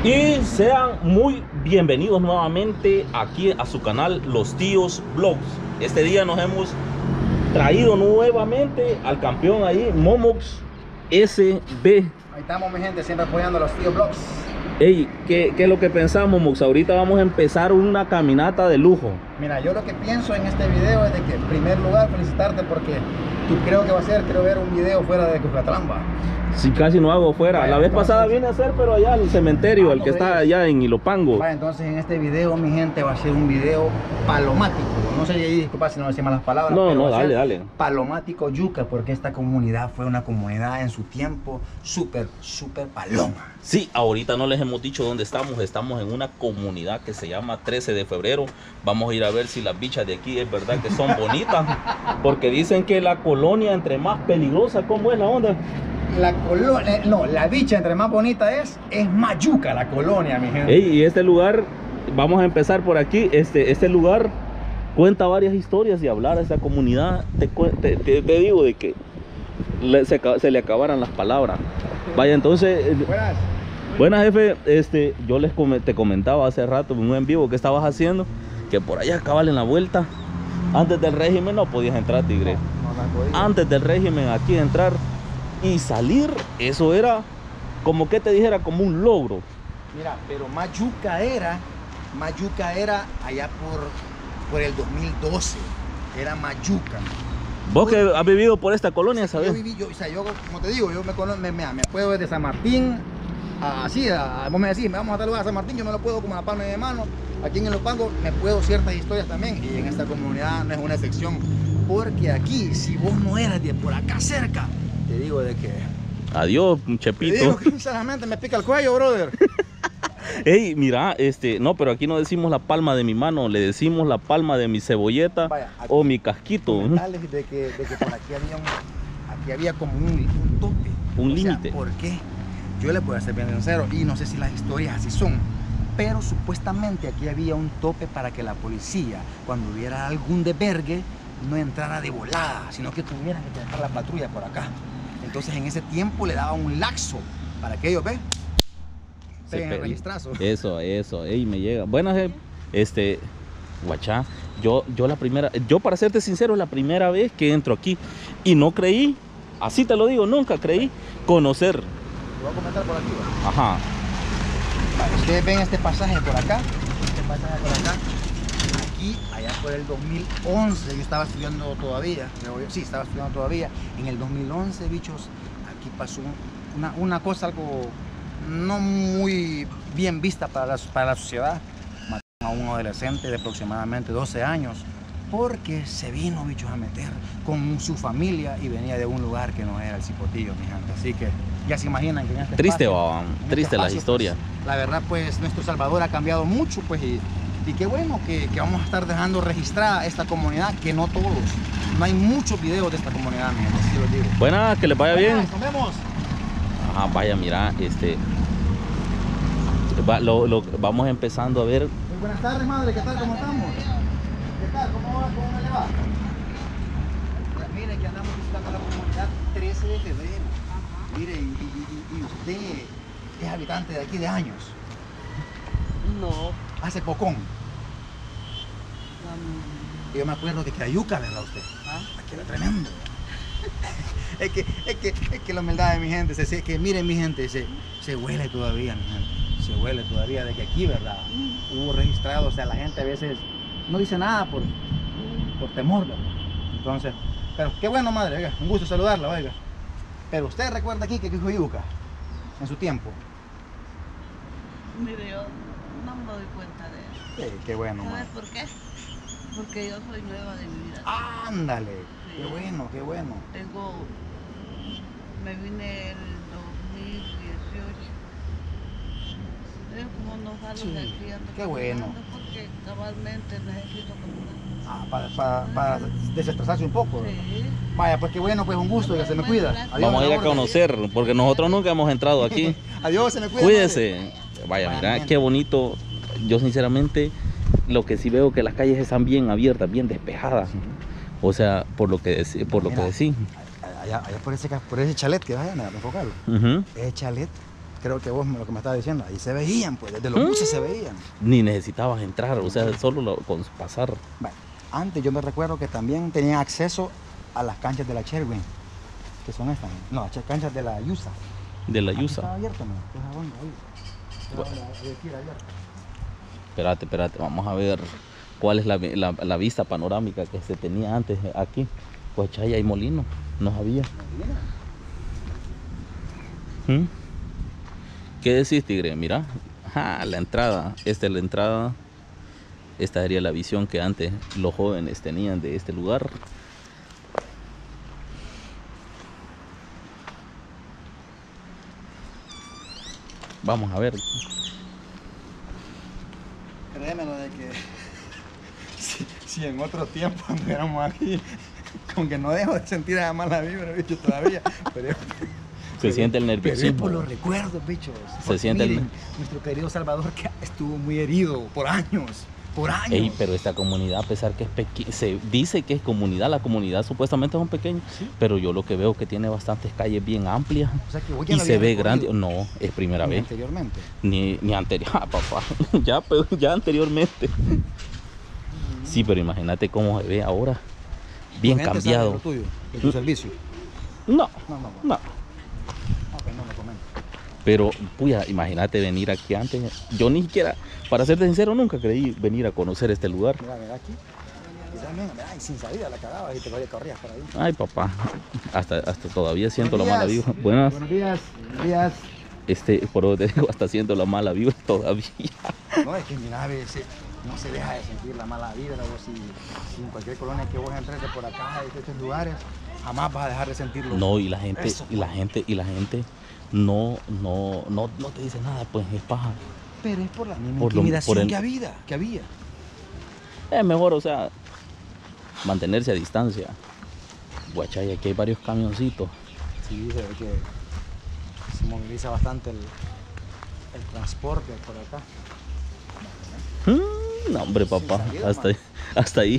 Y sean muy bienvenidos nuevamente aquí a su canal Los Tíos Vlogs. Este día nos hemos traído nuevamente al campeón ahí, Momox SB. Ahí estamos, mi gente, siempre apoyando a Los Tíos Vlogs. Ey, ¿qué es lo que pensamos, Momox? Ahorita vamos a empezar una caminata de lujo. Mira, yo lo que pienso en este video es de que, en primer lugar, felicitarte porque tú creo ver un video fuera de Cuscatlán. Si casi no hago fuera. Vaya, la vez entonces, pasada vine a hacer, pero allá al cementerio, el que está allá en Ilopango. Vaya, entonces en este video, mi gente, va a ser un video palomático. No sé, disculpa si no decía malas palabras. No, pero no, va a ser dale. Palomático yuca, porque esta comunidad fue una comunidad en su tiempo súper paloma. Sí, ahorita no les hemos dicho dónde estamos. Estamos en una comunidad que se llama 13 de febrero. Vamos a ir a ver si las bichas de aquí es verdad que son bonitas. Porque dicen que la colonia entre más peligrosa, ¿cómo es la onda? La colonia, no, la bicha entre más bonita es más yuca la colonia, mi gente. Ey, y este lugar, vamos a empezar por aquí. Este lugar cuenta varias historias y hablar a esta comunidad. Te digo de que se le acabaran las palabras. Vaya, entonces. Buenas, jefe. Yo te comentaba hace rato en un en vivo que estabas haciendo, que por allá cabal en la vuelta, antes del régimen no podías entrar, tigre. No, antes del régimen aquí entrar y salir, eso era como que te dijera, como un logro. Mira, pero más yuca era allá por el 2012, era más yuca. Vos que has vivido por esta colonia, ¿sabes? Yo, como te digo, yo me puedo desde San Martín, vos me decís, vamos a tal lugar a San Martín, yo me lo puedo como a la palma de mi mano. Aquí en Ilopango me puedo ciertas historias también, y en esta comunidad no es una excepción, porque aquí, si vos no eras de por acá cerca, te digo de que... Adiós, Chepito. Te digo que sinceramente me pica el cuello, brother. Ey, mira, no, pero aquí no decimos la palma de mi mano, le decimos la palma de mi cebolleta. Vaya, o mi casquito. De que por aquí había como un tope. Un límite. ¿Por qué? Yo le puedo ser bien sincero y no sé si las historias así son, pero supuestamente aquí había un tope para que la policía, cuando hubiera algún desvergue, no entrara de volada, sino que tuvieran que dejar la patrulla por acá. Entonces en ese tiempo le daba un laxo para que ellos peguen el registrazo. Eso, ey, me llega. Buenas, guachá, yo para serte sincero, la primera vez que entro aquí y no creí, así te lo digo, nunca creí conocer. Te voy a comentar por aquí, ¿va? Ajá. Vale, ustedes ven este pasaje por acá, aquí, allá por el 2011, yo estaba estudiando todavía, estaba estudiando todavía. En el 2011, bichos, aquí pasó una cosa algo no muy bien vista para la sociedad. Mataron a un adolescente de aproximadamente 12 años porque se vino, bichos, a meter con su familia y venía de un lugar que no era el Cipotillo, mi gente. Así que ya se imaginan que en este triste, espacio, triste las historias. Pues, la verdad, pues nuestro Salvador ha cambiado mucho, pues, y qué bueno que vamos a estar dejando registrada esta comunidad, que no todos, no hay muchos videos de esta comunidad, mi gente, así lo digo. Buenas, que les vaya bien. Nos vemos. Ajá, vaya, mira, vamos empezando a ver. Muy buenas tardes, madre, ¿qué tal? ¿Cómo estamos? ¿Qué tal? ¿Cómo va? ¿Cómo me le va? Pues mire, que andamos visitando la comunidad 13 de febrero. Mire, y usted es habitante de aquí de años. No. Hace pocón. Yo me acuerdo de que era yuca, ¿verdad usted? Aquí era tremendo. es que la humildad de mi gente, miren, mi gente, se huele todavía, mi gente. Se huele todavía de que aquí, ¿verdad? Hubo registrado, o sea, la gente a veces no dice nada por temor, ¿verdad? Entonces, pero qué bueno, madre, oiga, un gusto saludarla, oiga. Pero usted recuerda aquí que fue yuca en su tiempo. Mire, yo no me doy cuenta de eso. Sí, qué bueno, ¿Sabes madre. por qué? Porque yo soy nueva de mi vida. Ándale, Sí. qué bueno, qué bueno. Me vine el 2018. Es como unos años Sí, de aquí ando qué bueno. caminando porque cabalmente necesito caminar. Para desestresarse un poco, ¿verdad? Sí. Vaya, pues qué bueno, pues un gusto, oiga, se me cuida. Adiós, Vamos a ir a orden. conocer, porque nosotros nunca hemos entrado aquí. Adiós, se me cuida. Cuídese. Vaya, mira, qué bonito. Yo sinceramente, lo que sí veo que las calles están bien abiertas, bien despejadas. O sea, por lo que decís. Allá por ese chalet que vas a enfocarlo. Ese chalet, creo que vos lo que me estabas diciendo, ahí se veían, pues, desde los buses se veían. Ni necesitabas entrar, o sea, solo con pasar. Bueno, antes yo me recuerdo que también tenían acceso a las canchas de la Sherwin, que son estas, no, las canchas de la Yusa. De la Aquí Yusa. estaba abierto, ¿no? Esa onda ahí. Espérate, vamos a ver cuál es la vista panorámica que se tenía antes aquí. Pues Chaya y Molino, no había. ¿Qué decís, tigre? Mira, la entrada, esta es la entrada. Esta sería la visión que antes los jóvenes tenían de este lugar. Vamos a ver. Créeme lo de que si en otro tiempo anduviéramos aquí, con que no dejo de sentir esa mala vibra, bicho, todavía. Se siente el Pero es nerviosismo. por los recuerdos, bichos. Se siente miren, nuestro querido Salvador que estuvo muy herido por años. Por años. Ey, pero esta comunidad, a pesar que es pequeña, se dice que es comunidad, la comunidad supuestamente son pequeños, ¿Sí? pero yo lo que veo que tiene bastantes calles bien amplias O sea que vos ya y lo se habías ve recorrido. grande. No, es primera vez. Anteriormente. Ni anterior, papá, ya anteriormente. Sí, pero imagínate cómo se ve ahora, bien ¿Tu gente sabe cambiado. lo tuyo, de tu servicio? No, No. no. Ok, no me comento. Pero, puya, imagínate venir aquí antes. Yo ni siquiera, para serte sincero, nunca creí venir a conocer este lugar. Mira aquí. Y también, mira, y sin salida la cagabas y te corrías por ahí. Ay, papá, hasta todavía siento la Buenos mala días. vibra. Buenas. Buenos días. Buenos días. Por lo que te digo, hasta siento la mala vibra todavía. No, es que mira, a veces no se deja de sentir la mala vibra. Vos si en cualquier colonia que vos entres de por acá, de estos lugares, jamás vas a dejar de sentirlo. No, y la gente, Eso, y la gente no te dice nada, pues es paja. Pero es por la misma Por lo- intimidación por el- que había. Es mejor, o sea, mantenerse a distancia. Guachay, aquí hay varios camioncitos. Sí, se ve que se moviliza bastante el transporte por acá. No, hombre, papá, Sin salida, hasta ahí.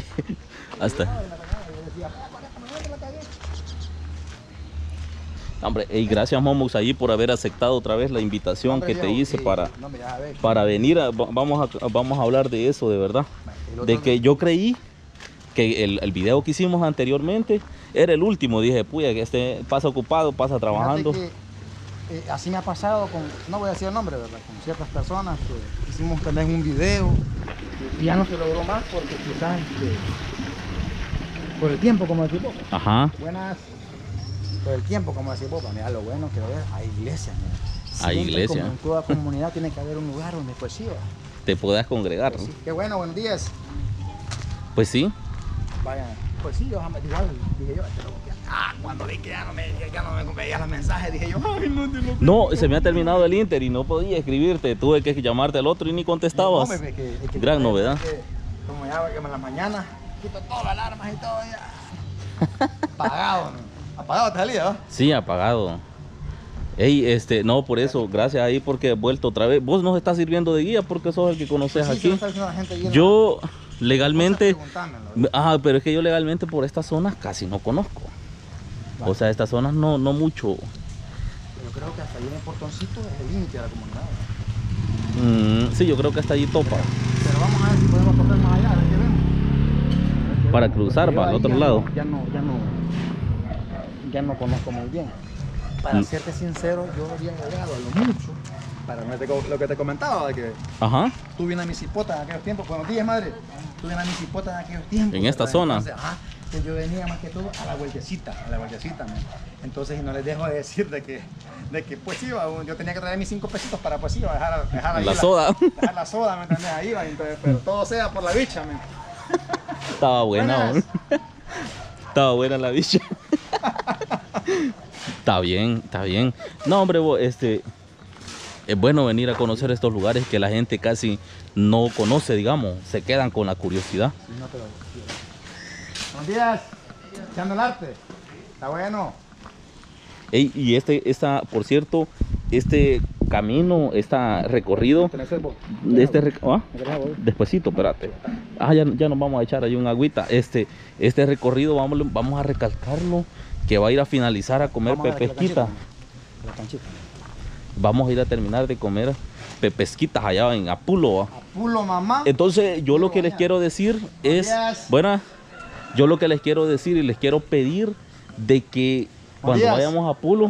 Hombre, y gracias, Momus, ahí por haber aceptado otra vez la invitación Hombre, que te Diego, hice sí, para no, ya ves. venir. Vamos a hablar de eso, de verdad. El otro De que yo creí que el video que hicimos anteriormente era el último. Dije, puya, que este pasa ocupado, pasa trabajando. Fíjate que, así me ha pasado con, no voy a decir el nombre, ¿verdad? Con ciertas personas que hicimos también un video y ya no se logró más porque quizás por el tiempo, como decís vos. Ajá. Buenas. Por el tiempo, como decís vos, mira, lo bueno que ver, hay iglesia, mira. Hay Siempre, iglesia. Como en toda comunidad tiene que haber un lugar donde pues sí va. Te puedas congregar. Pues sí. Qué bueno, buenos días. Pues sí. Vayan. Pues sí, yo igual dije yo, cuando vi que ya no me veía los mensajes, dije yo, ay, no te lo No, se me ha terminado el Inter y no podía escribirte. Tuve que llamarte al otro y ni contestabas. No, que Gran novedad. Como ya que en la mañana quito todas las alarmas y todo ya. Apagado, ¿no? Apagado te salía, ¿no? Sí, apagado. Ey, no, por eso, gracias ahí porque he vuelto otra vez. Vos nos estás sirviendo de guía porque sos el que conoces Sí, se lo aquí. está diciendo la gente llena. Yo legalmente, Preguntámelo. pero es que yo legalmente por estas zonas casi no conozco. Vale. O sea, estas zonas no mucho. Yo creo que hasta ahí en el portoncito es el límite de la comunidad. Sí, yo creo que hasta allí topa. Pero vamos a ver si podemos correr más allá, a ver qué vemos. Para cruzar, Porque yo para el ahí otro ya lado. Ya no conozco muy bien. Para serte sincero, yo había llegado a lo mucho. Para lo que te comentaba, de que Ajá. tuve una misipota en aquellos tiempos. Buenos días, madre. Tuve una misipota en aquellos tiempos. En esta ¿verdad? zona. Entonces, que yo venía más que todo a la vueltecita, man. Entonces, y no les dejo de decir de que pues iba, yo tenía que traer mis 5 pesitos para pues iba, dejar ahí La soda. Dejar la soda, ¿me entendés? Ahí va, entonces, pero todo sea por la bicha, man. Estaba buena, Buenas. ¿no? Estaba buena la bicha. Está bien, está bien. No, hombre, es bueno venir a conocer estos lugares que la gente casi no conoce, digamos. Se quedan con la curiosidad. Sí, no, pero... Buenos días. Echando el arte. Está bueno. Ey, y por cierto, este camino, este recorrido, despuesito, espérate. Ya nos vamos a echar ahí un agüita. Este recorrido vamos a recalcarlo, que va a ir a finalizar a comer Vamos a ver pepesquita. la canchita. Vamos a ir a terminar de comer pesquitas allá en Apulo. Apulo, mamá. Entonces yo lo que les quiero decir es, bueno, yo lo que les quiero decir y les quiero pedir de que cuando vayamos a Apulo,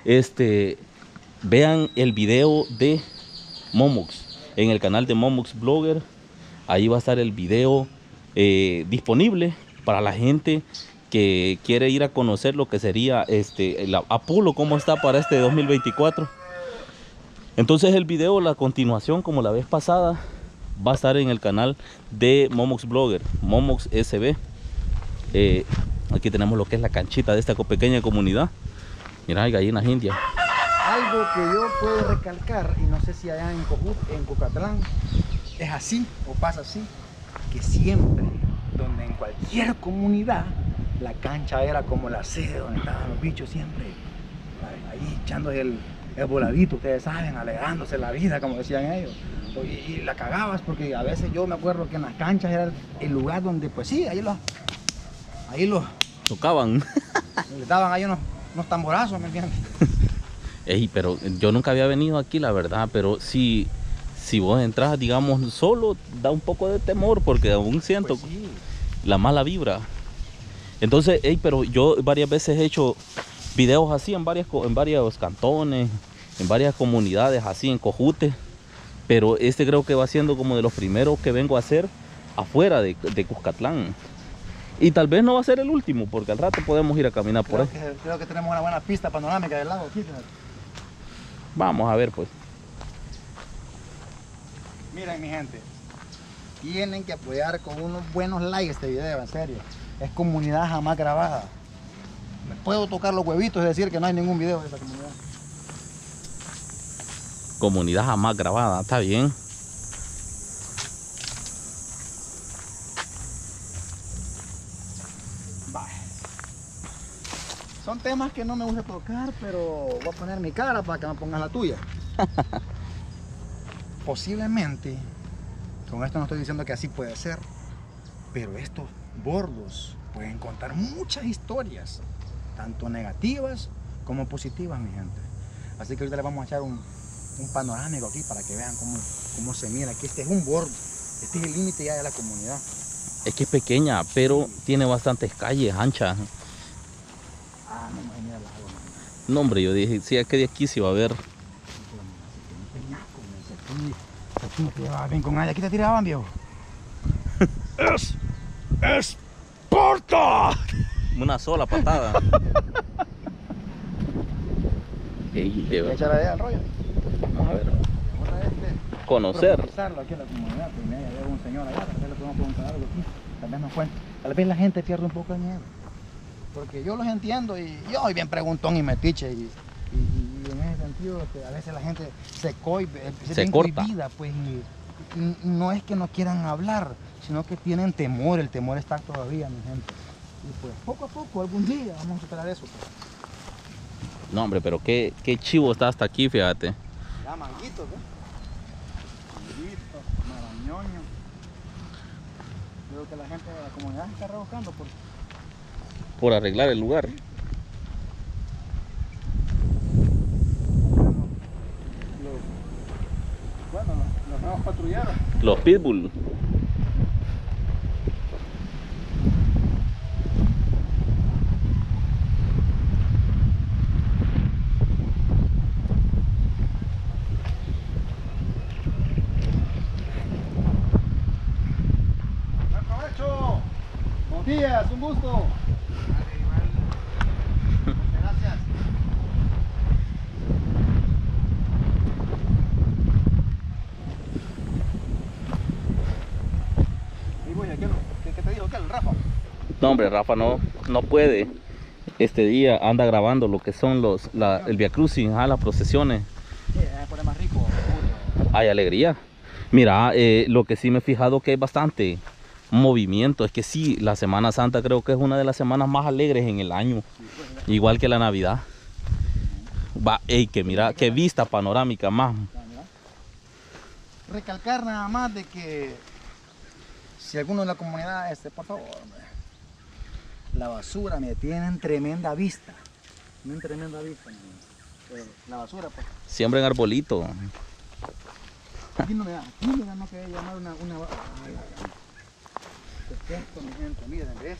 vean el video de Momox en el canal de Momox Blogger. Ahí va a estar el video disponible para la gente que quiere ir a conocer lo que sería Apulo, cómo está para este 2024. Entonces el video, la continuación, como la vez pasada, va a estar en el canal de Momox Blogger, Momox SB. Aquí tenemos lo que es la canchita de esta pequeña comunidad. Mira, hay gallinas indias. Algo que yo puedo recalcar, y no sé si allá en Cucatlán es así o pasa así, que siempre, donde en cualquier comunidad, la cancha era como la sede donde estaban los bichos siempre ahí echándose el voladito, ustedes saben, alegrándose la vida, como decían ellos. Y la cagabas porque a veces yo me acuerdo que en las canchas era el lugar donde, pues sí, ahí los tocaban. Les daban ahí unos tamborazos, ¿me entiendes? Ey, pero yo nunca había venido aquí, la verdad, pero si vos entras, digamos, solo, da un poco de temor porque aún siento pues sí, la mala vibra. Entonces, ey, pero yo varias veces he hecho videos así en varios cantones, en varias comunidades así en Cojute, pero creo que va siendo como de los primeros que vengo a hacer afuera de Cuscatlán. Y tal vez no va a ser el último, porque al rato podemos ir a caminar por ahí. Creo que tenemos una buena pista panorámica del lago aquí. Vamos a ver, pues. Miren, mi gente, tienen que apoyar con unos buenos likes este video, en serio. Es comunidad jamás grabada. Me puedo tocar los huevitos y decir que no hay ningún video de esta comunidad. Comunidad jamás grabada, está bien. Son temas que no me gusta tocar, pero voy a poner mi cara para que me pongas la tuya. Posiblemente, con esto no estoy diciendo que así puede ser, pero estos bordos pueden contar muchas historias, tanto negativas como positivas, mi gente. Así que ahorita les vamos a echar un panorámico aquí para que vean cómo se mira. Aquí este es un bordo, este es el límite ya de la comunidad. Es que es pequeña, pero tiene bastantes calles anchas. Ah, no me mira el agua. No, hombre, yo dije, sí, es que de aquí se va a ver. Aquí no te llevabas bien con nadie, aquí te tiraban, viejo. ¡Esparta! Una sola patada. Ey, Échale ahí al rollo. vamos a ver. Vamos a Conocer. profundizarlo aquí en la comunidad. Pues mira, ya veo un señor allá, tal vez le podemos preguntar algo aquí. Tal vez nos cuente. Tal vez la gente pierde un poco de miedo. Porque yo los entiendo y yo soy bien preguntón y metiche. Y en ese sentido, que a veces la gente se cohibe, Se corta. cohibida, pues, y no es que no quieran hablar, sino que tienen temor. El temor está todavía, mi gente. Y pues poco a poco, algún día vamos a superar eso. Pues. No, hombre, pero qué chivo está hasta aquí, fíjate. Ya, manguitos, ¿eh? Manguitos, marañoño. Creo que la gente de la comunidad se está rebuscando Por arreglar el lugar. los nuevos patrulleros. Los pitbull. Buen provecho. Buenos días, un gusto. Gracias. Y voy, ¿qué te dijo aquel, Rafa? No, hombre, Rafa no puede. Este día anda grabando lo que son el Via Crucis, las procesiones. Sí, pone más rico. Hay alegría. Mira, lo que sí me he fijado que hay bastante movimiento. Es que sí, la Semana Santa creo que es una de las semanas más alegres en el año. Igual que la Navidad. Va, ey, que mira, qué vista panorámica más. Recalcar nada más de que si alguno de la comunidad, por favor, hombre, la basura me tienen tremenda vista. Tienen tremenda vista, la basura, pues. Siembren arbolito. Aquí no me da, no quería llamar una ay, esto, mi gente, miren, ¿ves?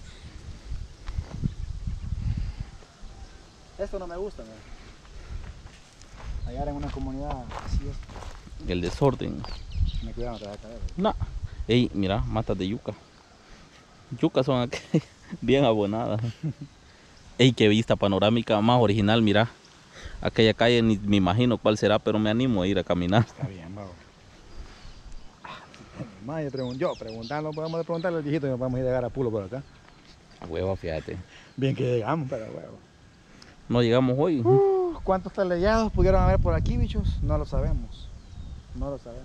Esto no me gusta, ¿verdad? Hallar en una comunidad así es. El desorden. Me cuidado, no te vas a caer. No. Ey, mira, matas de yuca. Yucas son aquí bien abonadas. Ey, qué vista panorámica más original, mira. Aquella calle ni me imagino cuál será, pero me animo a ir a caminar. Está bien, vamos. Más yo preguntando, podemos preguntarle al viejito y nos vamos a ir a llegar a Pulo por acá. A huevo, fíjate. Bien que llegamos, pero huevo. No llegamos hoy. ¿Cuántos telellados pudieron haber por aquí, bichos? No lo sabemos. No lo sabemos.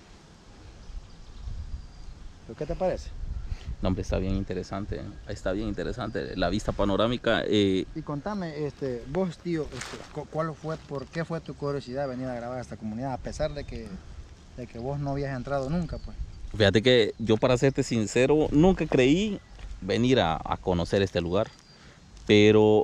¿Pero qué te parece? No, hombre, está bien interesante. Está bien interesante. La vista panorámica. Y contame, vos, tío, ¿por qué fue tu curiosidad venir a grabar a esta comunidad? A pesar de que vos no habías entrado nunca, pues. Fíjate que yo, para serte sincero, nunca creí venir a conocer este lugar. Pero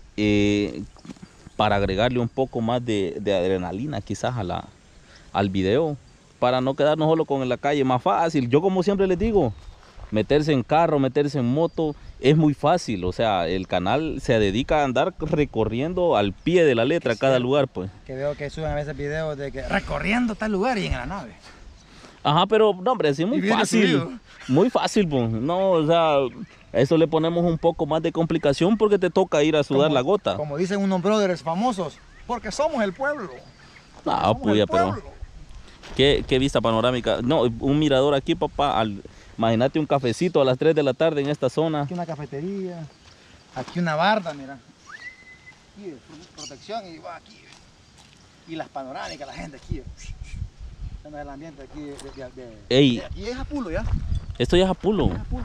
para agregarle un poco más de adrenalina quizás al video, para no quedarnos solo con la calle, más fácil. Yo, como siempre les digo, meterse en carro, meterse en moto, es muy fácil. O sea, el canal se dedica a andar recorriendo al pie de la letra cada lugar, pues. Que veo que suben a veces videos de que recorriendo tal lugar y en la nave. Ajá, pero no, hombre, sí, muy fácil. Muy fácil, pues. No, o sea, a eso le ponemos un poco más de complicación porque te toca ir a sudar la gota. Como dicen unos brothers famosos, porque somos el pueblo. No, puya, pero qué vista panorámica. No, un mirador aquí, papá. Imagínate un cafecito a las 3 de la tarde en esta zona. Aquí una cafetería, aquí una barda, mira. Aquí, protección y va aquí. Y las panorámicas, la gente aquí. El ambiente aquí Ey, aquí es Apulo ya. Esto ya es Apulo. Es Apulo.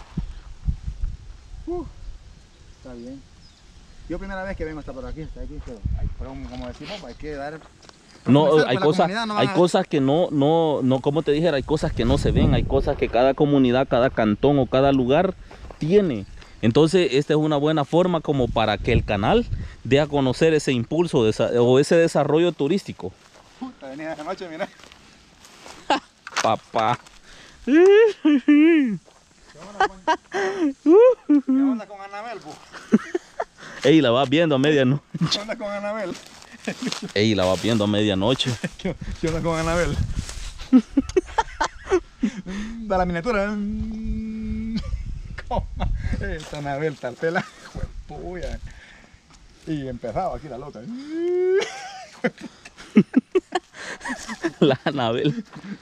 Está bien. Yo primera vez que vengo hasta por aquí, pero como decimos, hay que dar. No, hay cosas que no, como te dijera, hay cosas que no se ven, hay cosas que cada comunidad, cada cantón o cada lugar tiene. Entonces, esta es una buena forma como para que el canal dé a conocer ese impulso o ese desarrollo turístico. Puta, venía de noche, mira. Papá. ¿Qué onda con Anabel, po? Ey, la vas viendo a medianoche. ¿Qué onda con Anabel? Ey, la vas viendo a medianoche. ¿Qué onda con Anabel? Da la miniatura. Esta Anabel tal pela. Juepuya. Y empezaba aquí la loca. La Anabel.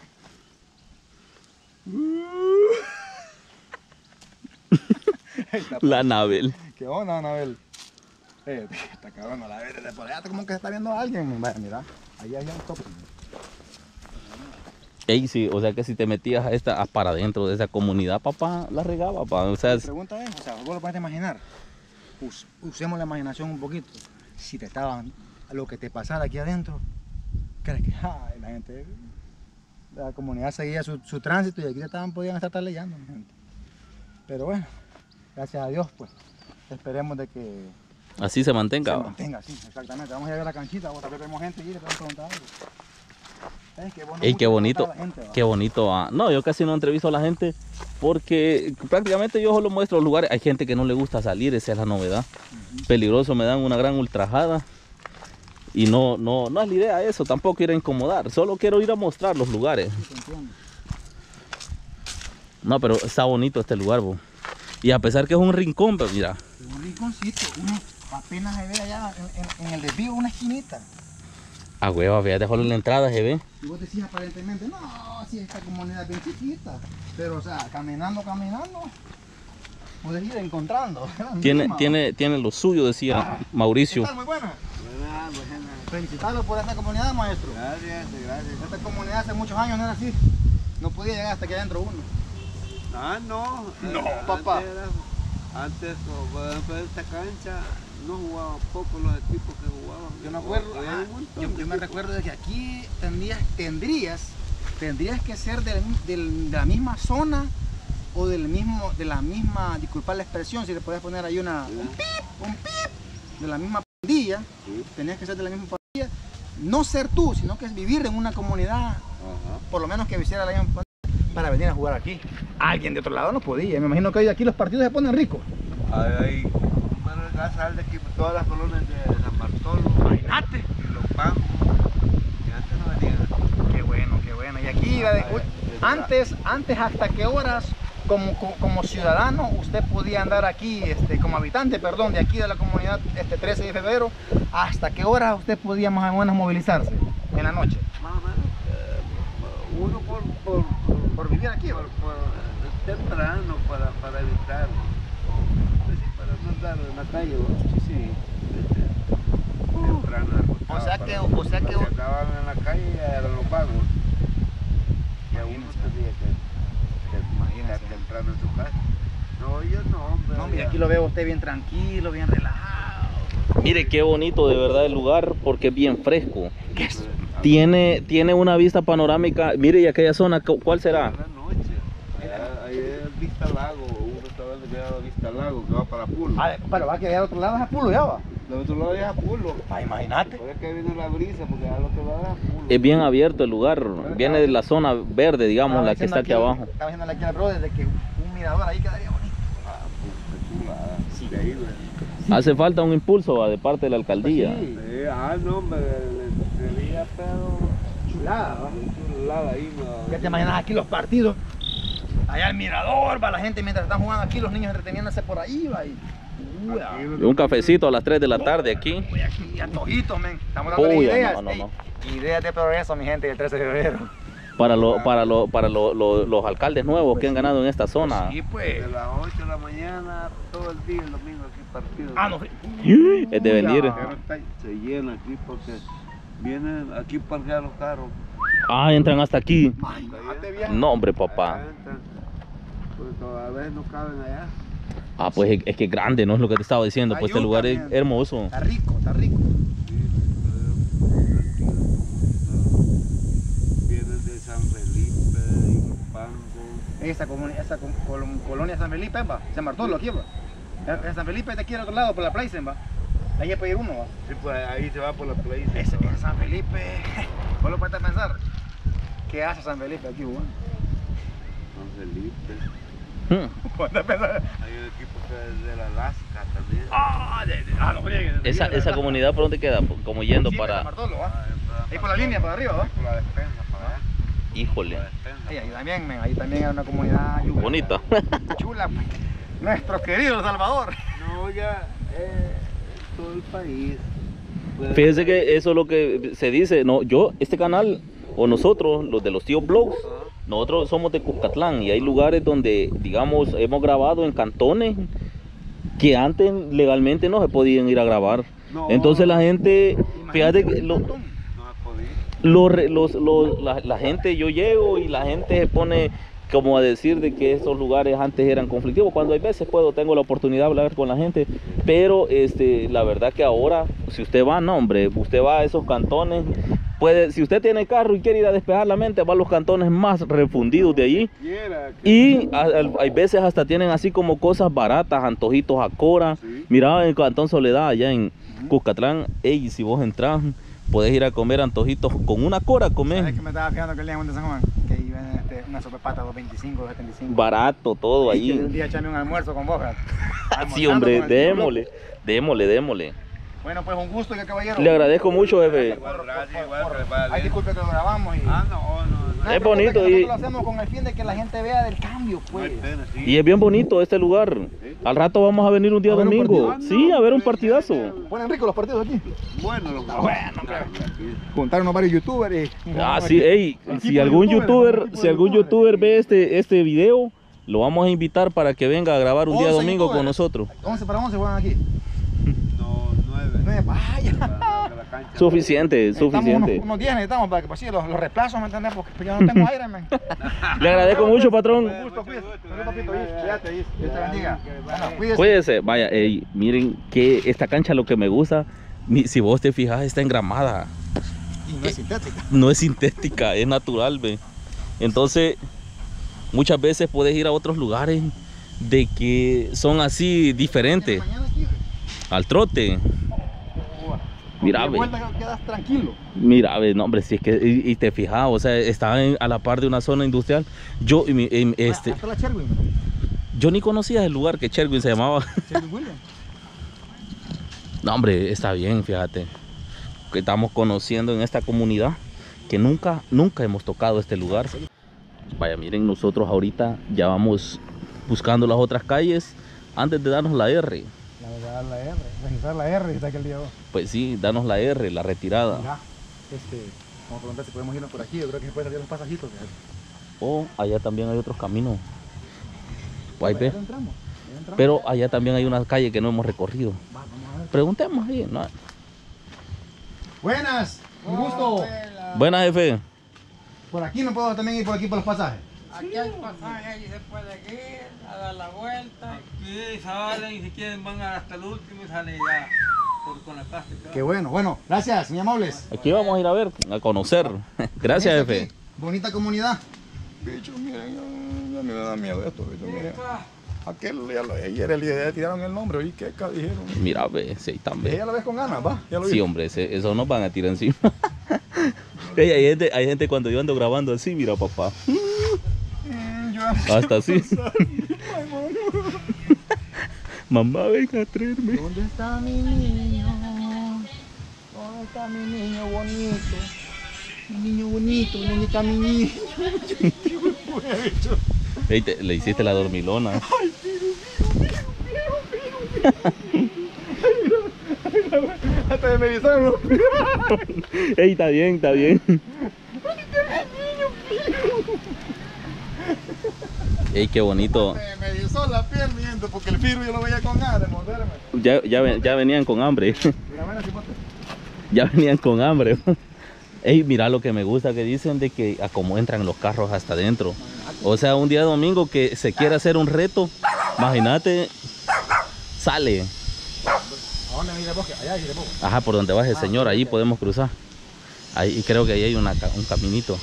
La Anabel. ¿Qué onda, Anabel? Está cabrón, la verde por allá como que se está viendo a alguien. Vaya, mira, ahí hay un tope. Ey, sí, o sea que si te metías para adentro de esa comunidad, papá, la regaba, papá. O sea, la pregunta es, vos lo puedes imaginar. Usemos la imaginación un poquito. Si te estaban, lo que te pasara aquí adentro, crees que la gente, la comunidad seguía su tránsito y aquí podían estar leyendo, mi gente. Pero bueno, gracias a Dios, pues, esperemos de que así se mantenga. Se mantenga, sí, exactamente. Vamos a ir a ver la canchita, tal vez vemos gente y le podemos preguntar algo. Ey, qué bonito, qué bonito. No, yo casi no entrevisto a la gente porque prácticamente yo solo muestro los lugares. Hay gente que no le gusta salir, esa es la novedad. Peligroso, me dan una gran ultrajada. Y no es la idea eso, tampoco ir a incomodar. Solo quiero ir a mostrar los lugares. No, pero está bonito este lugar, bo. Y a pesar que es un rincón, pero mira. Un rinconcito, uno apenas se ve allá en el desvío una esquinita. Ah, hueva, fíjate, solo en la entrada se ve. Y vos decís aparentemente, no, si esta comunidad es bien chiquita. Pero, o sea, caminando, puedes ir encontrando. Tiene lo suyo, decía Mauricio. ¿Qué tal? Muy buena. Buena. Felicitarlo por esta comunidad, maestro. Gracias. Esta comunidad hace muchos años no era así. No podía llegar hasta aquí adentro uno. Ah, no. No, papá. Antes, por ejemplo, esta cancha no jugaban poco los equipos que jugaban. Yo me acuerdo, yo me recuerdo de que aquí tendrías que ser de la misma zona o de la misma, disculpa la expresión, si le puedes poner ahí un pip, de la misma pandilla, Sí. tenías que ser de la misma pandilla. No ser tú, sino que es vivir en una comunidad, Ajá. por lo menos que visiera la misma pandilla, para venir a jugar aquí. Alguien de otro lado no podía. Me imagino que hoy aquí los partidos se ponen ricos. Hay, bueno, ya sal de aquí todas las colonias de San Bartolo. Imagínate. Y los bancos. Que antes no venían. Qué bueno, qué bueno. Y aquí, antes hasta qué horas, como ciudadano, usted podía andar aquí, como habitante, perdón, de aquí de la comunidad 13 de febrero, hasta qué horas usted podía más o menos movilizarse en la noche. Más o menos. Uno Por vivir aquí. temprano para evitar. Pues sí, para no andar en la calle. ¿No? Sí. Temprano. O sea que Si acababan en la calle ya eran los vagos. Y a uno tenía que estar temprano en su casa. No, yo no, hombre. No, mire, aquí lo veo usted bien tranquilo, bien relajado. Mire qué bonito de verdad el lugar porque es bien fresco. ¿Qué es? Tiene una vista panorámica. Mire, y aquella zona, ¿cuál será? En la noche. Ahí es Vista Lago, un restaurante que llama Vista Lago, que va para Pulo. Pero va a quedar al otro lado, es a Pulo, ya va. Del otro lado es a Pulo. Imagínate. Por eso que viene la brisa, porque al otro lado es a Pulo. Es bien abierto el lugar. Viene de la zona verde, digamos, la que está aquí abajo. Estaba diciéndole aquí al brother de que un mirador ahí quedaría bonito. Ah, pues qué chulada. Sí. De ahí, güey. Hace falta un impulso de parte de la alcaldía. Sí. No, hombre, sería pero Chulada, ¿va? chulada ahí, no. Ya te imaginas aquí los partidos. Allá el mirador, va la gente mientras están jugando aquí, los niños entreteniéndose por ahí, va. Y un cafecito a las 3 de la tarde aquí. Uy, aquí antojitos, men. Estamos dando Uy, ideas. no. Ey, ideas de progreso, mi gente, del 13 de febrero. Para los alcaldes nuevos que han ganado en esta zona. Sí, pues. De las 8 de la mañana, todo el día, el domingo aquí partido. No. Es de venir. Se llena aquí porque vienen aquí parquear los carros. Ah, entran hasta aquí. Imagínate, viejo. No, hombre, papá. Allá entran, porque a veces no caben allá. Ah, pues es que es grande, ¿no? Es lo que te estaba diciendo. Pues este lugar es Ayuda, hermoso. Está rico, está rico. Vienen de San Felipe, de Ilopango. Esa colonia San Felipe, va. San Bartolo, aquí, va. En San Felipe de aquí al otro lado, por la Plaza, va. Ahí puede ir uno, va. Sí, pues ahí se va por la playa. Ese que es San Felipe. ¿Vos lo puedes pensar? ¿Qué hace San Felipe aquí, Juan? San Felipe. ¿Puedes pensar? Hay un equipo que es de la Alaska también. No friegues. Esa comunidad, ¿por dónde queda? Como yendo Sí, San para... Bartolo, va. Ah, Ahí por la línea, para arriba, ¿va? Por la despensa, para allá. Híjole, Por la despensa. Ahí también, men, ahí también hay una comunidad yuca. bonita. Chula, pues. Nuestro querido Salvador. No, ya, todo el país. Fíjense que eso es lo que se dice. No, este canal, o nosotros, los de los tíos Blogs, nosotros somos de Cuscatlán y hay lugares donde, digamos, hemos grabado en cantones que antes legalmente no se podían ir a grabar. No. Entonces la gente, fíjate que No se podía. la gente, yo llego y la gente se pone como a decir de que esos lugares antes eran conflictivos, cuando hay veces tengo la oportunidad de hablar con la gente, pero la verdad que ahora, si usted va, no hombre, usted va a esos cantones, si usted tiene carro y quiere ir a despejar la mente, va a los cantones más refundidos de allí, y hay veces hasta tienen así como cosas baratas, antojitos a Cora. Sí. Mira, en Cantón Soledad, allá en Cuscatlán, ey, si vos entras, puedes ir a comer antojitos con una Cora, ¿Sabes comer. que me estaba fijando que el día de San Juan? Que ahí ven una sopa de pata 2.25, 2.75. Barato todo Y que ahí. un día echarme un almuerzo con vos. Sí, hombre, démosle. Bueno, pues un gusto, ya caballero. Le agradezco mucho, jefe. Ay, disculpe que lo grabamos. No. Es bonito Nosotros y- lo hacemos con el fin de que la gente vea del cambio, No hay pues. pena, sí. Y es bien bonito este lugar. Al rato vamos a venir un día ¿A ver un domingo. partido? Sí, a ver un partidazo. Ponen ricos los partidos aquí. Bueno, los Juntaron a varios youtubers y... Ah, sí, ey, si algún youtuber ve este video, lo vamos a invitar para que venga a grabar un día 11 domingo con youtubers. nosotros. 11 para 11 juegan aquí. No, 9. 9, vaya. La cancha. Suficiente. Necesitamos unos 10 necesitamos para que pues, sí, los reemplazos, ¿me entendés? Porque yo no tengo aire, man. Le agradezco mucho, patrón. Un gusto, cuídate. Salud, papito. Cuídate, Dios te bendiga. Bueno, cuídese. Cuídense, vaya, ey, miren que esta cancha lo que me gusta, si vos te fijas, está engramada. Y no es sintética. No es sintética, es natural, ve. Entonces, muchas veces puedes ir a otros lugares de que son así diferentes, Mañana aquí, al trote. Mira, De ve. vuelta quedas tranquilo. Mira, ve, no, hombre, si es que, y te fijas, o sea, está a la par de una zona industrial. Yo, Hasta la Sherwin, mira. yo ni conocía el lugar que Sherwin se llamaba. Sherwin Williams. No, hombre, está bien, fíjate. Que estamos conociendo en esta comunidad que nunca hemos tocado este lugar. Vaya, miren, nosotros ahorita ya vamos buscando las otras calles antes de darnos la R. La R, registrar la R, está aquel día. Pues sí, darnos la R, la retirada. Mira, vamos a preguntar si podemos irnos por aquí. Yo creo que se pueden salir los pasajitos. O allá también hay otros caminos. Ahí ve. Ya entramos. Pero allá también hay una calle que no hemos recorrido. Vamos a ver. Preguntemos ahí, ¿no? Buenas, un gusto. Buenas, jefe. Por aquí me puedo también ir por aquí por los pasajes. Aquí hay pasaje, ahí se puede ir a dar la vuelta. Aquí salen y si quieren van hasta el último y salen ya con la casa. Qué bueno. Bueno, gracias, muy amables. Aquí vamos a ir a ver, a conocer. Gracias, Fíjense jefe. aquí, bonita comunidad. Bicho, miren, ya me da miedo esto, bicho, miren. Aquel, ayer le tiraron el nombre, oí que dijeron. Mira, ve, sí, también. Ella la ves con ganas, va, ya lo vi. Sí, hombre, eso nos van a tirar encima. Ey, hay gente cuando yo ando grabando así, mira, papá. Hasta así. Mamá, venga a traerme. ¿Dónde está mi niño? ¿Dónde está mi niño bonito? Mi niño bonito, ¿dónde está mi niño? Ey, le hiciste la dormilona. Hasta me erizaron los pies. Ey, está bien, está bien. Ey, qué bonito. Me erizó la piel viendo porque el filo yo lo veía con ganas de morderme. Ya venían con hambre. Mira, bueno, cipote. Ya venían con hambre. Ey, mira lo que me gusta que dicen de que a cómo entran los carros hasta adentro. O sea, un día domingo que se quiere hacer un reto, imagínate, sale. ¿A dónde viene el bosque? Allá viene el bosque. Ajá, por donde va ese señor, ahí podemos cruzar. Ahí, y creo que ahí hay un caminito.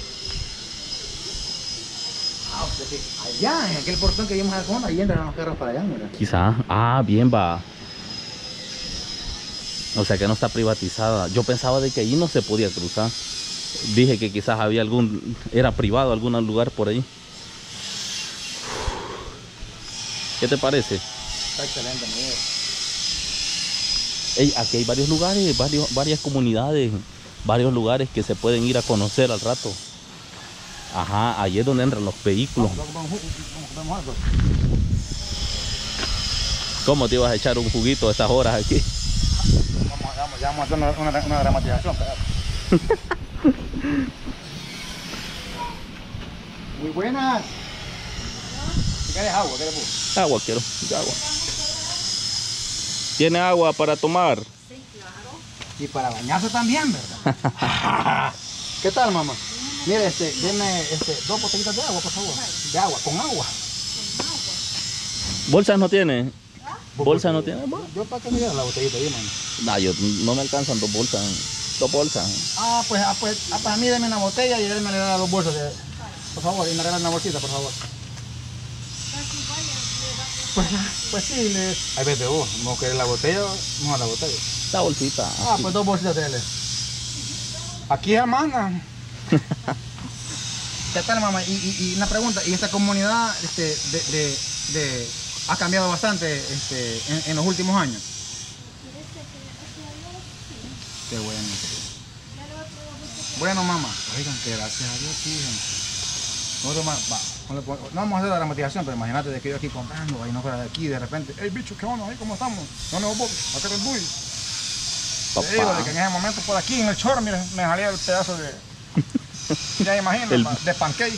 Ah, o sea que allá, en aquel portón que vimos al fondo, ahí entran los carros para allá, mira. Quizá. Ah, bien va. O sea que no está privatizada. Yo pensaba de que ahí no se podía cruzar. Dije que quizás había era privado algún lugar por ahí. ¿Qué te parece? Está excelente, amigo. Ey, aquí hay varios lugares, varias comunidades, varios lugares que se pueden ir a conocer al rato. Ajá, ahí es donde entran los vehículos. Vamos algo. ¿Cómo te ibas a echar un juguito a estas horas aquí? Ya vamos a hacer una dramatización. Muy buenas. ¿Qué quieres agua? ¿Qué quieres vos? Agua quiero, agua. ¿Tiene agua para tomar? Y para bañarse también, ¿verdad? ¿Qué tal, mamá? Mire, deme 2 botellitas de agua, por favor. De agua, con agua. ¿Bolsas no tiene? ¿Bolsas no tiene? Yo para que me diera la botellita ahí, mano. No, no me alcanzan 2 bolsas. 2 bolsas. Pues a mí deme una botella y él me le da 2 bolsas de... Por favor, y me regala una bolsita, por favor. Pues sí, ahí vete vos, no querés la botella, no la botella. La bolsita. Pues 2 bolsitas de él. Aquí, hermana. ¿Qué tal, mamá? Y una pregunta, ¿y esta comunidad ha cambiado bastante en los últimos años? Qué bueno. Bueno, mamá, oigan, que gracias a Dios, sí, no vamos a hacer la dramatización, pero imagínate de que yo aquí comprando, ahí no fuera de aquí, de repente, hey bicho, ¿qué onda? ¿Ahí cómo estamos? No nos vamos a hacer el buy. Te digo, de que en ese momento por aquí en el chorro, mira, me salía el pedazo de... Ya imagino, de pancake.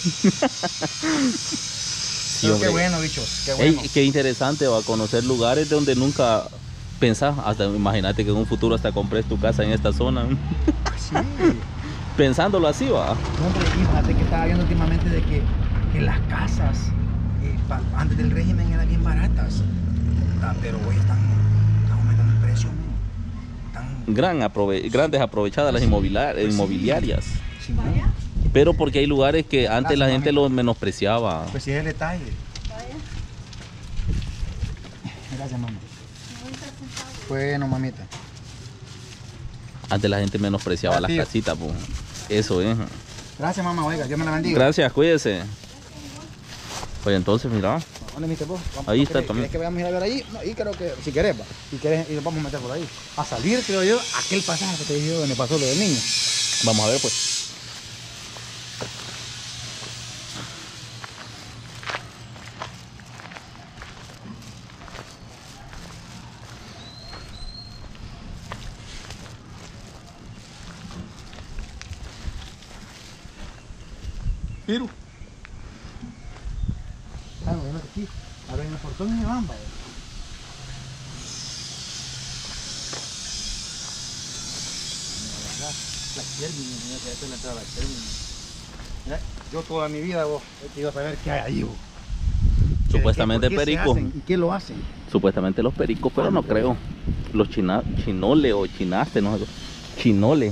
Pero qué bueno, bichos, qué bueno. Ey, qué interesante, va a conocer lugares donde nunca pensás. Hasta imagínate que en un futuro hasta compres tu casa en esta zona. Sí. Pensándolo así, va. No, hombre, fíjate que estaba viendo últimamente de que las casas antes del régimen eran bien baratas. Pero hoy están aumentando el precio, ¿no? Grandes aprovechadas las inmobiliarias. Sí, ¿no? Pero porque hay lugares que antes la gente los menospreciaba. Pues sí es el detalle. Gracias, mamá. Bueno, mamita. Antes la gente menospreciaba las Tío. casitas, pues. Eso es. Gracias, mamá, oiga, Dios me la bendiga. Gracias, cuídese. Pues entonces, mira. ¿Dónde viste vos? Ahí está ¿Querés también. que vayamos a ir a ver ahí? No, ahí creo que, si querés, va. Si querés, y nos vamos a meter por ahí. A salir, creo yo, aquel pasaje que te dije yo, donde pasó lo del niño. Vamos a ver, pues. Piru. Ah, no, no, aquí. Ahora en el portón y van, vaya. La término, mira que esto es la entrada a la término. Mira, yo toda mi vida vos he querido saber qué hay ahí vos. Supuestamente ¿Por qué se perico. hacen ¿Y qué lo hacen? Supuestamente los pericos, pero no creo. Los chinole o chinaste, no sé. Chinole.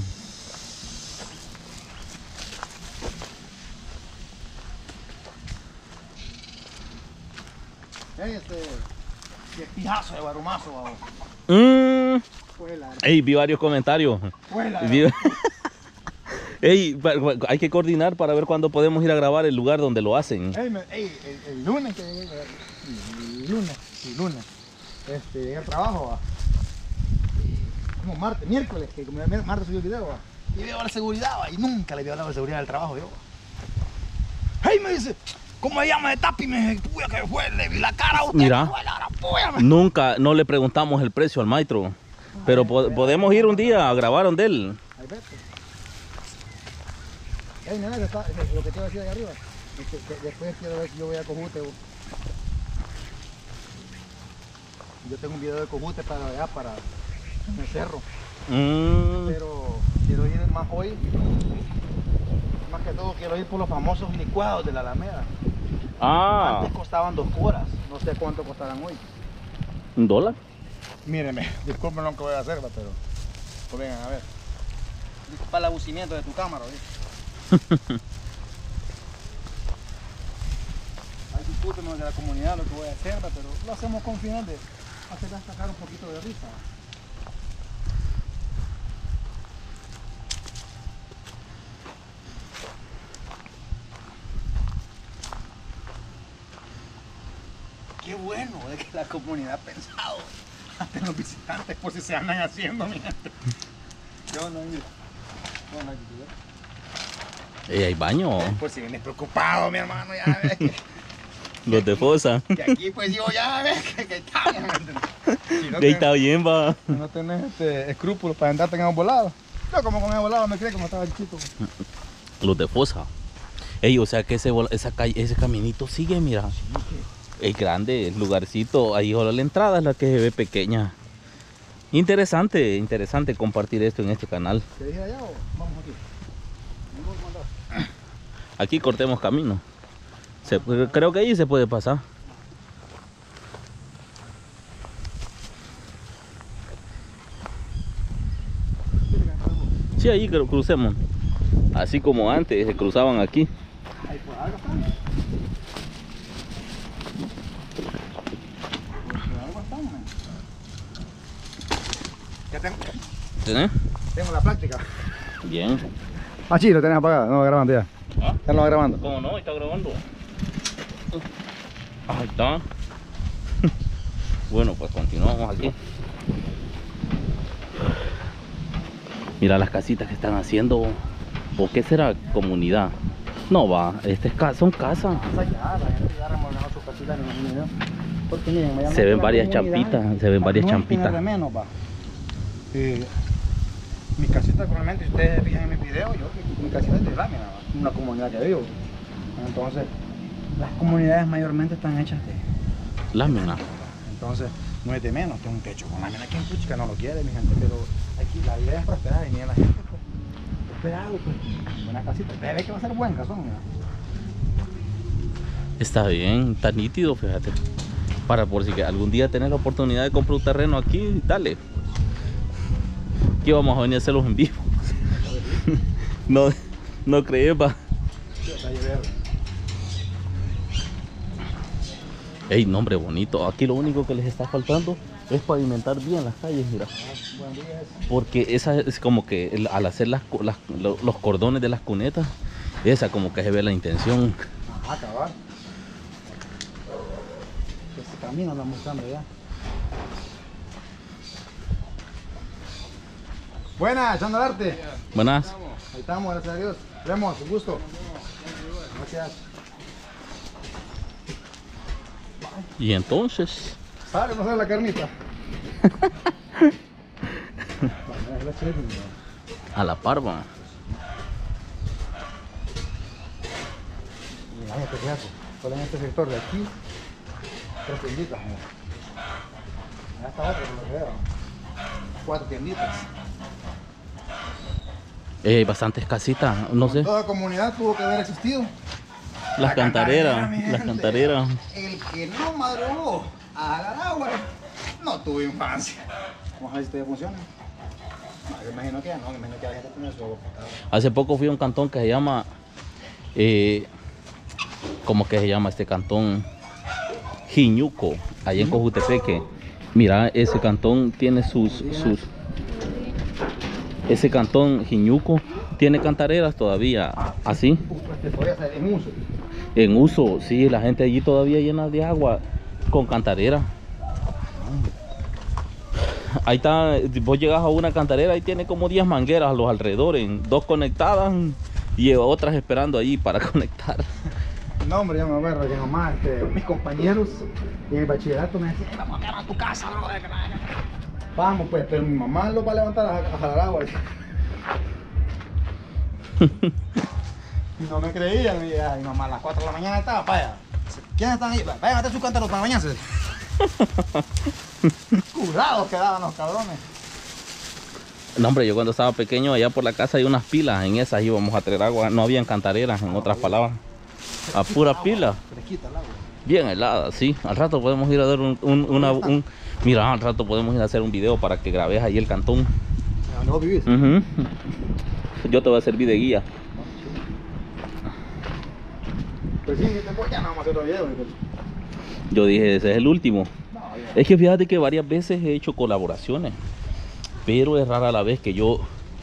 Qué pijazo de barumazo, vos. Pues la Ey, vi varios comentarios. Vi- Ey, hay que coordinar para ver cuándo podemos ir a grabar el lugar donde lo hacen. el lunes que llegué, el lunes, llegué al trabajo, va. Como martes, miércoles, que como martes subí el video, va. Y veo a la seguridad, va, y nunca le había hablado de seguridad del trabajo, yo. ¡Hey! Me dice, ¿cómo se llama de tapi? Me dice, puya, que fue, le vi la cara a usted. Mira. que fue la gran puya, me. Nunca, no le preguntamos el precio al maestro. Pero podemos ir un día a grabar donde él. Ahí vete. Ey, nena, lo que te iba a decir ahí arriba. Después quiero ver si yo voy a Cojute. Vos. Yo tengo un video de Cojute para allá, para en el cerro. Pero quiero ir más hoy. Más que todo quiero ir por los famosos licuados de la Alameda. Ah, Antes costaban 2 horas. No sé cuánto costarán hoy. $1. Míreme, disculpen lo que voy a hacer, pero pues vengan a ver. Disculpa el abucimiento de tu cámara, ¿viste? Ay, discúlpenos de la comunidad lo que voy a hacer, pero lo hacemos con final de hacerla sacar un poquito de risa. Qué bueno de que la comunidad ha pensado ante los visitantes por si se andan haciendo, mi gente. Yo no, mira. Bueno, aquí, Ey, hay baño. por si vienes preocupado, mi hermano, ya ves que, Los de Fosa. que aquí pues yo ya ves que está bien, ¿me entiendes? Si no Ahí está bien, va. no tenés escrúpulos para andarte en esos volados. Yo como con esos volados me crié como estaba chiquito. Los de Fosa. Ey, o sea que esa calle, ese caminito sigue, mira. Es grande, el lugarcito. Ahí solo la entrada es la que se ve pequeña. Interesante, interesante compartir esto en este canal. ¿Te dije allá o vamos aquí? Aquí cortemos camino. Creo que ahí se puede pasar. Sí, ahí crucemos. Así como antes se cruzaban aquí. Ahí por algo estamos. Por algo estamos, man. Ya ¿Tenés? tengo la práctica. Bien. Ah, sí, lo tenés apagado, no va grabando ya. ¿Ah? Ya no va grabando. ¿Cómo no? Está grabando. Ahí está. Bueno, pues continuamos aquí. Mira las casitas que están haciendo. ¿O qué será? Comunidad. No va, son casas. La gente ya remolgando sus casitas, me imagino yo. Porque miren, me Se ven varias champitas, se ven varias champitas. De menos, va. Mi casita, probablemente, si ustedes se fijan en mis videos, mi casita es de lámina, va. Una comunidad que vivo. Entonces, las comunidades mayormente están hechas de Lámina. entonces, no es de menos, que un techo con lámina. Aquí en Puchica no lo quiere, mi gente, pero aquí la idea es prosperar y ni a la gente, pues, prosperado, pues, buena casita. Ustedes ven que va a ser buen casón, mira. Está bien, está nítido, fíjate. Para por si que algún día tenés la oportunidad de comprar un terreno aquí, dale. Aquí vamos a venir a hacerlos en vivo. No crees, va. Ey, nombre bonito. Aquí lo único que les está faltando es pavimentar bien las calles, mira. Buen día. Porque esa es como que al hacer los cordones de las cunetas, esa como que se ve la intención. Ajá, cabal. Ese camino anda mostrando ya. Buenas, echando al arte. Buenas. Ahí estamos, gracias a Dios. Vemos, un gusto. Gracias. Y entonces, ¿Sale o no sale la carnita? a la parva. Mira, este pedazo. Solo en este sector de aquí. 3 tienditas. Allá está otro, por lo que veo. 4 tienditas. Hay bastantes casitas, no sé. Toda comunidad tuvo que haber existido. Las cantareras, mi las gente. cantareras. El que no madrugó a agarrar agua no tuvo infancia. Vamos a ver si todavía funciona. No, yo imagino que ya no, me imagino que la gente tiene su agua potable. Hace poco fui a un cantón que se llama, ¿cómo que se llama este cantón? Jiñuco, allá en Cojutepeque. Mira, ese cantón tiene ese cantón Jiñuco tiene cantareras todavía, así. Todavía está en uso. En uso, sí, la gente allí todavía llena de agua con cantarera. Ahí está, vos llegas a una cantarera y tiene como 10 mangueras a los alrededores, 2 conectadas y otras esperando ahí para conectar. No, hombre, yo me acuerdo que nomás mis compañeros en el bachillerato me decían, vamos a quedar a tu casa, bro. Vamos, pues, pero mi mamá lo va a levantar a jalar agua. Y no me creían, y mi mamá a las 4 de la mañana estaba para allá. ¿Quiénes están ahí? Vayan a hacer su cántaro para bañarse. Curados quedaban los cabrones. No, hombre, yo cuando estaba pequeño allá por la casa hay unas pilas, en esas íbamos a traer agua, no habían cantareras, en otras palabras. A pura pila. Fresquita el agua. Bien helada, sí. Al rato podemos ir a dar mira, al rato podemos ir a hacer un video para que grabes ahí el cantón. ¿Dónde vos vivís? Yo te voy a servir de guía. Pues sí, después ya no vamos a hacer otro video. Yo dije, ese es el último. No, ya. Es que fíjate que varias veces he hecho colaboraciones, pero es rara la vez que yo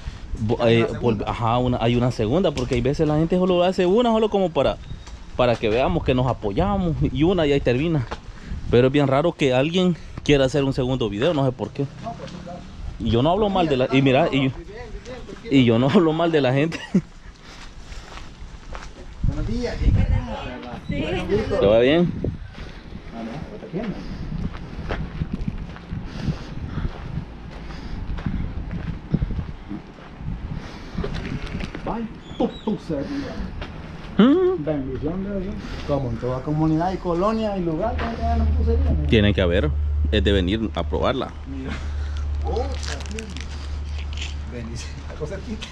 hay una segunda, porque hay veces la gente solo hace una, solo como para que veamos que nos apoyamos, y una y ahí termina. Pero es bien raro que alguien quiera hacer un segundo video, no sé por qué. Y yo no hablo mal de la... Y mira, y yo no hablo mal de la gente. Buenos días. ¿Te va bien? Bendición de Dios. Como en toda comunidad y colonia y lugar, ya no puse. Tiene que haber, es de venir a probarla. Bendición. La cosa aquí.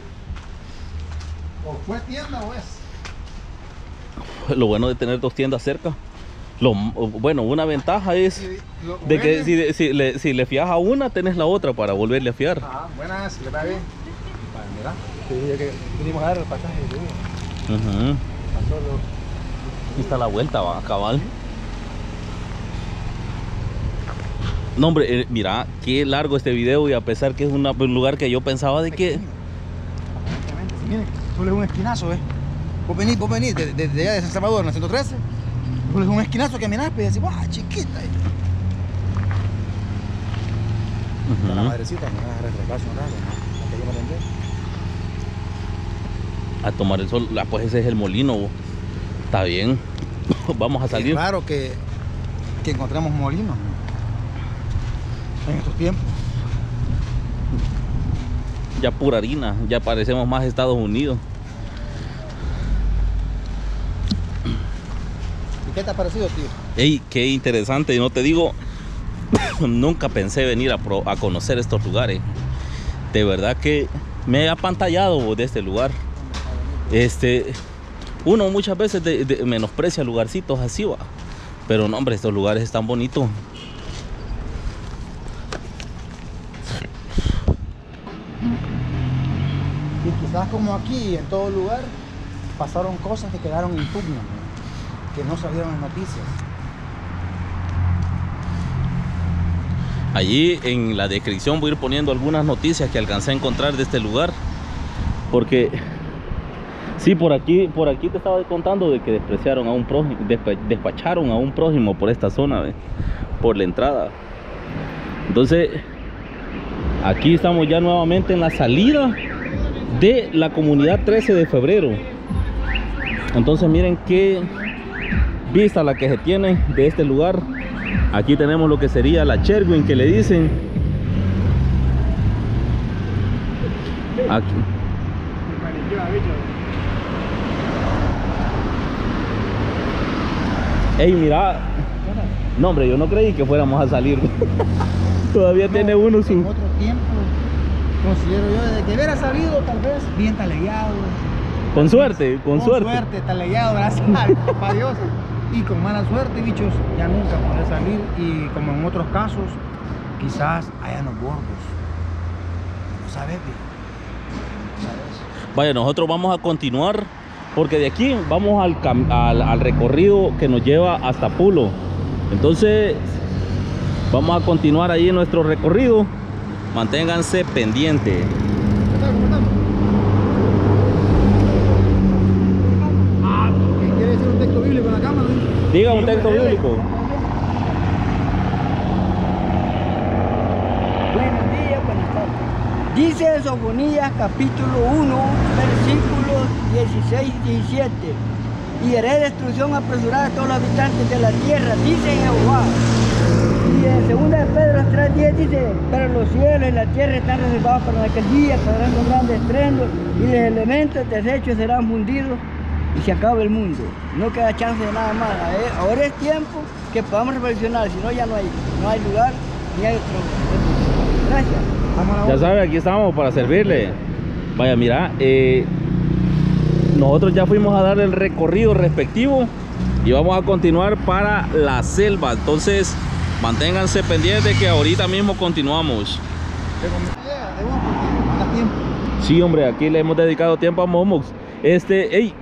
¿O fue tienda o es? Lo bueno de tener 2 tiendas cerca. Bueno, una ventaja es de que si le fías a una, tenés la otra para volverle a fiar. Ah, buenas, le va bien. Mira, te dije que vinimos a dar el pasaje. Aquí está la vuelta, va, cabal. No, hombre, mira, qué largo este video, y a pesar que es un lugar que yo pensaba de que... Aparentemente, sí, miren, solo es un esquinazo, Vos venís desde allá de San Salvador, en la 113. Solo es un esquinazo que mirás, y decís, ¡guau, chiquita! La madrecita, me va a refrescarse un rato, ¿no? Hasta yo me vendé. A tomar el sol, pues ese es el molino, bo. Está bien. Vamos a salir. Es raro que encontremos molinos, ¿no? En estos tiempos. Ya pura harina, ya parecemos más Estados Unidos. ¿Y qué te ha parecido, tío? Ey, qué interesante, no te digo, nunca pensé venir a conocer estos lugares. De verdad que me he apantallado, bo, de este lugar. Uno muchas veces menosprecia lugarcitos así, va. Pero no, hombre, estos lugares están bonitos. Y quizás como aquí, en todo lugar, pasaron cosas que quedaron impugnas, ¿no? Que no salieron en noticias. Allí en la descripción voy a ir poniendo algunas noticias que alcancé a encontrar de este lugar. Porque sí, por aquí te estaba contando de que despreciaron a un prójimo, despacharon a un prójimo por esta zona, ¿ve? Por la entrada. Entonces, aquí estamos ya nuevamente en la salida de la comunidad 13 de febrero. Entonces miren qué vista la que se tiene de este lugar. Aquí tenemos lo que sería la Cherwin, que le dicen. Aquí. Ey, mira. No, hombre, yo no creí que fuéramos a salir. Todavía no, tiene uno su... En otro tiempo, considero yo, desde que hubiera salido, tal vez, bien taleado. Con suerte, con suerte. Con suerte, taleado, gracias a Dios. Y con mala suerte, bichos, ya nunca podré salir. Y como en otros casos, quizás hayan los gordos. No sabes, ¿sabes? Vaya, nosotros vamos a continuar, porque de aquí vamos al recorrido que nos lleva hasta Pulo. Entonces vamos a continuar ahí en nuestro recorrido. Manténganse pendientes. ¿Qué quiere decir un texto bíblico en la cámara? Diga un texto bíblico. Buenos días, buenas tardes. Dice Sofonías capítulo 1, versículos 16 y 17. Y haré destrucción apresurada a todos los habitantes de la tierra, dice Jehová. Y en 2 de Pedro 3:10 dice, pero los cielos y la tierra están reservados para aquel día, caerán con grandes estruendos, y los elementos desechos serán fundidos, y se acaba el mundo. No queda chance de nada más. Ahora es tiempo que podamos reflexionar, si no ya no hay lugar, ni hay otro. Gracias. Ya sabe, aquí estamos para servirle. Vaya, mira, nosotros ya fuimos a dar el recorrido respectivo y vamos a continuar para la selva. Entonces manténganse pendientes que ahorita mismo continuamos. Sí, hombre, aquí le hemos dedicado tiempo a Momox. Ey,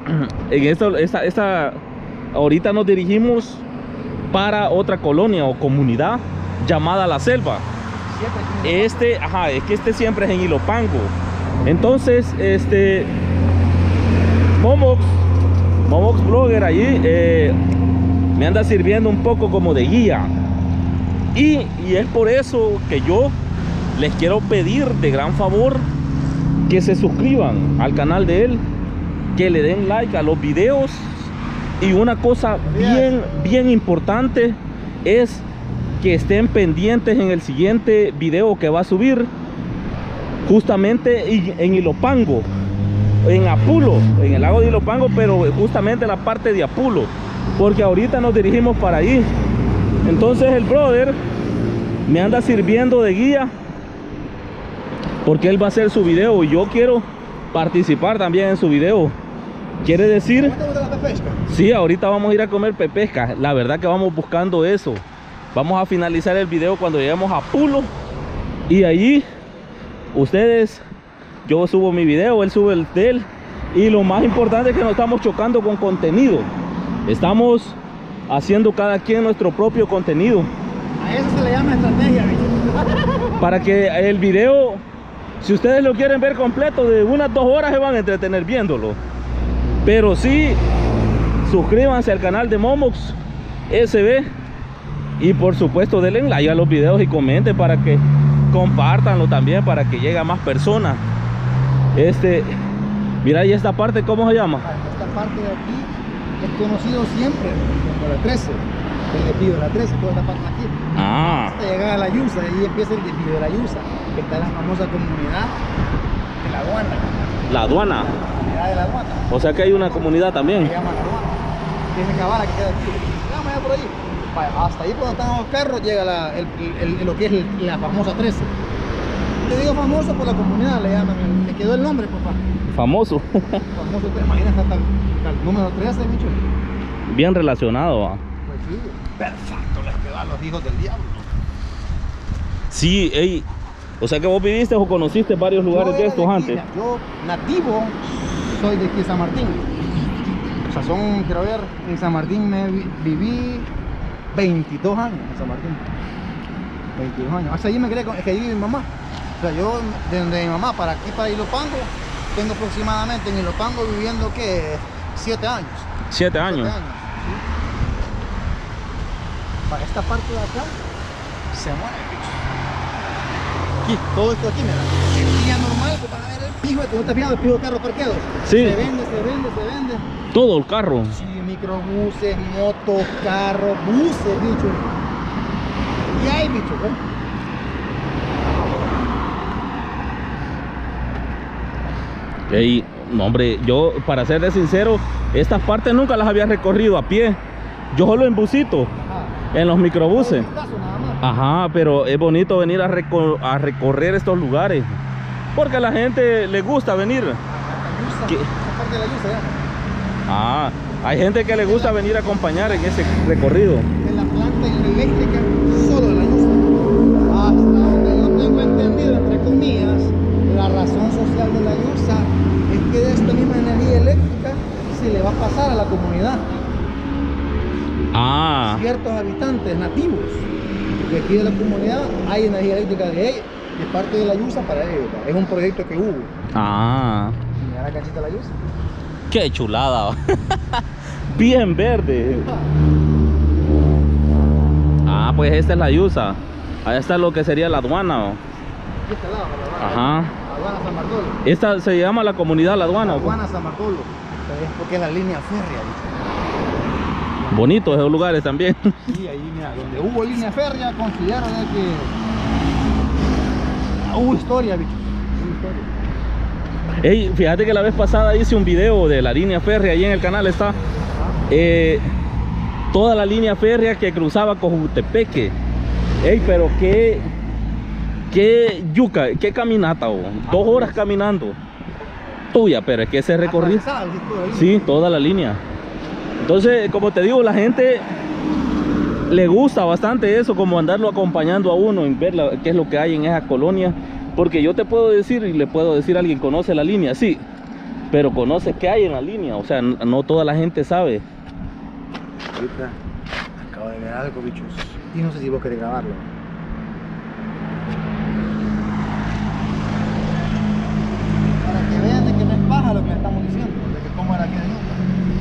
en ahorita nos dirigimos para otra colonia o comunidad llamada La Selva. Es que este siempre es en Ilopango. Entonces, Momox Blogger allí me anda sirviendo un poco como de guía. Y es por eso que yo les quiero pedir de gran favor que se suscriban al canal de él, que le den like a los videos. Y una cosa bien importante es que estén pendientes en el siguiente video que va a subir justamente en Ilopango, en Apulo, en el lago de Ilopango, pero justamente en la parte de Apulo, porque ahorita nos dirigimos para ahí. Entonces el brother me anda sirviendo de guía porque él va a hacer su video y yo quiero participar también en su video. Quiere decir, ¿Cómo te gusta la pepesca? sí, ahorita vamos a ir a comer pepesca. La verdad que vamos buscando eso. Vamos a finalizar el video cuando lleguemos a Pulo, y allí ustedes, yo subo mi video, él sube el de él, y lo más importante es que no estamos chocando con contenido. Estamos haciendo cada quien nuestro propio contenido. A eso se le llama estrategia, bicho. Para que el video, si ustedes lo quieren ver completo, de unas 2 horas se van a entretener viéndolo. Pero sí, suscríbanse al canal de Momox SB. Y por supuesto denle like a los videos y comenten para que compartanlo también, para que llegue a más personas. Mira, y esta parte, ¿cómo se llama? Esta parte de aquí es conocido siempre como la 13, el desvío de la 13, toda esta parte de aquí. Hasta llegar a la Yusa, ahí empieza el desvío de la Yusa, que está en la famosa comunidad de la aduana. La aduana. La comunidad de la aduana. O sea que hay una comunidad también. Se llama la aduana. Tiene cabala que queda aquí. Vamos allá por ahí. Hasta ahí cuando están los carros llega lo que es la famosa 13. Le digo famoso por la comunidad, le llaman, le quedó el nombre, papá. Famoso. Famoso, te imaginas hasta el número 13, bicho. Bien relacionado, ¿va? Pues sí, perfecto, les quedó a los hijos del diablo. Sí, ey. O sea que vos viviste o conociste varios lugares de estos antes. Yo nativo soy de aquí de San Martín. O sea, quiero ver, en San Martín viví 22 años en San Martín. 22 años. Hasta allí me quedé, es que allí vive mi mamá. O sea, yo de donde mi mamá para aquí, para Ilopango, tengo aproximadamente en Ilopango viviendo, ¿qué? 7 años. 7 años. 7 años, sí. Para esta parte de acá, se muere, bicho. Aquí, todo esto aquí, mira. El día normal, pues van a ver el pijo, ¿tú estás viendo el pijo de carros parqueados? Sí. Se vende, se vende, se vende. Todo el carro. Sí, microbuses, motos, carros, buses, bicho. Y hay, bicho, ¿eh? Ey, no, hombre, yo, para serles sincero, estas partes nunca las había recorrido a pie. Yo solo en busito, en los microbuses. Un vistazo nada más. Ajá, pero es bonito venir a recorrer estos lugares. Porque a la gente le gusta venir. ¿Qué? Esa parte de la Yusa, ya. Ah, hay gente que le gusta venir a acompañar en ese recorrido. De la planta eléctrica solo de la Yusa. Hasta donde yo tengo entendido, entre comillas, la razón social de la Yusa es que de esta misma energía eléctrica se le va a pasar a la comunidad. Ah, Ciertos habitantes nativos de aquí de la comunidad hay energía eléctrica de ellos, de parte de la Yusa para ellos. Es un proyecto que hubo. ah, Mira la canchita de la Yusa. qué chulada. Bien verde. Ah, pues esta es la Yusa. Ahí está lo que sería la aduana. ¿O? Aquí está al lado, la aduana. Ajá. Aduana San Bartolo. Esta se llama la comunidad La Aduana. ¿O cómo? Aduana San Bartolo. Es porque es la línea férrea, bicho. Bonitos esos lugares también. Sí, ahí mira, donde hubo línea férrea, considero de que hubo historia, bicho. Hubo historia. Ey, fíjate que la vez pasada hice un video de la línea férrea, ahí en el canal está. Toda la línea férrea que cruzaba Cojutepeque. Ey, pero qué yuca, qué caminata, oh. 2 horas caminando. Tuya, pero es que ese recorrido. Atravesado, sí, todo ahí. Sí, toda la línea. Entonces, como te digo, la gente le gusta bastante eso, como andarlo acompañando a uno en ver qué es lo que hay en esa colonia. Porque yo te puedo decir, y le puedo decir a alguien, ¿conoce la línea? Sí, pero conoce qué hay en la línea. O sea, no toda la gente sabe. Ahorita acabo de ver algo, bichos. Y no sé si vos querés grabarlo. Para que vean de que no es paja lo que le estamos diciendo, de que cómo era aquí de Yuca.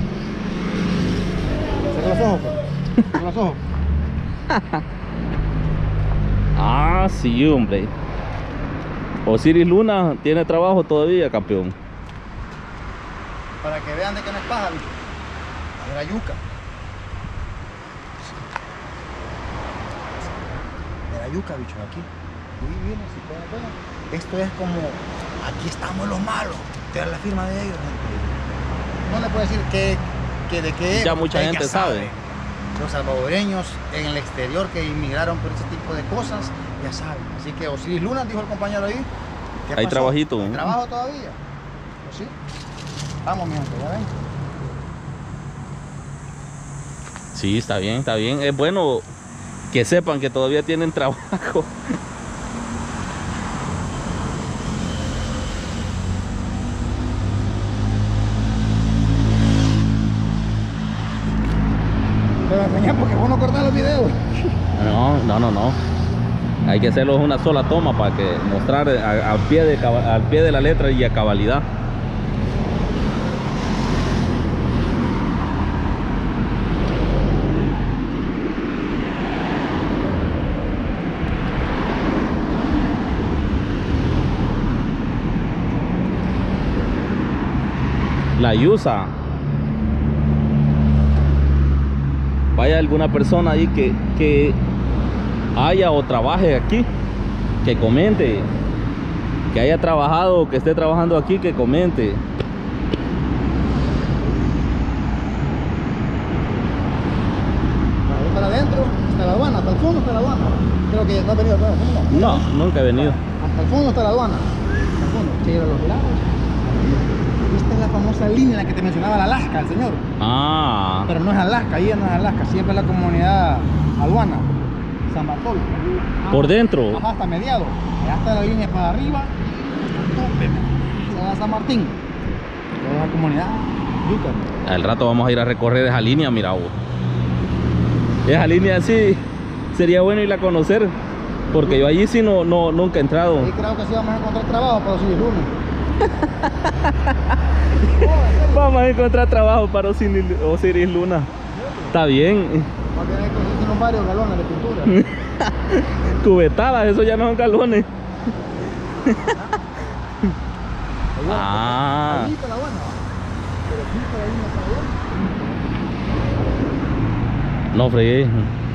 Cierra los ojos, pues. Cierra los ojos. Ah, sí, hombre. Osiris Luna tiene trabajo todavía, campeón. Para que vean de que no es paja, bicho. Era yuca. Era yuca, bicho, aquí. Y viene, si pueden ver. Esto es como, aquí estamos los malos. Te dan la firma de ellos. No le puedo decir de qué es. Ya mucha gente sabe. Los salvadoreños en el exterior que inmigraron por ese tipo de cosas, ya saben. Así que Osiris Luna, dijo el compañero ahí. ¿Qué Hay pasó? trabajito, ¿Hay ¿eh? trabajo todavía? Pues sí. Vamos, mi gente, ya ven. Sí, está bien, está bien. Es bueno que sepan que todavía tienen trabajo. Te voy a enseñar porque vos no cortás los videos. No. Hay que hacerlo en una sola toma para que mostrar al pie de la letra y a cabalidad. La Yusa. Vaya alguna persona ahí que haya o trabaje aquí, que comente, que haya trabajado o que esté trabajando aquí, que comente. Ahí para adentro está la aduana, hasta el fondo está la aduana. Creo que no ha venido acá, ¿no? No, nunca he venido. Hasta el fondo está la aduana. Hasta el fondo. Che, a los lados. Esta es la famosa línea en la que te mencionaba, la Alaska, el señor. Ah, Pero no es Alaska, ahí no es Alaska, siempre es la comunidad aduana, San Bartolo. por dentro. Ajá, hasta mediado. Allá está la línea para arriba, hasta San Martín. Toda la comunidad yuca. Al rato vamos a ir a recorrer esa línea, mira vos. Esa línea sí sería bueno ir a conocer. Porque yo allí sí nunca he entrado. Ahí creo que sí vamos a encontrar trabajo para Osiris Luna. Vamos a encontrar trabajo para Osiris Luna. Está bien. Va a tener que conseguir unos varios galones de pintura. Cubetadas, eso ya no son galones. Ah. Ahí está la buena. Pero aquí por ahí no está bien. No fregué.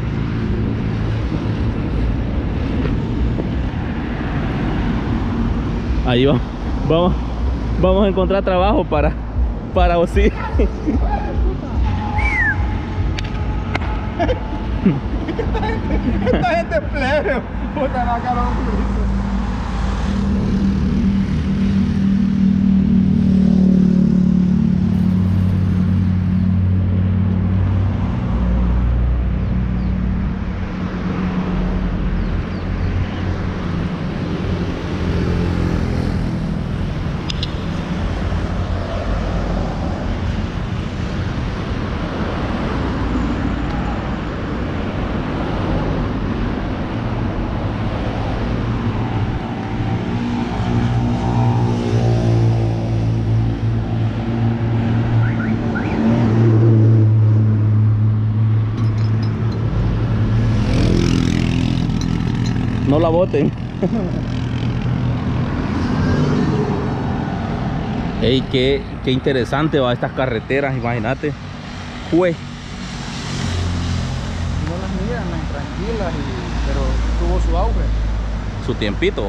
Ahí vamos a encontrar trabajo para Osiris. Esta gente es plebe. Puta la cara. No la boten. Ey, qué interesante va estas carreteras, imagínate. Pues. No las miran, tranquilas, pero tuvo su auge. Su tiempito.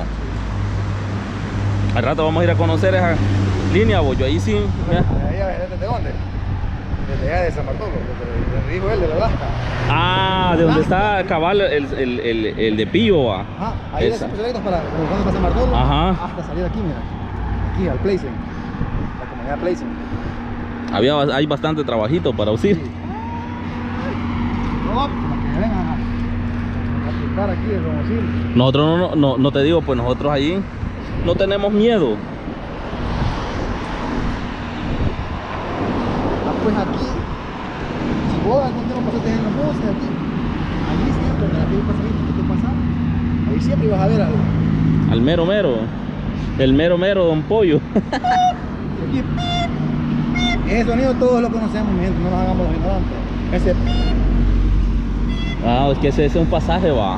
Al rato vamos a ir a conocer esa línea, bollo. Ahí sí. ¿Desde dónde? Desde allá de San Bartolo, donde dijo él, de la Alaska. Ah, de donde está cabal el de Pillo. Va. Ajá, ahí es especialistas para San Bartolo. Ajá. Hasta salir aquí, mira. Aquí al Placing. La comunidad Placing. Hay bastante trabajito para Osiris. No, para que vengan a aplicar aquí de Don Osiris. Nosotros no te digo, pues nosotros allí no tenemos miedo. Pues aquí, si vos algún tiempo pasaste en los buses aquí, allí siempre, en aquel pasadito que te pasaba, ahí siempre ibas a ver algo. Al mero, el mero Don Pollo. Aquí, ese sonido todos lo conocemos, mi gente, no nos hagamos los ignorantes. Ese. Ah, es que ese es un pasaje, va.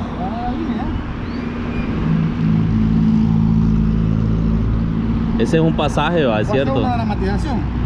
Ese es un pasaje, va, es cierto. Una dramatización.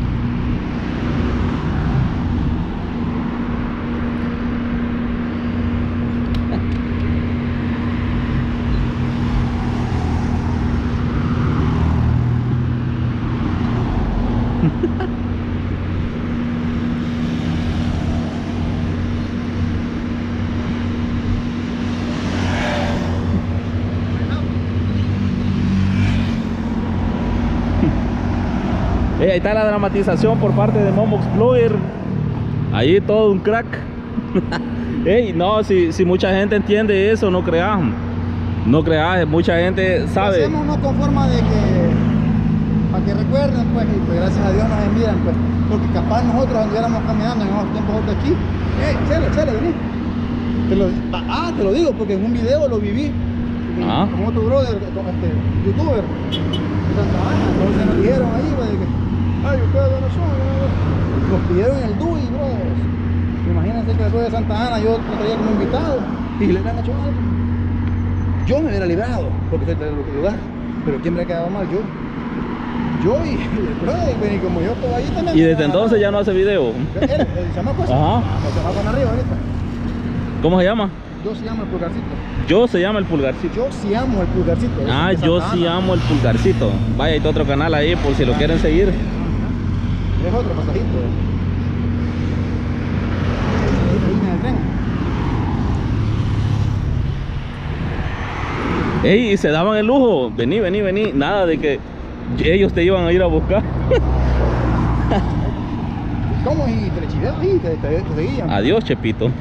Ahí está la dramatización por parte de Momo Explorer. Ahí todo un crack. Ey, no, si mucha gente entiende eso, no creas. No creas, mucha gente sabe. Lo hacemos no con forma de que, para que recuerden, pues, y pues gracias a Dios nos envían, pues, porque capaz nosotros anduviéramos caminando en otros tiempos de aquí. Chele, vení. Te lo digo, porque en un video lo viví con otro brother, con youtuber de Santa Ana. Entonces nos dijeron ahí, pues, de que, ay, ustedes no son, nos pidieron el DUI, brothers. Imagínense que después de Santa Ana yo lo traía como invitado y le hubieran hecho algo. Yo me hubiera librado, porque soy del lugar, pero ¿quién me ha quedado mal? Yo y el brother, y como yo todo ahí también. Y desde entonces ya no hace video. El chamaco ese. Ajá. El chamaco en arriba ahorita. ¿Cómo se llama? Yo sí amo el pulgarcito. Yo se llama el pulgarcito. Yo sí amo el pulgarcito. Ah, yo sí amo el pulgarcito. Vaya, hay otro canal ahí por si lo quieren seguir. Es otro pasajito. Ahí en el tren. Ey, y se daban el lujo. Vení. Nada de que ellos te iban a ir a buscar. ¿Cómo? Y te le chiveabas ahí, te seguían. Adiós, Chepito.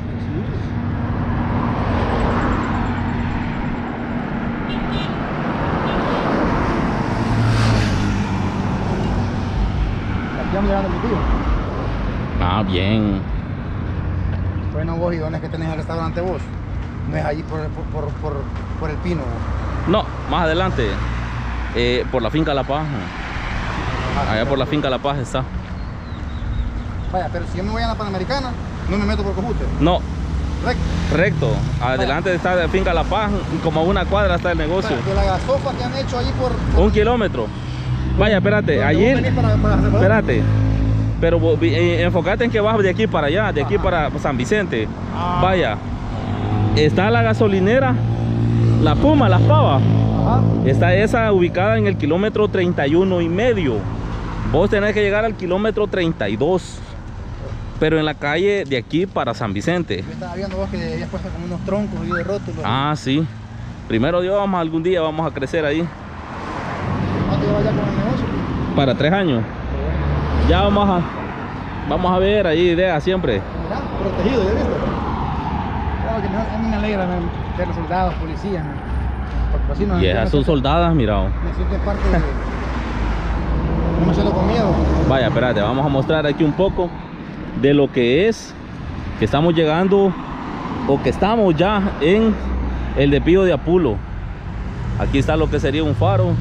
Estamos llegando a mi tío. Ah, bien. Bueno, vos, ¿y dónde es que tenés el restaurante vos? No es allí por el Pino. No, más adelante, por la finca La Paz. Allá por la finca La Paz está. Vaya, pero si yo me voy a la Panamericana, no me meto por Cojute. No, Recto. recto. Adelante está la finca La Paz, como a una cuadra está el negocio. Vaya, de la gasofa que han hecho allí por 1 kilómetro. Vaya, espérate, donde allí. vos venís para Espérate. Pero enfócate en que vas de aquí para allá, de aquí para San Vicente. Vaya. Está la gasolinera, la Puma, Las Pavas. Ajá. Está esa ubicada en el kilómetro 31,5. Vos tenés que llegar al kilómetro 32. Pero en la calle de aquí para San Vicente. Yo estaba viendo vos que habías puesto como unos troncos y de rótulos. Ah, sí. Primero Dios, algún día vamos a crecer ahí. ¿Cuánto llevas ya con el negocio? Para 3 años. Ya vamos a ver ahí ideas siempre. Mirá, protegido, ¿ya viste? Claro que a mí me alegra ver los soldados, policías. Porque así Y esas son soldadas, mira. Me siento parte de... No me siento con miedo. Vaya, espérate, vamos a mostrar aquí un poco de lo que es, que estamos llegando o que estamos ya en el de Pío de Apulo. Aquí está lo que sería un faro.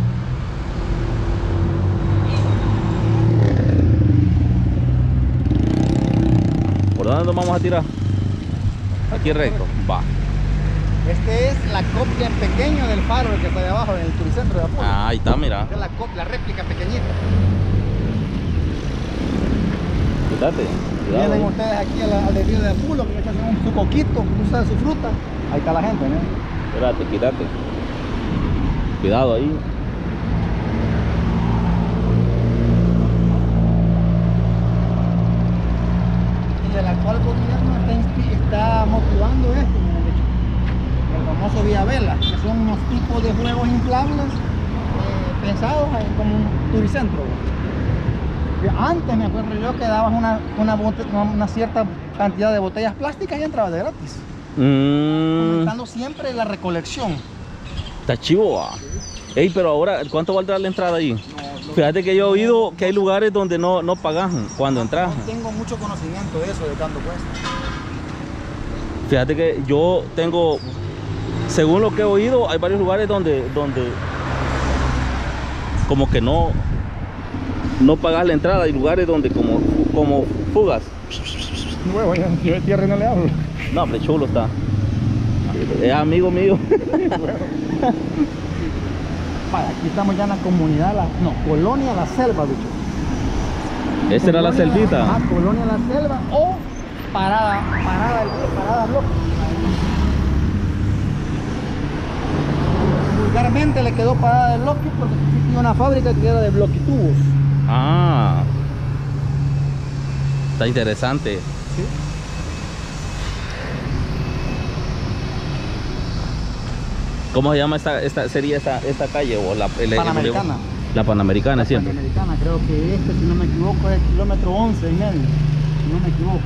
¿Por dónde nos vamos a tirar? Aquí recto, va. Este es la copia en pequeño del faro que está de abajo en el turicentro de Apulo. Ah, ahí está, mira. Esta es la réplica pequeñita. Quítate, cuidado. Vienen ustedes aquí al desvío de Apulo, que echan su coquito, usan su fruta. Ahí está la gente, ¿no? Espérate, quítate. Cuidado ahí. Y del actual gobierno está motivando esto, me han dicho. El famoso Vía Vela, que son unos tipos de juegos inflables pensados como un turicentro. Antes me acuerdo yo que dabas una cierta cantidad de botellas plásticas y entrabas de gratis. Aumentando siempre la recolección. Está chivo, va. Ey, pero ahora, ¿cuánto valdrá la entrada ahí? Fíjate que yo he oído que hay lugares donde no pagas cuando entras. No tengo mucho conocimiento de eso, de cuánto cuesta. Fíjate que yo tengo, según lo que he oído, hay varios lugares donde como que no pagas la entrada. Hay lugares donde como fugas. Nuevo, yo de tierra no le hablo. No, hombre, chulo está. Es amigo mío. Vaya, aquí estamos ya en la comunidad, Colonia La Selva, bicho. Esa era la selvita. Ah, Colonia La Selva o Parada Bloque. Vulgarmente le quedó Parada de Bloque porque existía una fábrica que era de bloquitubos. Ah, está interesante. ¿Sí? ¿Cómo se llama esta calle o Panamericana. La Panamericana siempre. Panamericana, creo que si no me equivoco, es el kilómetro 11,5, si no me equivoco.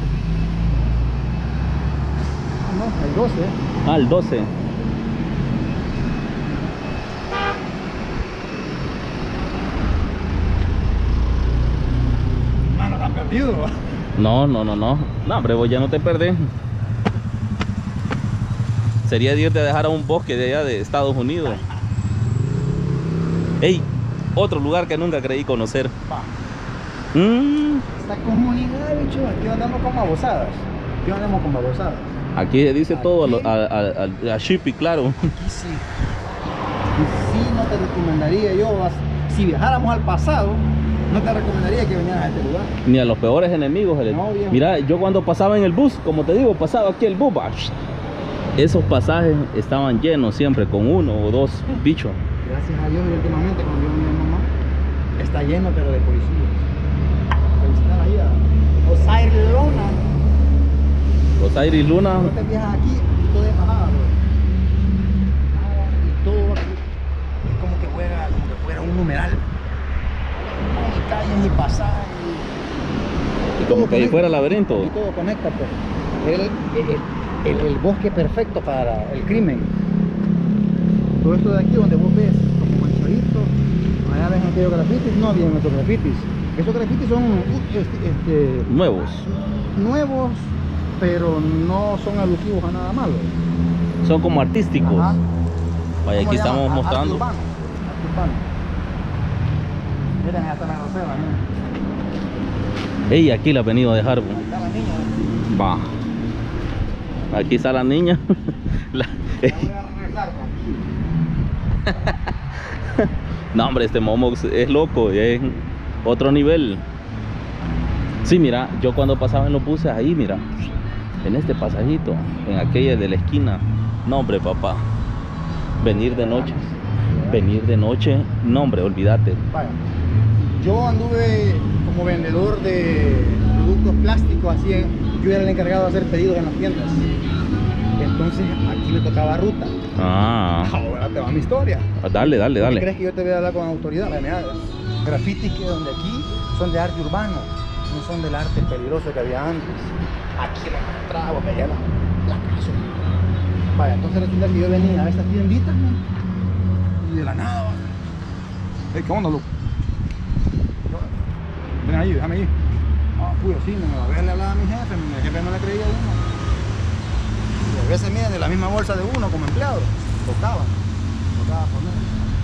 Ah, no, el 12. Ah, el 12. Mano, tan perdido. No. No, hombre, vos ya no te perdés. Sería irte a dejar a un bosque de allá de Estados Unidos. Ey, otro lugar que nunca creí conocer. Esta comunidad, bicho, aquí andamos con babosadas. Aquí se dice todo a Shippy, claro. Aquí sí. Aquí sí no te recomendaría yo, si viajáramos al pasado, no te recomendaría que vinieras a este lugar. Ni a los peores enemigos. No, viejo. Mira, yo cuando pasaba en el bus, como te digo, pasaba aquí el bus. Esos pasajes estaban llenos siempre con 1 o 2 bichos. Gracias a Dios, y últimamente cuando yo vi a mi mamá, está lleno pero de policías. Felicitar ahí a Osiris Luna. Osiris Luna. Cuando te viajas aquí y todo es bajada, bro. Y todo aquí es como que fuera un numeral. Y calles y pasajes. Y como que ahí fuera laberinto. Y todo conecta, pues. El bosque perfecto para el crimen. Todo esto de aquí donde vos ves como manchaditos, allá ves aquellos grafitis, no habían esos grafitis. Esos grafitis son Nuevos. nuevos, pero no son alusivos a nada malo. Son como artísticos. Ajá. Vaya, aquí ¿Cómo se estamos llama? mostrando. Arte urbano. Miren, hasta la grosera, miren. Ey, aquí la ha venido a dejar. Ahí está la niña. Va. Aquí está la niña. La- Ya voy a regresar, No, hombre, este Momox es loco, es otro nivel. Sí, mira, yo cuando pasaba en los buses ahí, mira, en este pasajito, en aquella de la esquina. No, hombre, papá, venir de noche, no, hombre, olvídate. Vaya. Yo anduve como vendedor de productos plásticos, así, yo era el encargado de hacer pedidos en las tiendas. Entonces aquí me tocaba ruta. Ah, Ahora te va mi historia. dale, dale, ¿Por qué dale. crees que yo te voy a hablar con autoridad? Mira, grafitis que donde aquí son de arte urbano, no son del arte peligroso que había antes. Aquí lo encontraba, veía la casa. Vaya, entonces resulta que yo venía a estas tienditas, ¿no? Y de la nada, ¿va? Hey, ¿qué onda, loco? Ven ahí, déjame ir. Ah, pues sí, a veces le hablaba a mi jefe no le creía a uno. Y a veces miren de la misma bolsa de uno como empleado, tocaba poner.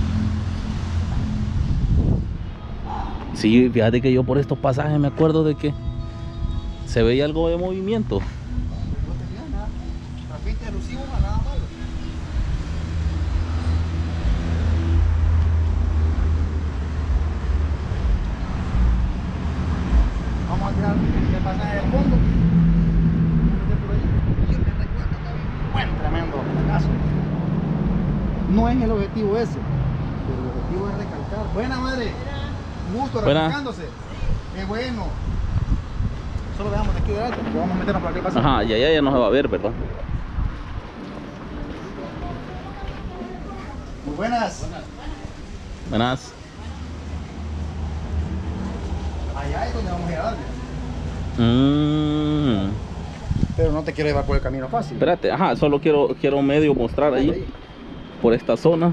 Sí, fíjate que yo por estos pasajes me acuerdo de que se veía algo de movimiento. No tenía nada, grafiti elusivo, nada malo. Vamos a tirar el pasaje del fondo. Y yo me recuerdo que había un buen tremendo fracaso. No es el objetivo ese, pero el objetivo es recalcar. Buena madre, gusto Buena. refrescándose. Qué bueno. Solo veamos aquí de alto, porque vamos a meternos por aquí pasaje. Ajá, y allá ya no se va a ver, ¿verdad? Muy buenas. Buenas. Allá es donde vamos a ir a darle. Mm, Pero no te quiero llevar por el camino fácil. espérate, ajá, solo quiero medio mostrar ahí, por esta zona.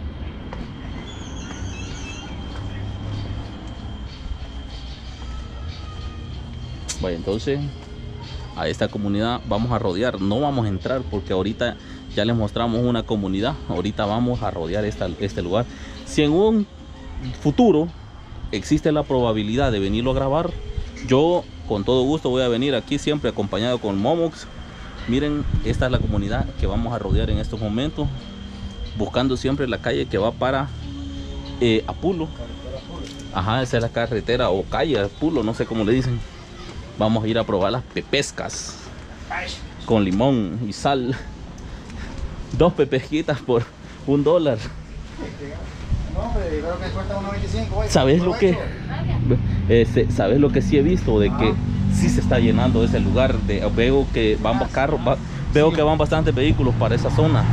Vaya, entonces a esta comunidad vamos a rodear, no vamos a entrar porque ahorita ya les mostramos una comunidad, ahorita vamos a rodear este lugar. Si en un futuro existe la probabilidad de venirlo a grabar, yo con todo gusto voy a venir aquí siempre acompañado con Momox. Miren, esta es la comunidad que vamos a rodear en estos momentos, buscando siempre la calle que va para Apulo. Ajá, esa es la carretera o calle Apulo, no sé cómo le dicen. Vamos a ir a probar las pepescas con limón y sal. 2 pepesquitas por $1. No, hombre, creo que cuesta 1.25 hoy. ¿Sabes lo que? ¿Sabes lo que sí he visto? De que sí se está llenando ese lugar. Veo que van carros, veo que van bastantes vehículos para esa zona.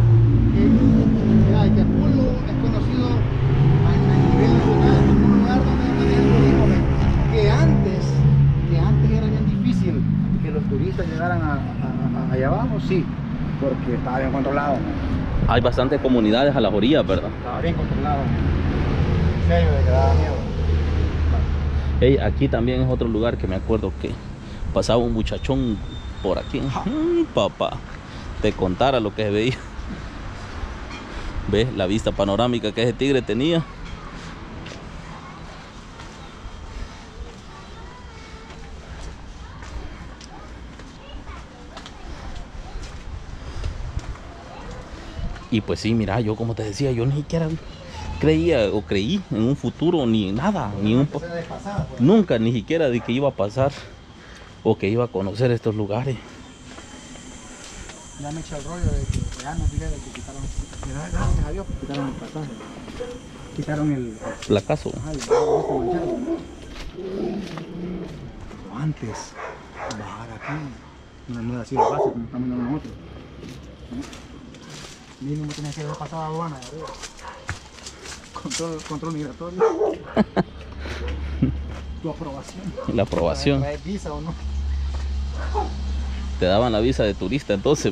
Mira, que Apulo es conocido a nivel nacional como un lugar donde manejan turismo, que antes era bien difícil que los turistas llegaran allá abajo, sí, porque estaba bien controlado, ¿no? Hay bastantes comunidades a las orillas, ¿verdad? Estaba bien controlado. En serio, de que daba miedo. Ey, aquí también es otro lugar que me acuerdo que pasaba un muchachón por aquí. Papá, te contara lo que se veía. ¿Ves la vista panorámica que ese tigre tenía? Y pues sí, mira, yo como te decía, yo ni siquiera creía o creí en un futuro ni nada, nunca ni siquiera de que iba a pasar o que iba a conocer estos lugares. Ya me eché el rollo de que ya no diga de que quitaron, gracias a Dios, quitaron el pasaje. Quitaron el Placazo. ajá, el manchado. Pero antes, bajar aquí no era así de fácil como estamos viendo nosotros. Mínimo tenía que haber pasado a aduana de arriba. Control migratorio. Tu aprobación. La aprobación. ¿Traes visa o no? Te daban la visa de turista entonces.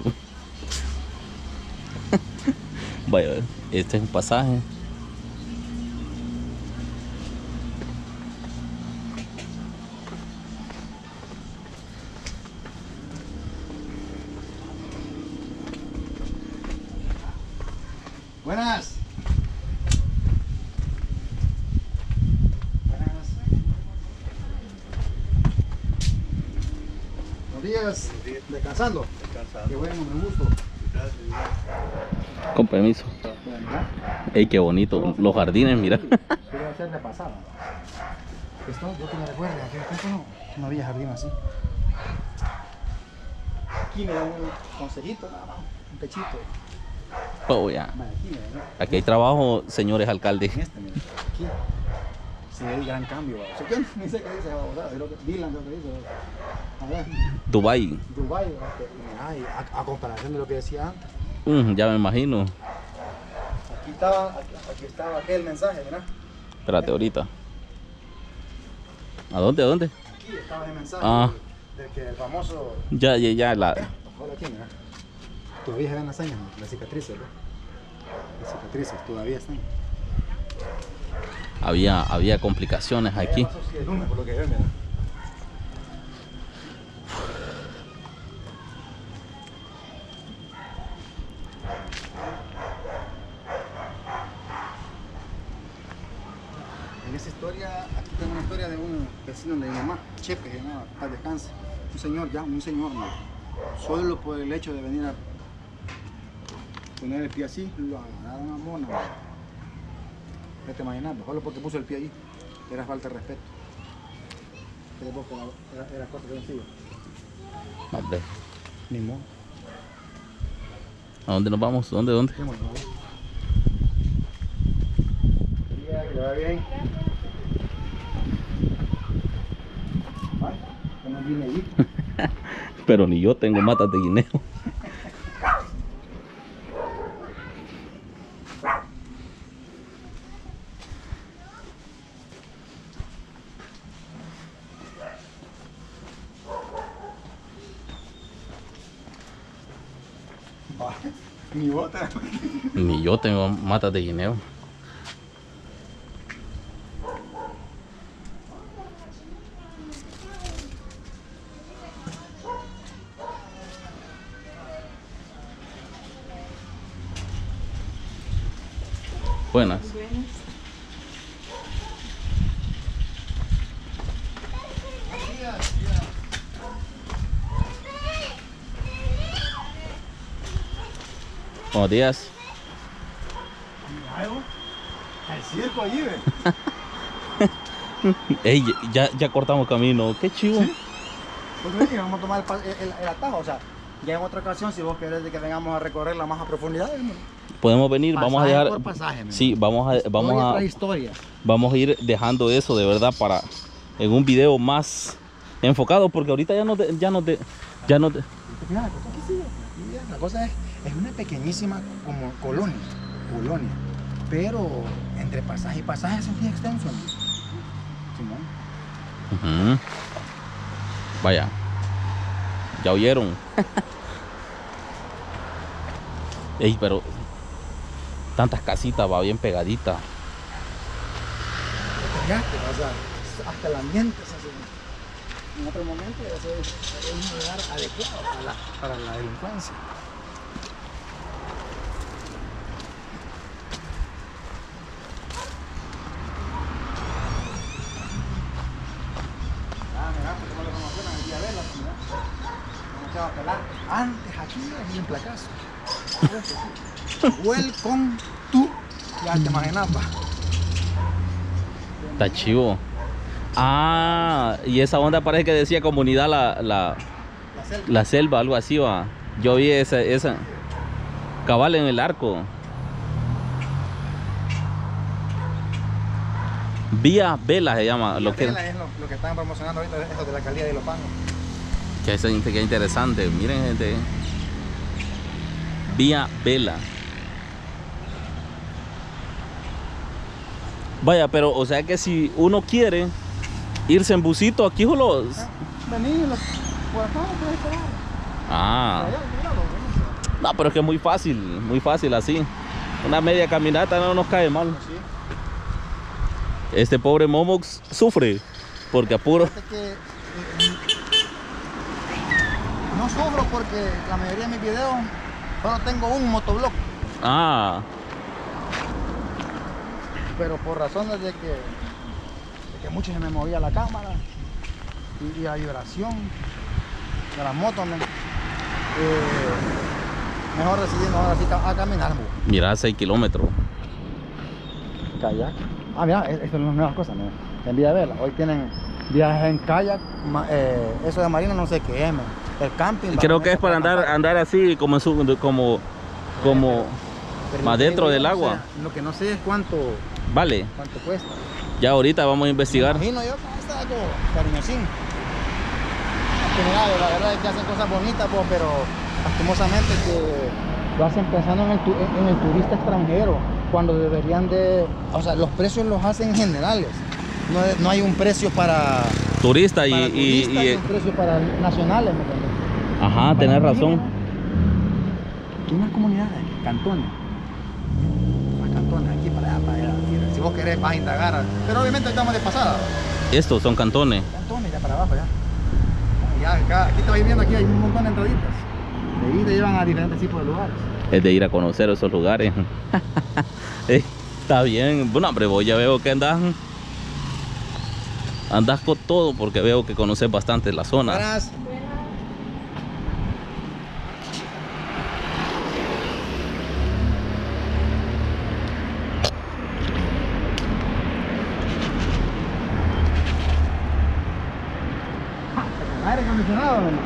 Vaya, este es un pasaje. Buenas. Buenas. Buenos días. Descansando. Descansando. Qué bueno, me gusto. Con permiso. Ey, qué bonito. Los jardines, mira. Quiero hacer de pasada. Esto, yo que me recuerde, aquí en tiempo no había jardín así. Aquí me dan un consejito, nada más, un pechito. Oh, ya. Vale, aquí me dan. Aquí hay trabajo, señores alcaldes. En este, mira, aquí se ve el gran cambio. O sea, yo ni sé qué dice, creo que Dylan creo que dice. A ver, Dubai. Dubai, ay, a comparación de lo que decía antes. Ya me imagino. Aquí estaba aquel mensaje, ¿verdad? Espérate, ahorita. ¿A dónde? ¿A dónde? Aquí estaba el mensaje Ah. de que el famoso. Ya. La... Ahora aquí, mira. Todavía se ven las señas, las cicatrices, ¿verdad? Las cicatrices todavía están. Había complicaciones aquí. Eso sí es lunes, por lo que veo, mira. En esa historia, aquí tengo una historia de un vecino de mi mamá, Chepe, que se llamaba, paz descanse. Un señor, no. Solo por el hecho de venir a poner el pie así, lo agarraron a mona. Ya te imaginas, solo porque puso el pie allí, era falta de respeto. Era cosa que no sigo. Hombre, Ni modo. ¿a dónde nos vamos? ¿Dónde? Dejémoslo, ¿no? Que le vaya bien. Ay, que no viene allí. Pero ni yo tengo matas de guineo. Ni bota. Ni yo tengo matas de guineo. Buenas. Buenos días. El circo allí, ve. Ey, ya cortamos camino. Qué chivo. Pues ven, vamos a tomar el atajo, o sea, ya en otra ocasión, si vos querés de que vengamos a recorrerla más a profundidad, Podemos venir, vamos a dejar. por pasaje, Sí, vamos a historia. vamos a ir dejando eso de verdad para en un video más enfocado, porque ahorita ya no te. Fíjate, aquí sí, aquí la cosa es una pequeñísima como colonia, pero entre pasaje y pasaje es un día extenso. Simón. Ujú. Vaya, ya oyeron. Ey, pero tantas casitas, va bien pegadita. Fíjate, o sea, hasta el ambiente se hace. En otro momento ese es un lugar adecuado para la delincuencia. Mira, porque no le promocionan el día de la ciudad. Como se va a pelar. Antes aquí era un placazo. Welcome to. Ya te imaginas, va. Está chivo. Ah, y esa onda parece que decía comunidad la selva, algo así va. Yo vi esa cabal en el arco. Vía Vela se llama. Lo que están promocionando ahorita es eso de la alcaldía de Los Panos. Que interesante. Miren, gente. Vía Vela. Vaya, pero o sea que si uno quiere irse en busito, aquí solo. Vení, por acá no puedes esperar. Ah. No, pero es que es muy fácil así. Una media caminata no nos cae mal. Sí. Este pobre Momox sufre porque apuro. Que, no sufro porque la mayoría de mis videos solo tengo un motoblog. Ah. pero por razones de que mucho se me movía la cámara y la vibración de la moto, mejor decidimos ahora sí a caminar. Mira, 6 kilómetros. Kayak. Ah, mira, estas son las nuevas cosas, mira. En Villavela, hoy tienen viajes en kayak, eso de marina no sé qué es, el camping. Creo que es para andar así como más dentro del agua. Lo que no sé es cuánto cuesta. Ya ahorita vamos a investigar. Me imagino yo que está algo cariñosín. La verdad es que hacen cosas bonitas, pues, pero lastimosamente que lo hacen pensando en el turista extranjero, cuando deberían de... O sea, los precios los hacen generales. No hay un precio para turista y un precio para nacionales, ¿me entiendes? Ajá, tenés razón. Aquí unas comunidades, cantones. Aquí para allá. Si vos querés vas a indagar. Pero obviamente estamos de pasada. Estos son cantones. Cantones, ya para abajo, ya. Aquí te vas viendo, aquí hay un montón de entraditas. De ahí te llevan a diferentes tipos de lugares. Es de ir a conocer esos lugares. Está bien. Bueno, hombre, vos ya veo que andas con todo, porque veo que conoces bastante la zona. Buenas. Aire acondicionado, ¿no?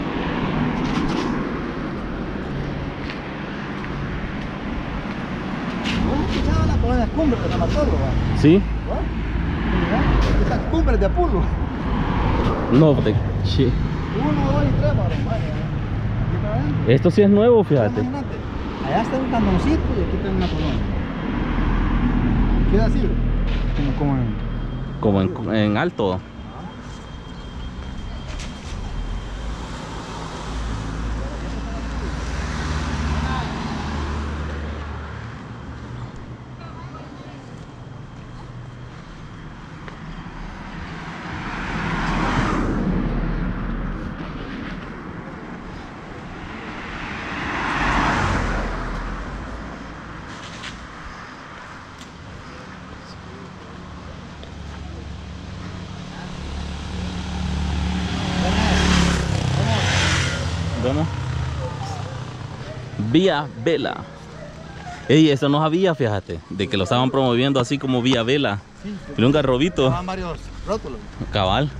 ¿Has escuchado la colonia Cumbres de San Bartolo? ¿Sí? Estas cumbres de Apolo. No, sí. 1, 2 y 3, Esto sí es nuevo, fíjate. Imagínate, allá está un candoncito y aquí está una colonia. Queda así, Como en alto. Bueno, Vía Vela. Ey, eso no sabía, fíjate, de que lo estaban promoviendo así como Vía Vela. Sí, Tiene un garrobito. estaban varios rótulos. Cabal.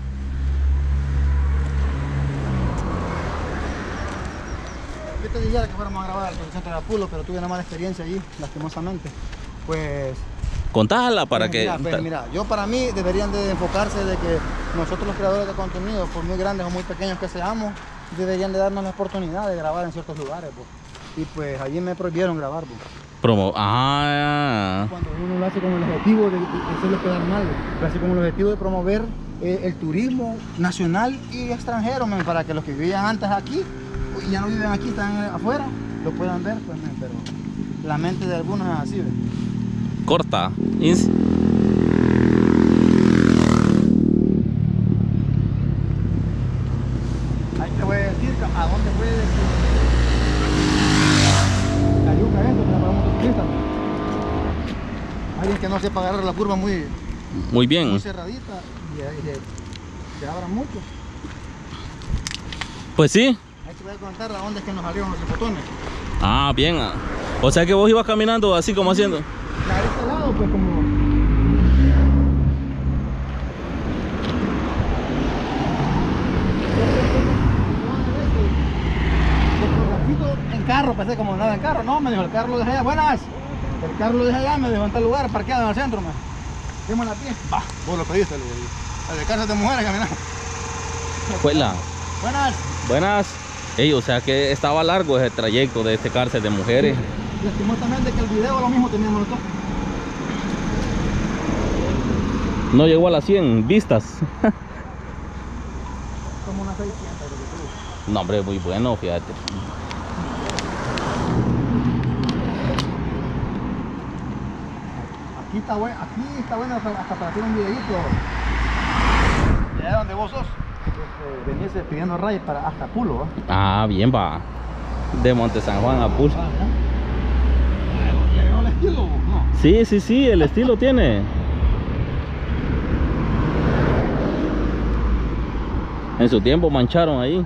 Yo te dijera que fuéramos a grabar al centro de Apolo, pero tuve una mala experiencia allí, lastimosamente. Pues Contala para que... mira, yo para mí deberían de enfocarse de que nosotros los creadores de contenido, por muy grandes o muy pequeños que seamos, deberían de darnos la oportunidad de grabar en ciertos lugares, pues. Y pues allí me prohibieron grabar, pues. Cuando uno lo hace con el objetivo de hacerlo quedar mal, lo hace con el objetivo de promover el turismo nacional y extranjero, para que los que vivían antes aquí y ya no viven aquí, están afuera, lo puedan ver, pues, pero la mente de algunos es así, ¿ves? Corta. Ahí te voy a decir a dónde puede la yuca esto para motociclistas. Alguien que no sepa agarrar la curva muy bien. muy cerradita y ahí se abra mucho. Pues sí. Ahí te voy a contar a dónde es que nos salieron los botones. Ah, bien. O sea que vos ibas caminando así como haciendo. De este lado, pues como... En carro, pensé como nada en carro. No, me dijo, el carro lo dejé allá. Buenas. El carro lo dejé allá, me dijo, en tal lugar, parqueado en el centro. Dimos la pie. Va, vos lo pediste, le digo. El de cárcel de mujeres caminando. Escuela. Buenas. Buenas. Ey, o sea que estaba largo ese trayecto de este cárcel de mujeres. Lastimosamente que el video lo mismo teníamos nosotros. No llegó a las 100 vistas. Como unas 600 lo que tuvo. No, hombre, muy bueno, fíjate. Aquí está bueno hasta para hacer un videito. De allá donde vos sos. Venís pidiendo rayas para hasta Pulo, ¿eh? Ah, bien, va. De Monte San Juan a Pulo. ¿El estilo? No. Sí, el estilo tiene. En su tiempo mancharon ahí.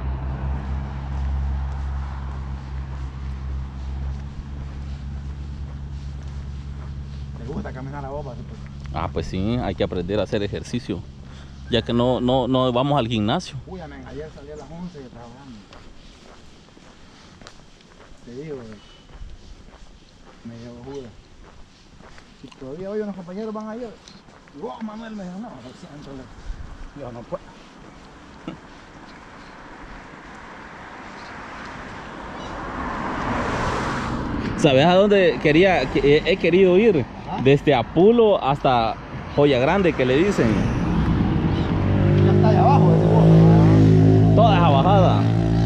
Me gusta caminar a boba. Ah, pues sí, hay que aprender a hacer ejercicio. Ya que no vamos al gimnasio. Uy, amén, ayer salí a las 11 trabajando. Te digo, me llevo juda. Si todavía hoy unos compañeros van ayer, wow, Manuel me dijo, no, lo siento. Yo no puedo. ¿Sabes a dónde he querido ir? Ajá. Desde Apulo hasta Joya Grande, que le dicen. Ya está allá abajo ese bote. Toda esa bajada.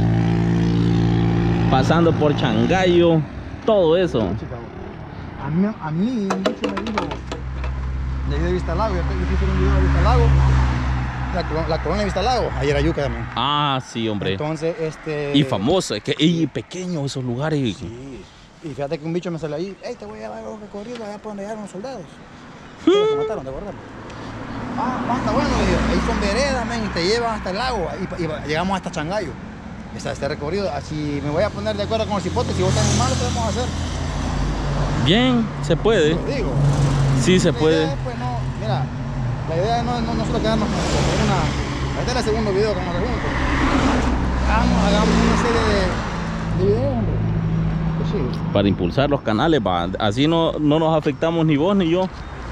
Pasando por Changayo, todo eso. A mí un bicho me dijo de Vista al Lago, yo hice un video de Vista al Lago, la colonia de Vista al Lago, ayer Ayuca también. Ah, sí, hombre. Entonces, Y famoso, es que y pequeños esos lugares. Sí. Y fíjate que un bicho me salió ahí, hey, te voy a llevar algo recorrido allá por donde llegaron los soldados. Que los mataron, ¿te acuerdas? Ah, está bueno, le digo, ahí son veredas, men, y te llevan hasta el lago, y llegamos hasta Changayo. Este recorrido, así me voy a poner de acuerdo con el cipote, si vos estás en mal, lo podemos hacer. Bien, se puede. Te digo. Sí, se La puede. idea es, pues, no, mira, la idea no solo quedarnos con una. Este es el segundo video que vamos a hacer juntos. Hagamos una serie de videos, hombre. Pues sí. Para impulsar los canales, va. Así no nos afectamos ni vos ni yo.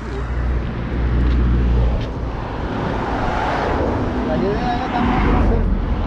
La idea es estamos hacer.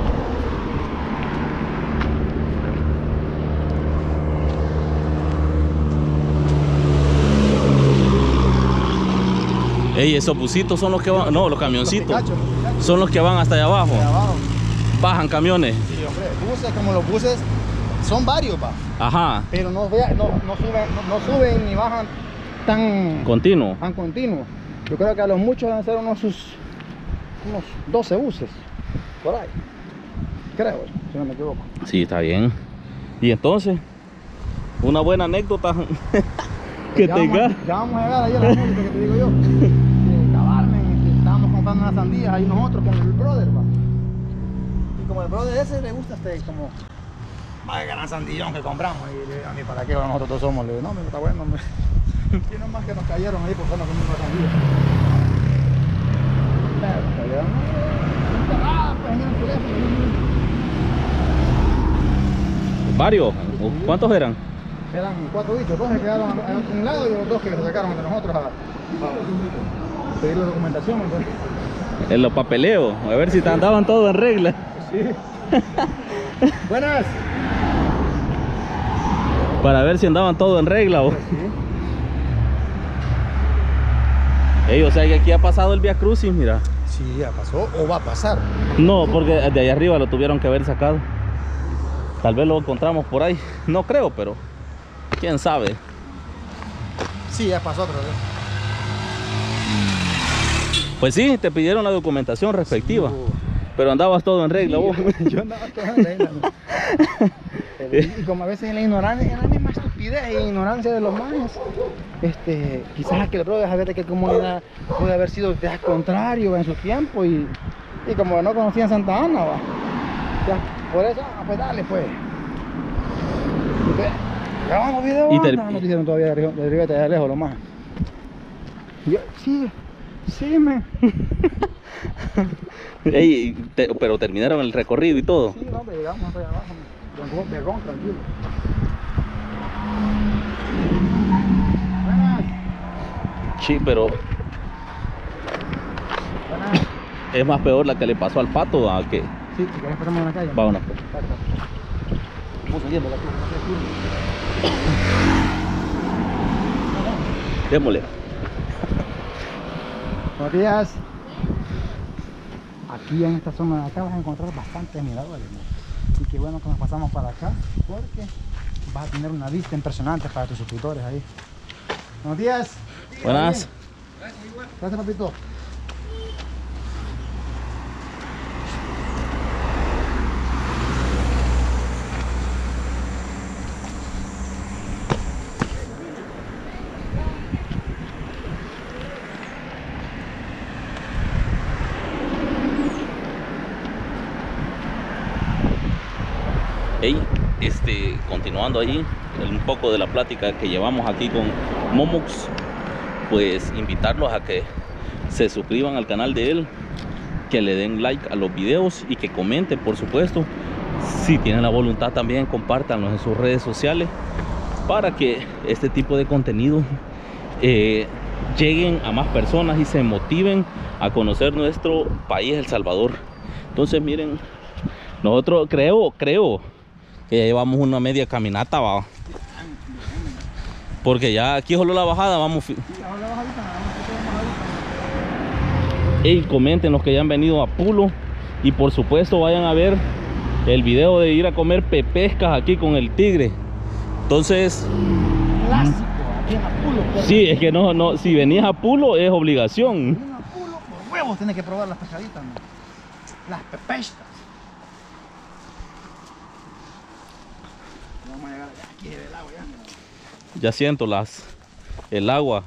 Ey, esos busitos son los que van, no, los camioncitos. Los Pikachu. Son los que van hasta allá abajo. De abajo. Bajan camiones. Sí, hombre, buses como los buses son varios, pa. Ajá. Pero no suben ni bajan tan Continuo. continuo. Yo creo que a los muchos van a ser unos 12 buses. Por ahí. Creo, si no me equivoco. Sí, está bien. Y entonces, una buena anécdota que tenga. Ya vamos a llegar ahí a la música que te digo yo. Cabalmen, estábamos comprando unas sandías ahí nosotros con el brother, va. Y como el brother ese le gusta como más gran sandillón que compramos. Y le digo, a mí, ¿para qué nosotros todos somos? Le digo, no, me está bueno, hombre. Y no más que nos cayeron ahí por estarnos comiendo una sandía. Pero, le digo, no, pues mira el teléfono. Varios. ¿Cuántos eran? Eran 4 bichos, 2 se quedaron a un lado y los 2 que se sacaron entre nosotros a pedir la documentación. Entonces. En los papeleos. A ver si andaban todos en regla. Sí. Buenas. Para ver si andaban todos en regla. Sí. Ey, o sea que aquí ha pasado el Vía Crucis, mira. Sí, ya pasó o va a pasar. No, porque de allá arriba lo tuvieron que haber sacado. Tal vez lo encontramos por ahí. No creo, pero quién sabe. Sí, ya pasó otra vez. Pues sí, te pidieron la documentación respectiva. Pero andabas todo en regla, vos. Yo andaba todo en regla. Y como a veces en la ignorancia, en la misma estupidez e ignorancia de los mayas, quizás aquel brother saber de qué comunidad puede haber sido al contrario en su tiempo y como no conocían Santa Ana, va. Ya, por eso, pues dale, pues. Grabamos video, Y no nos dijeron todavía de Riveta, de lejos, lo más. Yo, sí, me. Ey, pero terminaron el recorrido y todo. Sí, no, pero llegamos hasta allá abajo. Vergón, tranquilo. Buenas. Sí, pero Buenas. es más peor la que le pasó al pato a que... Sí, si querés pasamos en la calle. Vámonos. Vamos saliendo la Démosle. Buenos días. Aquí en esta zona de acá vas a encontrar bastantes miradores, ¿no? Y qué bueno que nos pasamos para acá porque vas a tener una vista impresionante para tus suscriptores ahí. Buenos días. Buenas. Gracias, papito. Hey, continuando ahí un poco de la plática que llevamos aquí con Momox, pues invitarlos a que se suscriban al canal de él, que le den like a los videos y que comenten, por supuesto. Si tienen la voluntad, también compártanlos en sus redes sociales para que este tipo de contenido lleguen a más personas y se motiven a conocer nuestro país, El Salvador. Entonces miren, nosotros creo que ya llevamos una media caminata, va, porque ya aquí solo la bajada vamos. Y comenten los que ya han venido a Pulo, y por supuesto vayan a ver el video de ir a comer pepescas aquí con el tigre. Entonces Clásico, aquí en Pulo. sí, es que no, si venías a Pulo es obligación. En Pulo, por huevos, tienes que probar las pescaditas, ¿no? Las pepescas. Vamos a llegar allá, aquí el agua ya. Ya siento el agua.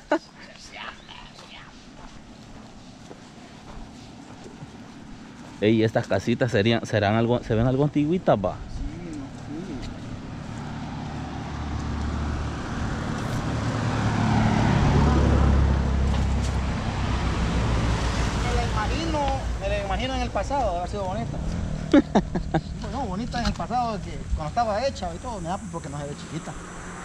Ey, estas casitas se ven algo antiguitas, va. Me la imagino en el pasado, haber sido bonita. Bueno, bonita en el pasado, que cuando estaba hecha y todo, me da porque no se ve chiquita.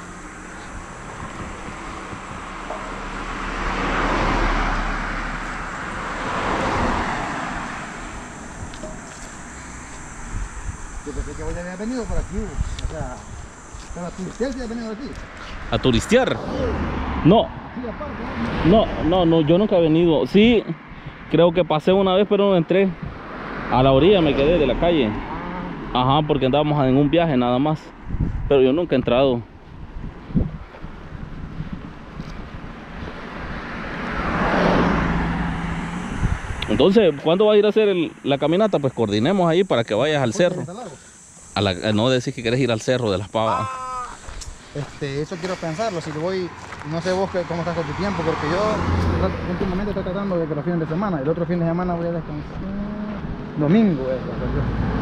Yo pensé que hoy había venido por aquí, o sea, pero a turistear sí había venido aquí. ¿A turistear? No. No, yo nunca he venido. Sí, creo que pasé una vez, pero no entré. A la orilla me quedé de la calle. Ajá, porque andábamos en un viaje nada más. Pero yo nunca he entrado. Entonces, ¿cuándo va a ir a hacer la caminata? Pues coordinemos ahí para que vayas al cerro. No decís que querés ir al cerro de las Pavas. Eso quiero pensarlo, si voy, no sé vos cómo estás con tu tiempo, porque yo últimamente estoy tratando de que los fines de semana, el otro fin de semana voy a descansar. Domingo voy a descansar.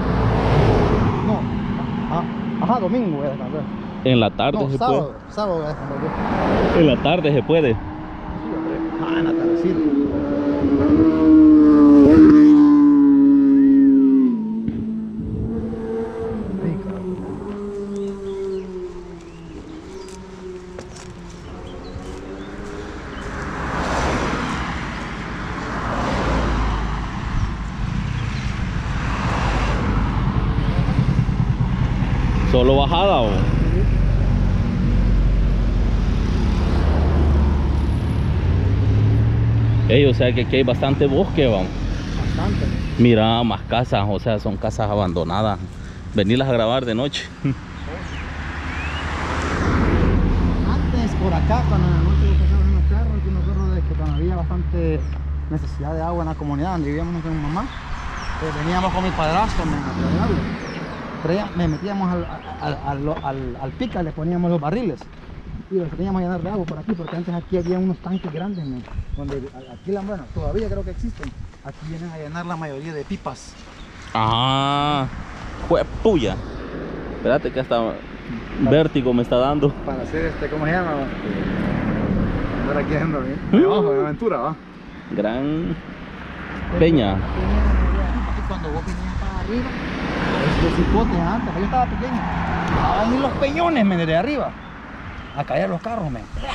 No, ajá, domingo voy a descansar. En la tarde no, se sábado, puede. Sábado voy a descansar yo. En la tarde se puede. Sí, hombre. En la tardecita. ¿Solo bajada o? O sea que aquí hay bastante bosque, vamos. Bastante. Mira, más casas, o sea, son casas abandonadas. Venirlas a grabar de noche. Antes, por acá, cuando en la noche pasaban unos carros, de que cuando había bastante necesidad de agua en la comunidad donde vivíamos con mi mamá, veníamos con mi padrastro a traerlo. Me metíamos al pica, le poníamos los barriles y los teníamos a llenar de agua por aquí, porque antes aquí había unos tanques grandes, donde aquí, bueno, todavía creo que existen. Aquí vienen a llenar la mayoría de pipas. Ah, puya. Espérate que hasta vértigo me está dando. Para hacer ¿cómo se llama? Andar aquí haciendo abajo de aventura, ¿va? Gran peña. Cuando vos venías para arriba, los cipotes antes, yo estaba pequeño, estaban en los peñones, de arriba, a caer los carros,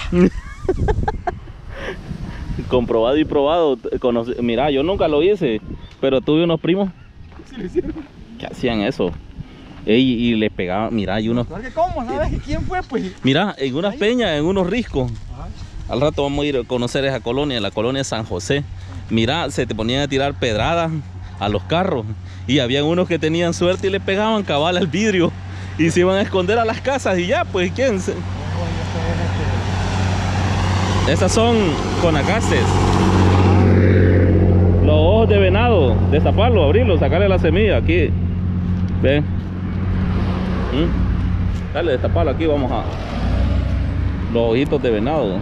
Comprobado y probado. Mira, yo nunca lo hice, pero tuve unos primos que hacían eso. Y le pegaban, mira, y unos... ¿Cómo? ¿Sabes quién fue, pues? Mira, en unas peñas, en unos riscos. Al rato vamos a ir a conocer esa colonia, la colonia San José. Mira, se te ponían a tirar pedradas a los carros. Y habían unos que tenían suerte y le pegaban cabal al vidrio. Y se iban a esconder a las casas y ya, pues, ¿quién? Esas son conacastes. Los ojos de venado, destaparlo, abrirlo, sacarle la semilla aquí. Ven. Dale, destaparlo aquí, vamos a... Los ojitos de venado.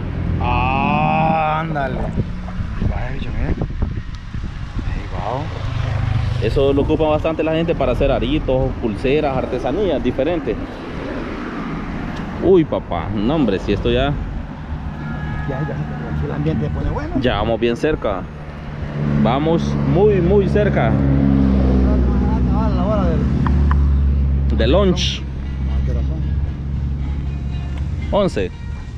Ah, ándale. Vaya, bicho, mira. Ahí va. Eso lo ocupa bastante la gente para hacer aritos, pulseras, artesanías diferentes. Uy, papá, no hombre, si esto ya el ambiente se pone bueno. ya vamos bien cerca. Vamos muy cerca A la hora de lunch. 11.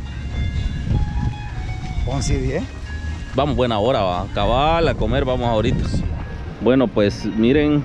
11 y 10. Vamos, buena hora, va. Cabal, a comer vamos ahorita. Bueno, pues miren,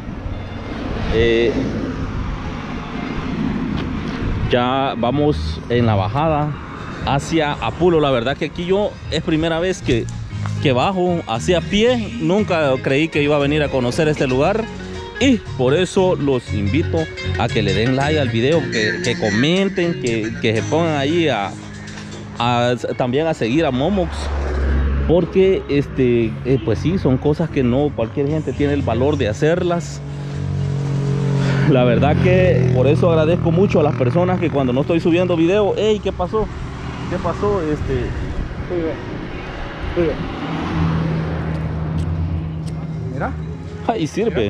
ya vamos en la bajada hacia Apulo. La verdad que aquí yo es primera vez que bajo hacia pie. Nunca creí que iba a venir a conocer este lugar. Y por eso los invito a que le den like al video, que comenten, que se pongan ahí también a seguir a Momox. Porque pues sí, son cosas que no cualquier gente tiene el valor de hacerlas. La verdad que por eso agradezco mucho a las personas que cuando no estoy subiendo video, hey, ¿qué pasó? ¿Qué pasó? Mira. Ay, sirve.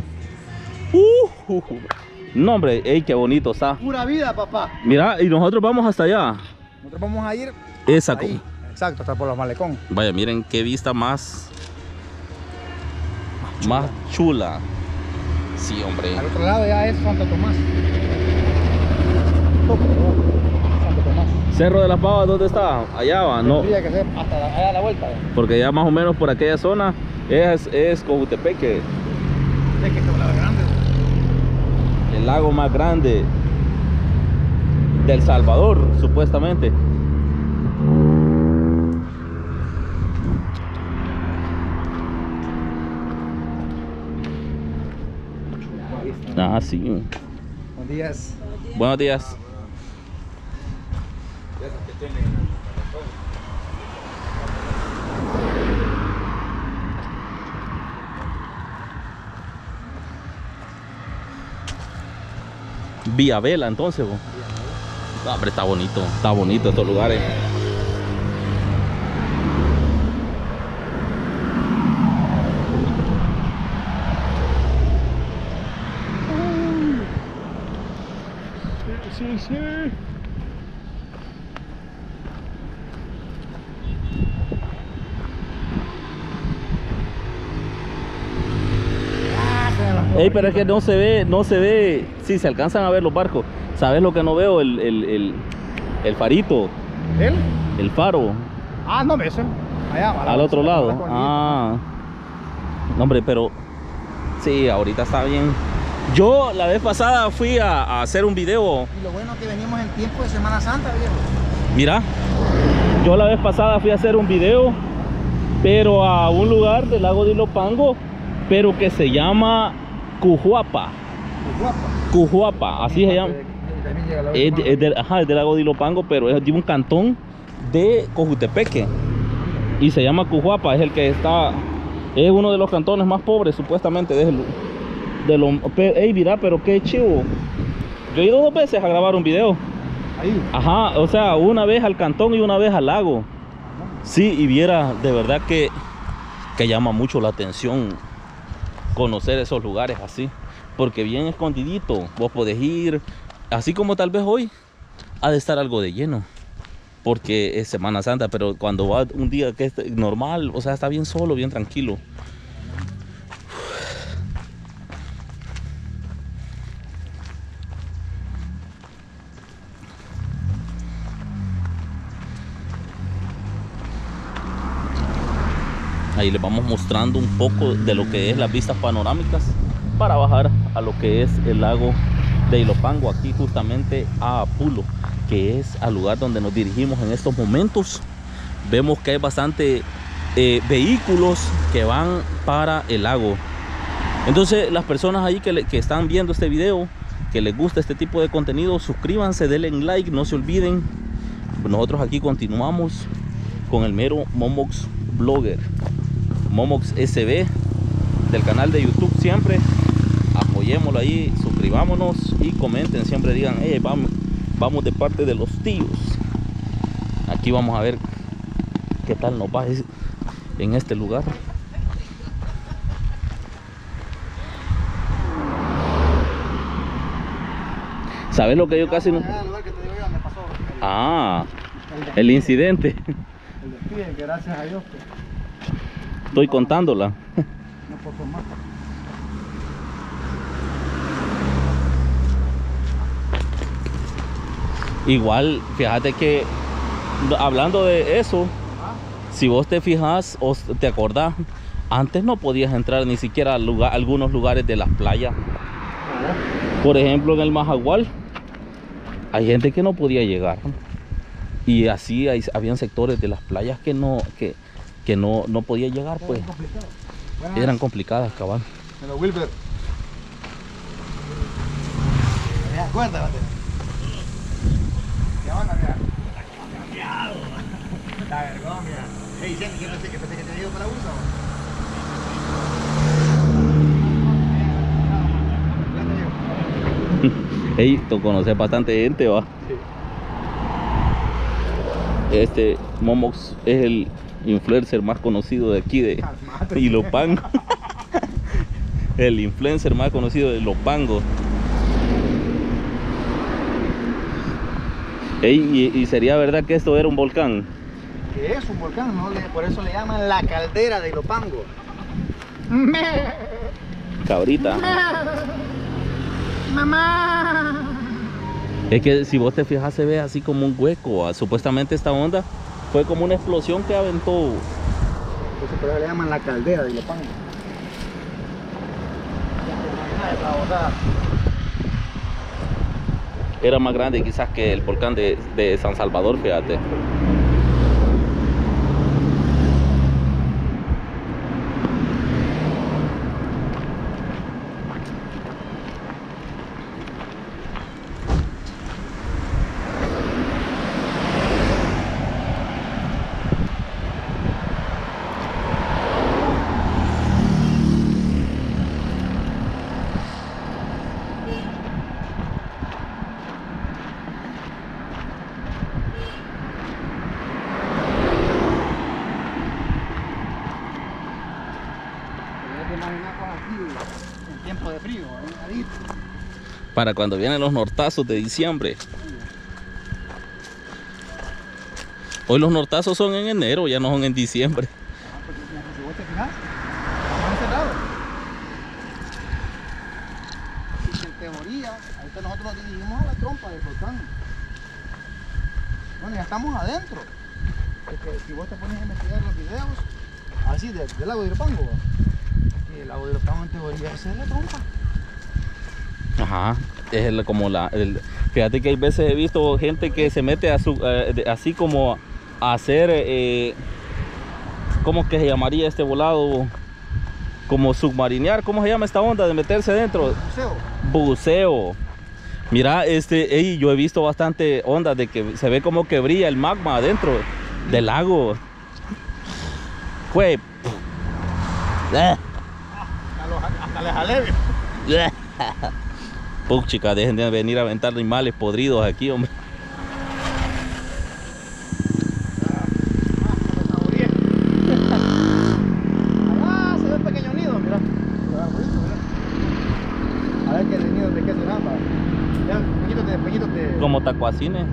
No, hombre, hey, qué bonito está. Pura vida, papá. Mira, y nosotros vamos hasta allá. Nosotros vamos a ir Esa ahí. Exacto, hasta por los malecón. Vaya, miren qué vista más chula. Sí, hombre. Al otro lado ya es Santo Tomás. Santo Tomás. Cerro de las Pavas, ¿dónde está? Allá va, no. Tendría que ser hasta allá a la vuelta. Porque ya más o menos por aquella zona es Cojutepeque. Es que es un lago grande. El lago más grande del Salvador, supuestamente. Ah, sí. Buenos días. Buenos días. Vía Vela, entonces. No, hombre, está bonito estos lugares. Sí. Ey, pero es que no se ve, sí, se alcanzan a ver los barcos. ¿Sabes lo que no veo? El farito. ¿Él? El faro. Ah, no, eso. Allá, Al otro lado. Ah. No, hombre, pero sí, ahorita está bien. Yo la vez pasada fui a hacer un video. Y lo bueno es que venimos en tiempo de Semana Santa, viejo. Mira, yo la vez pasada fui a hacer un video, pero a un lugar del lago de Ilopango, pero que se llama Cujuapa. Cujuapa, así se llama. Es del lago de Ilopango, pero es de un cantón de Cojutepeque. Y se llama Cujuapa, es el que está, es uno de los cantones más pobres supuestamente ey, mira, pero qué chivo. Yo he ido 2 veces a grabar un video. Ahí. Ajá, o sea, una vez al cantón y una vez al lago. Sí, y viera, de verdad que llama mucho la atención conocer esos lugares así. Porque bien escondidito, vos podés ir, así como tal vez hoy, ha de estar algo de lleno. Porque es Semana Santa, pero cuando va un día que es normal, o sea, está bien solo, bien tranquilo. Ahí les vamos mostrando un poco de lo que es las vistas panorámicas para bajar a lo que es el lago de Ilopango, aquí justamente a Apulo, que es al lugar donde nos dirigimos en estos momentos. Vemos que hay bastante vehículos que van para el lago. Entonces las personas ahí que están viendo este video, que les gusta este tipo de contenido, suscríbanse, denle like, no se olviden. Nosotros aquí continuamos con el mero Momox Blogger, Momox SB, del canal de YouTube. Siempre apoyémoslo ahí, suscribámonos y comenten, siempre digan, hey, vamos de parte de los tíos. Aquí vamos a ver qué tal nos va en este lugar. ¿Sabes lo que yo casi no? Allá al lugar que te digo yo, donde pasó Ah, el el incidente. el desfile, que gracias a Dios que Estoy contándola. no pasó más. Igual, fíjate que hablando de eso, si vos te fijas o te acordás, antes no podías entrar ni siquiera a algunos lugares de las playas. Por ejemplo, en el Majagual hay gente que no podía llegar. Y así habían sectores de las playas que no podía llegar, pues. Eran complicadas, cabal. Pero Wilber. Cuéntate. ¿Qué onda, mira? La vergüenza, mira. Hey, Jenny, ¿qué pensé que te había ido para USA? Ey, tú conoces bastante gente, va. Este Momox es el influencer más conocido de aquí de Ilopango. El influencer más conocido de Ilopango. Ey, y sería verdad que esto era un volcán. Que es un volcán, ¿no? Por eso le llaman la caldera de Ilopango. Cabrita. ¡Mamá! Es que si vos te fijas se ve así como un hueco. Supuestamente esta onda fue como una explosión que aventó. Entonces por eso le llaman la caldera de Ilopango. Era más grande quizás que el volcán de San Salvador, fíjate. En tiempo de frío, adito. Para cuando vienen los nortazos de diciembre. Hoy los nortazos son en enero, ya no son en diciembre. Porque si vos te fijas, estamos encerrados. Así que en teoría, ahorita nosotros nos dirigimos a la trompa del volcán. Bueno, ya estamos adentro. Porque si vos te pones a investigar los videos, así del lago de Ilopango, que el lago de Ilopango en teoría esa es la trompa. Ajá, es fíjate que hay veces he visto gente que se mete así como a hacer, ¿cómo que se llamaría este volado? Como submarinear, ¿cómo se llama esta onda de meterse dentro? Buceo. Buceo. Mira, yo he visto bastante ondas de que se ve como que brilla el magma adentro del lago. Fue. Hasta les aleve. Puchica, dejen de venir a aventar animales podridos aquí, hombre. Allá se ve un pequeño nido, mira. A ver qué nido de qué será, pa. Ya, pequeñitos de... Como tacuacines.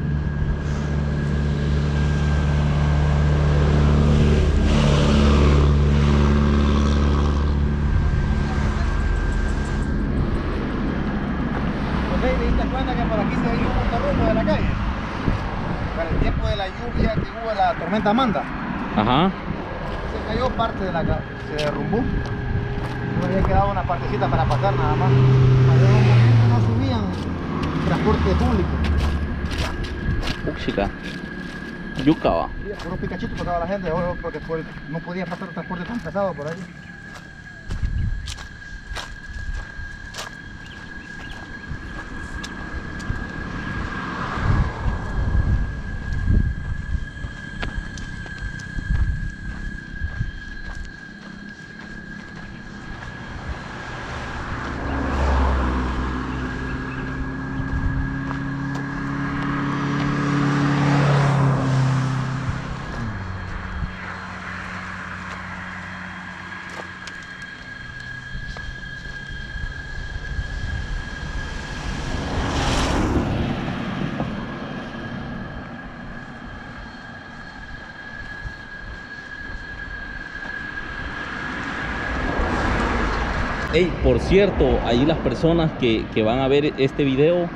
¿Te diste cuenta que por aquí se ve un montarrumbo de la calle? Para el tiempo de la lluvia que hubo la tormenta Amanda, Ajá. se cayó parte de la calle, se derrumbó. No había quedado una partecita para pasar nada más. Allá en un momento no subían transporte público. Puchica. Yuca va. Sí, puro picachito tocaba la gente, porque no podía pasar transporte tan pesado por ahí. Hey, por cierto, ahí las personas que van a ver este video,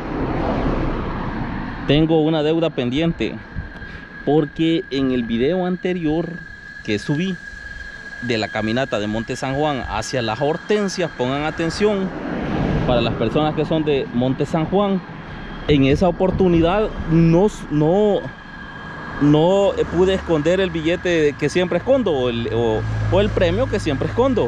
tengo una deuda pendiente, porque en el video anterior que subí de la caminata de Monte San Juan hacia Las Hortensias, pongan atención, para las personas que son de Monte San Juan, en esa oportunidad no pude esconder el billete que siempre escondo, o el premio que siempre escondo.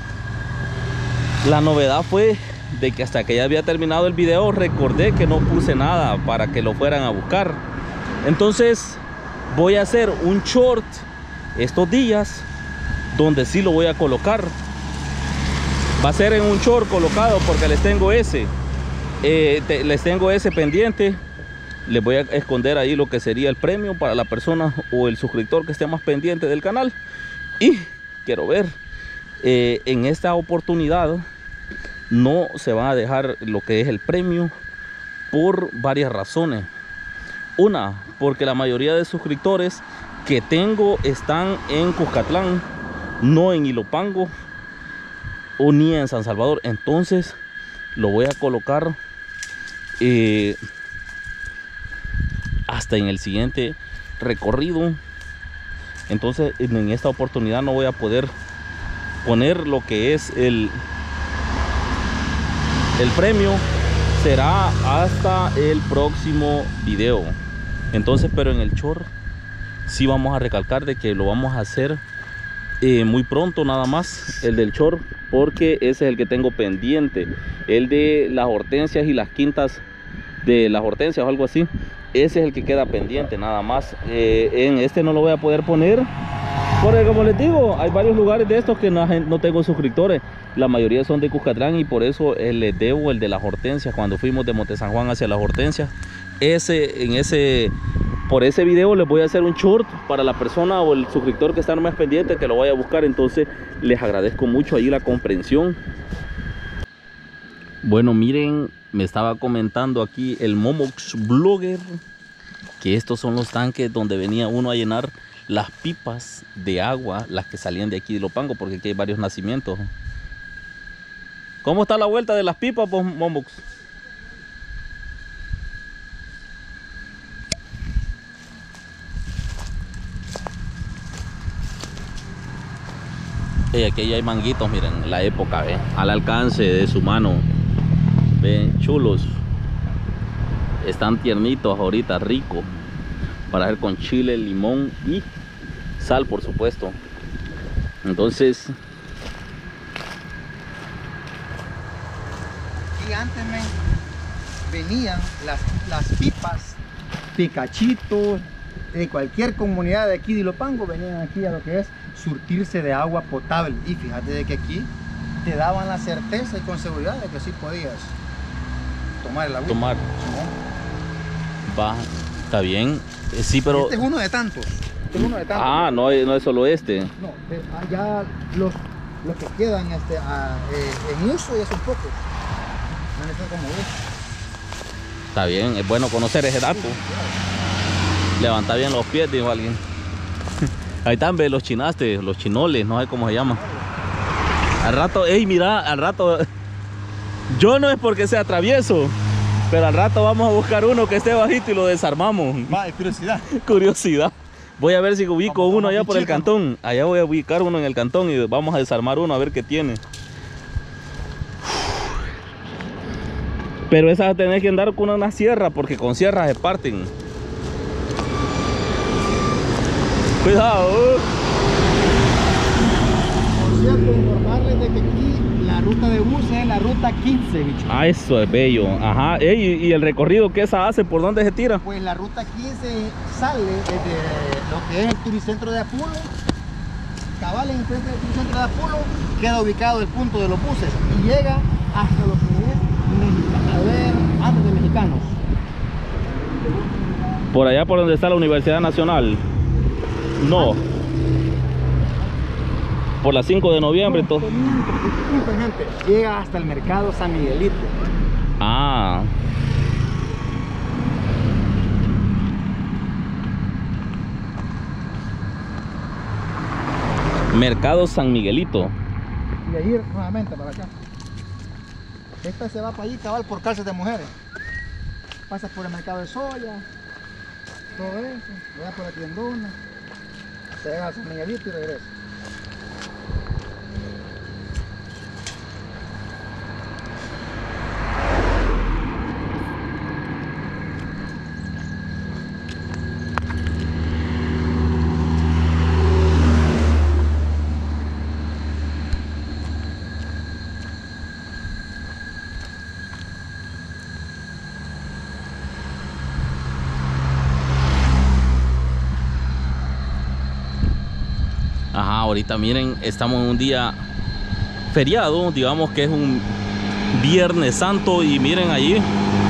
La novedad fue de que hasta que ya había terminado el video recordé que no puse nada para que lo fueran a buscar. Entonces voy a hacer un short estos días donde sí lo voy a colocar. Va a ser en un short colocado porque les tengo ese pendiente. Les voy a esconder ahí lo que sería el premio para la persona o el suscriptor que esté más pendiente del canal. Y quiero ver, en esta oportunidad no se va a dejar lo que es el premio por varias razones. Una, porque la mayoría de suscriptores que tengo están en Cuscatlán, no en Ilopango o ni en San Salvador. Entonces lo voy a colocar hasta en el siguiente recorrido. Entonces en esta oportunidad no voy a poder poner lo que es el premio. Será hasta el próximo video. Entonces, pero en el short sí vamos a recalcar de que lo vamos a hacer muy pronto, nada más el del short, porque ese es el que tengo pendiente. El de las hortensias y las quintas de las hortensias o algo así, ese es el que queda pendiente nada más. En este no lo voy a poder poner porque, como les digo, hay varios lugares de estos que no tengo suscriptores. La mayoría son de Cuscatlán y por eso les debo el de las hortensias. Cuando fuimos de Monte San Juan hacia las hortensias, por ese video les voy a hacer un short para la persona o el suscriptor que está más pendiente, que lo vaya a buscar. Entonces les agradezco mucho ahí la comprensión. Bueno, miren, me estaba comentando aquí el Momox Blogger que estos son los tanques donde venía uno a llenar las pipas de agua, las que salían de aquí de Ilopango, porque aquí hay varios nacimientos. ¿Cómo está la vuelta de las pipas, pues, Momox? Y aquí ya hay manguitos, miren, la época, ¿ve? Al alcance de su mano. Ven, chulos. Están tiernitos ahorita, rico. Para hacer con chile, limón y sal, por supuesto. Entonces, y antes venían las pipas, picachitos de cualquier comunidad de aquí de Ilopango, venían aquí a lo que es surtirse de agua potable. Y fíjate de que aquí te daban la certeza y con seguridad de que sí podías tomar el agua. Tomar. Va, está bien. Sí, pero este es uno de tantos. Este es uno de tantos. Ah, no es solo este. No, allá los que quedan en uso ya son pocos. No necesitan como este. Está bien, es bueno conocer ese dato. Levanta bien los pies, dijo alguien. Ahí están, ve, los chinastes, los chinoles, no sé cómo se llama. Al rato, ey, mira, al rato. Yo no es porque sea travieso, pero al rato vamos a buscar uno que esté bajito y lo desarmamos. Va, es curiosidad. Curiosidad. Voy a ver si ubico uno allá por el cantón. Allá voy a ubicar uno en el cantón y vamos a desarmar uno a ver qué tiene. Pero esas tenés que andar con una sierra porque con sierras se parten. Cuidado. Por cierto, informarles de que aquí la ruta de bus es la ruta 15, bicho. Ah, eso es bello. Ajá. Ey, ¿y el recorrido que esa hace? ¿Por dónde se tira? Pues la ruta 15 sale desde lo que es el Turicentro de Apulo. Cabal en frente del Turicentro de Apulo queda ubicado el punto de los buses y llega hasta lo que es a ver, antes de Mexicanos. Por allá por donde está la Universidad Nacional. No. Por la 5 de noviembre. No, gente, llega hasta el mercado San Miguelito. Ah. Mercado San Miguelito. y de ir nuevamente para acá. Esta se va para allí, cabal, por calzas de mujeres. Pasa por el mercado de soya, todo eso, va por la tiendona, se deja a San Miguelito y regresa. Ajá, ahorita miren, estamos en un día feriado, digamos que es un Viernes Santo y miren allí.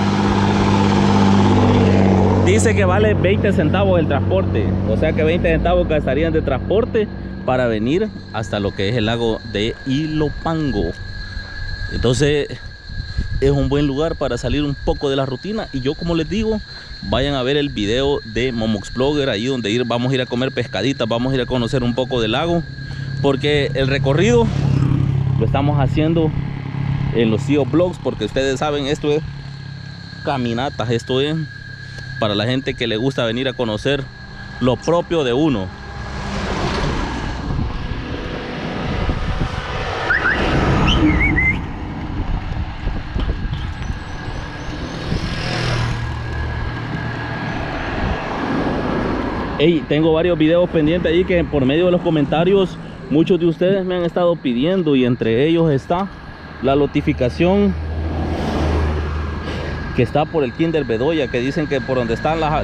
Dice que vale 20 centavos el transporte, o sea que 20 centavos gastarían de transporte para venir hasta lo que es el lago de Ilopango. Entonces es un buen lugar para salir un poco de la rutina y yo, como les digo, vayan a ver el video de Momoxblogger, ahí donde vamos a ir a comer pescaditas, vamos a ir a conocer un poco del lago, porque el recorrido lo estamos haciendo en los CEO Vlogs, porque ustedes saben, esto es caminatas, esto es para la gente que le gusta venir a conocer lo propio de uno. Hey, tengo varios videos pendientes ahí que por medio de los comentarios muchos de ustedes me han estado pidiendo, y entre ellos está la notificación que está por el Kinder Bedoya, que dicen que por donde están la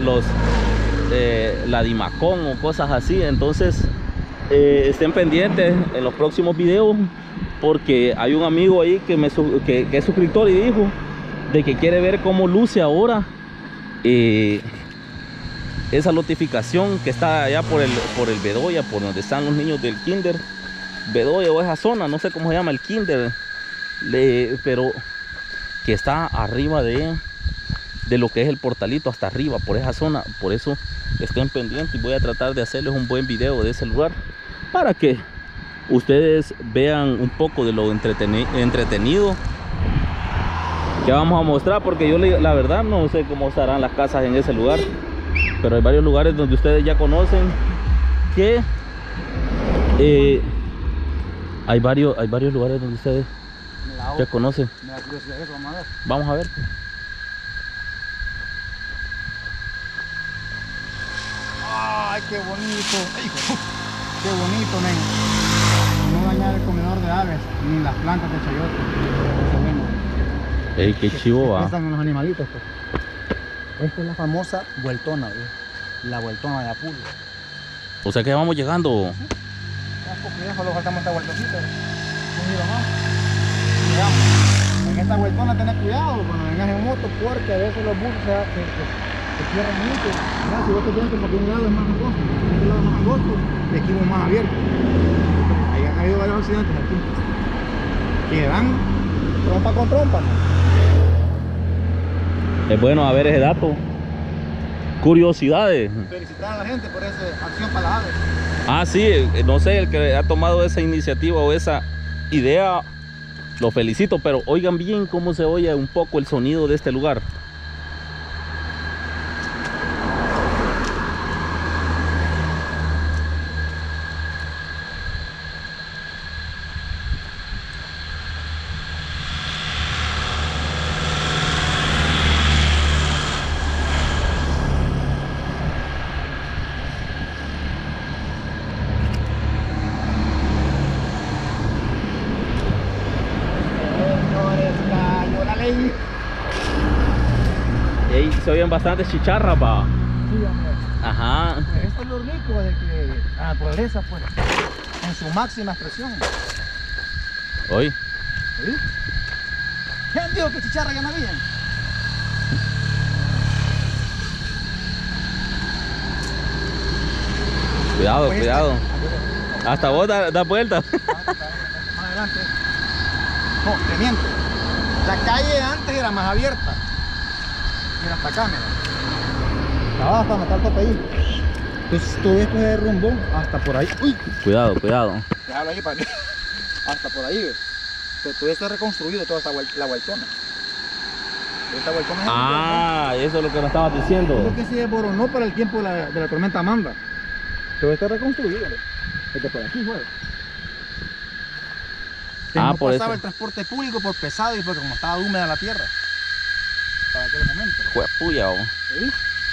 Dimacón o cosas así. Entonces estén pendientes en los próximos videos, porque hay un amigo ahí que es suscriptor y dijo de que quiere ver cómo luce ahora esa notificación que está allá por el Bedoya, por donde están los niños del Kinder Bedoya, o esa zona, no sé cómo se llama el Kinder, pero que está arriba de lo que es el portalito, hasta arriba, por esa zona. Por eso estén pendientes y voy a tratar de hacerles un buen video de ese lugar para que ustedes vean un poco de lo entretenido que vamos a mostrar, porque yo la verdad no sé cómo estarán las casas en ese lugar, pero hay varios lugares donde ustedes ya conocen que hay varios lugares donde ustedes ya conocen. Me da curiosidad eso, vamos a ver. Vamos a ver. Ay, qué bonito. Hijo, qué bonito, nen. No dañar el comedor de aves ni las plantas de chayote. Qué bueno. Ey, qué chivo va. Aquí están los animalitos, pues. Esta es la famosa vueltona, ¿ves? La vueltona de Apul. O sea que ya vamos llegando. Ya porque ya solo faltamos esta vueltecita. Un giro más. Llegamos. En esta vueltona tenés cuidado cuando vengas en moto, porque a veces los buses se cierran mucho. Ya, si vos te sientes porque un lado es más angosto, este lado es más angosto, de aquí es más abierto. Ahí han habido varios accidentes aquí. Que dan trompa con trompa, ¿no? Es bueno saber ese dato. Curiosidades. Felicitar a la gente por esa acción para las aves. Ah, sí, no sé, el que ha tomado esa iniciativa o esa idea, lo felicito, pero oigan bien cómo se oye un poco el sonido de este lugar. Ey, se oyen bastantes chicharras, pa. Sí, hombre. Ajá. Esto es lo rico de que la naturaleza, pues, en su máxima expresión. Hoy. ¿Sí? ¿Quién dijo que chicharra ya no había? Cuidado, Pues cuidado. esta- Hasta vos da vuelta. Más adelante. No, te miento. La calle antes era más abierta. Mira hasta acá, mira. Estaba hasta meter el tope ahí. Entonces todo esto es de rumbo hasta por ahí. Uy, Cuidado, cuidado. déjalo ahí para que. hasta por ahí, ¿ves? Pero todo está reconstruido, toda la vueltona. Esta vueltona es Ah, eso es lo que nos estabas diciendo. lo que se desboronó para el tiempo de la tormenta Amanda. Todo está reconstruido, ¿ves? Desde por aquí, güey. Ah, No por pasaba eso. el transporte público por pesado y porque como estaba húmeda la tierra. Para aquel momento. Jue puya, oh. ¿Sí?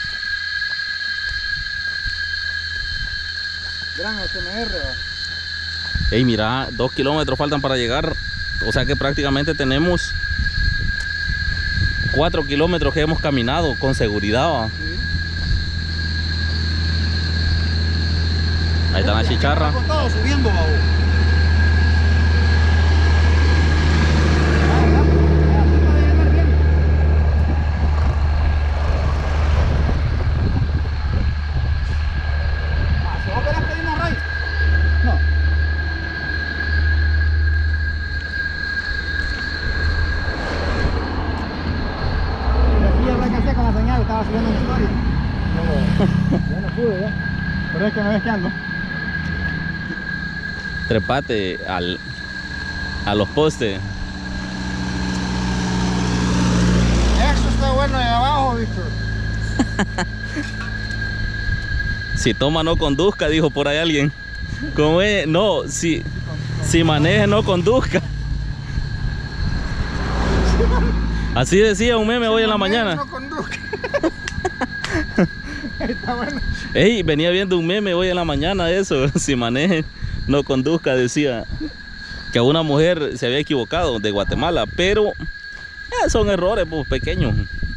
Gran HMR, ¿va? Ey, mira, 2 kilómetros faltan para llegar. O sea que prácticamente tenemos 4 kilómetros que hemos caminado con seguridad, ¿va? Sí. Ahí está la chicharra. Con todo subiendo, babo. No. Aquí ya alcancé con la señal, estaba subiendo una historia. Ya no pude, ya. Pero es que no ves que ando. Trepate a los postes. Eso está bueno de abajo, Víctor. Si toma no conduzca, dijo por ahí alguien. ¿Cómo es? No, si maneja no conduzca. Así decía un meme hoy en la mañana. No conduzca. Está bueno. Ey, venía viendo un meme hoy en la mañana de eso. Si maneje no conduzca, decía que a una mujer se había equivocado de Guatemala, pero son errores pues, pequeños.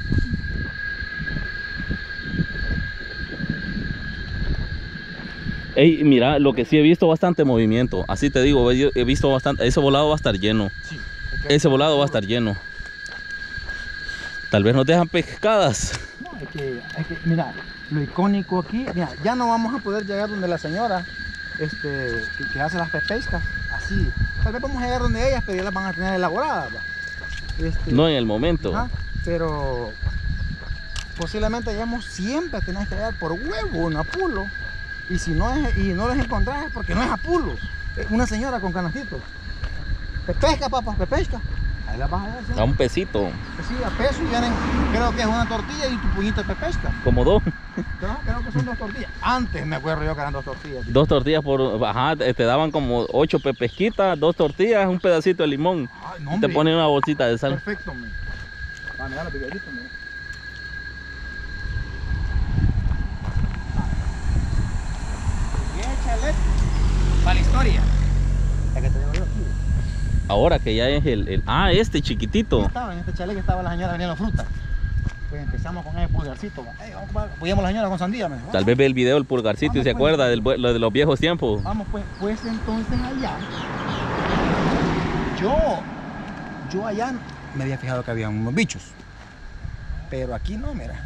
Ey, mira, lo que sí he visto bastante movimiento. Así te digo, yo he visto bastante. Ese volado va a estar lleno. Sí, Ese volado va a estar lleno. Tal vez nos dejan pescadas. no, mira, lo icónico aquí, mira, ya no vamos a poder llegar donde la señora que hace las pescas, así. Tal vez vamos a llegar donde ellas, pero ya las van a tener elaboradas, ¿va? No en el momento. Ajá, pero posiblemente lleguemos siempre, tenés que llegar por huevo, un apulo. Y si no es, y no les encontrás es porque no es apulo. Es una señora con canastitos. Pesca, papá, pesca. Ahí las vas a ver, ¿sí? A un pesito. Sí, a peso y vienen, creo que es una tortilla y tu puñito de pesca. Como dos. Creo que son 2 tortillas. Antes me acuerdo yo que eran 2 tortillas. 2 tortillas por... Ajá, te daban como 8 pepesquitas, 2 tortillas, un pedacito de limón. Ay, no, Te hombre. ponen una bolsita de sal. Perfecto, me. Va a mirar los picaditos, mira. Y échale para la historia. La que te digo yo aquí. Ahora que ya es el... Ah, este chiquitito. En este chalet que estaba la señora vendiendo fruta. Pues empezamos con el pulgarcito. Apoyamos a la señora con sandía. Me dijo, Tal vez ve el video del pulgarcito y Vamos, se pues. acuerda lo de los viejos tiempos. vamos pues entonces allá. Yo allá me había fijado que había unos bichos. Pero aquí no, mira.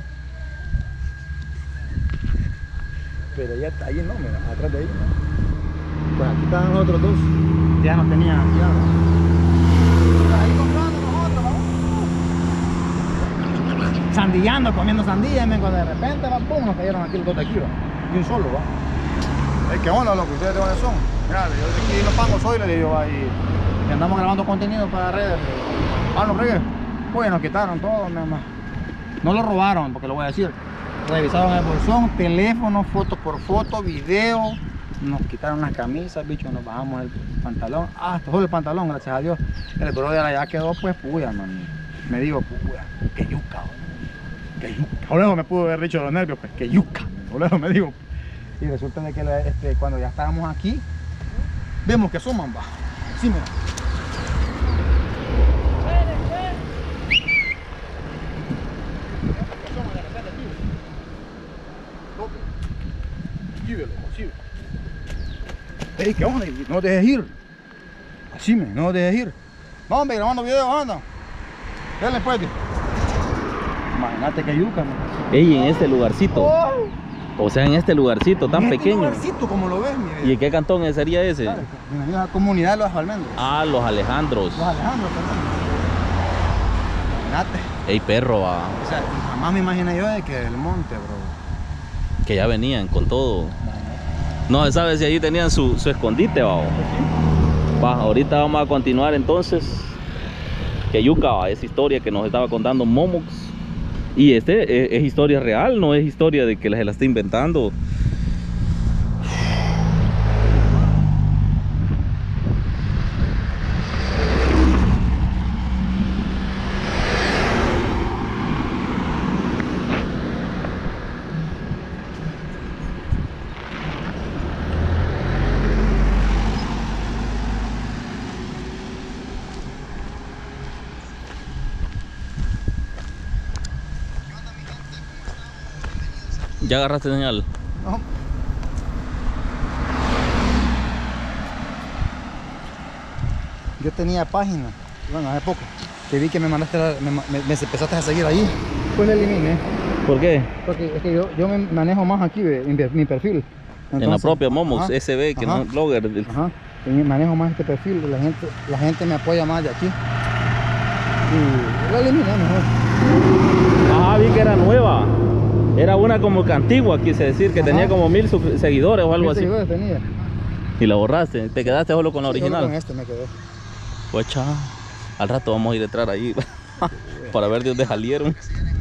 Pero ya allí no, mira, atrás de ahí no. Pues aquí estaban los otros dos. Ya no tenían cuidado. Ahí comprando nosotros, vamos. Sandillando, comiendo sandía, y cuando de repente va, pum, nos cayeron aquí los dos de aquí, va. Y un solo, va. ¿Qué onda, loco? ¿Ustedes de dónde son? Mira, yo de aquí los pagos soy, le digo, va, y andamos grabando contenido para redes. No fregues. Pues nos quitaron todo, nada más. No lo robaron, porque lo voy a decir. Revisaron el bolsón, teléfono, foto por foto, video. Nos quitaron las camisas, bicho, nos bajamos el pantalón. Hasta solo el pantalón, gracias a Dios. El brother allá quedó, pues, puya, man. Me digo, puya, que yuca, que yuca. Olejo me pudo haber dicho los nervios, pues, que yuca. Olejo me digo. Y resulta de que cuando ya estábamos aquí, vemos que suman, va. Sí, mira. Ey, ¿qué onda? No te dejes ir. Así me, no te dejes ir. No, hombre, grabando video, anda. Dale, pues. Imagínate que yuca, man. Ey, en este lugarcito. Oh, O sea, en este lugarcito tan en este pequeño. lugarcito, como lo ves, mi vida. ¿Y en qué cantón sería ese? Claro, bienvenido a la comunidad de los almendros. Ah, los Alejandros. Los Alejandros, perdón. Imagínate. Ey, perro, va. O sea, jamás me imaginé yo de que el monte, bro. Que ya venían con todo. No se sabe si allí tenían su escondite, va. Va, ahorita vamos a continuar entonces. Que yuca, va, esa historia que nos estaba contando Momox. Y es historia real, no es historia de que se la está inventando. ¿Ya agarraste señal? No. Yo tenía página, bueno, hace poco, que vi que me mandaste, me empezaste a seguir ahí, pues la eliminé. ¿Por qué? Porque es que yo me manejo más aquí, mi perfil. Entonces, en la propia Momox ajá, SB, que ajá, no es blogger. Ajá, manejo más este perfil, la gente me apoya más de aquí. Y la eliminé mejor. Ajá, vi que era nueva. Era una como que antigua, quise decir, que Ajá. tenía como 1000 seguidores o algo así. Seguidores tenía. Y la borraste, te quedaste solo con la Sí, original. solo con este me quedé. Pues cha, al rato vamos a ir detrás ahí para ver de dónde salieron.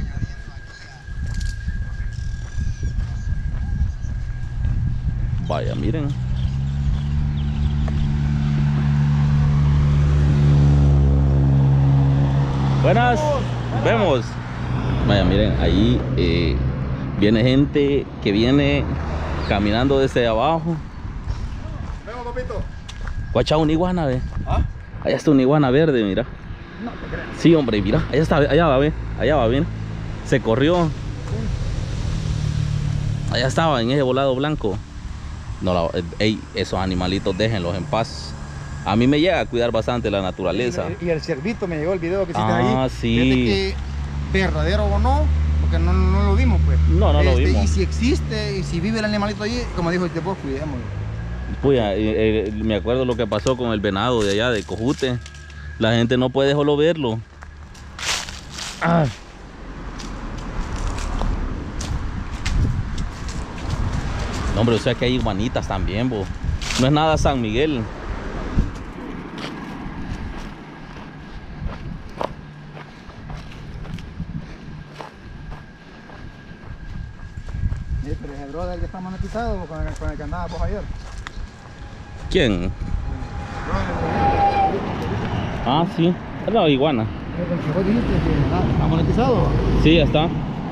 Vaya, miren. Buenas, vemos. Vaya, miren, ahí viene gente que viene caminando desde abajo. Vemos, papito. Guacha, una iguana, ve. ¿Ah? Allá está una iguana verde, mira. No te creas. Sí, hombre, mira, allá está, allá va, ve. Allá va, bien. Se corrió. Allá estaba, en ese volado blanco. No, ey, esos animalitos déjenlos en paz. A mí me llega a cuidar bastante la naturaleza. Y el ciervito me llegó el video que hiciste Ah, ahí. sí. Fíjate que verdadero o no, porque no lo vimos pues. No lo vimos. Y si existe, y si vive el animalito allí, como dijo el tipo, cuidémoslo. Puya, me acuerdo lo que pasó con el venado de allá, de Cojute. La gente no puede solo verlo. Ah. No, hombre, o sea que hay iguanitas también, bo. No es nada San Miguel. Pero ese brother que está monetizado con el que andaba vos ayer. ¿Quién? Ah, sí. Es la iguana. El que vos dijiste que está monetizado. Sí, ya está.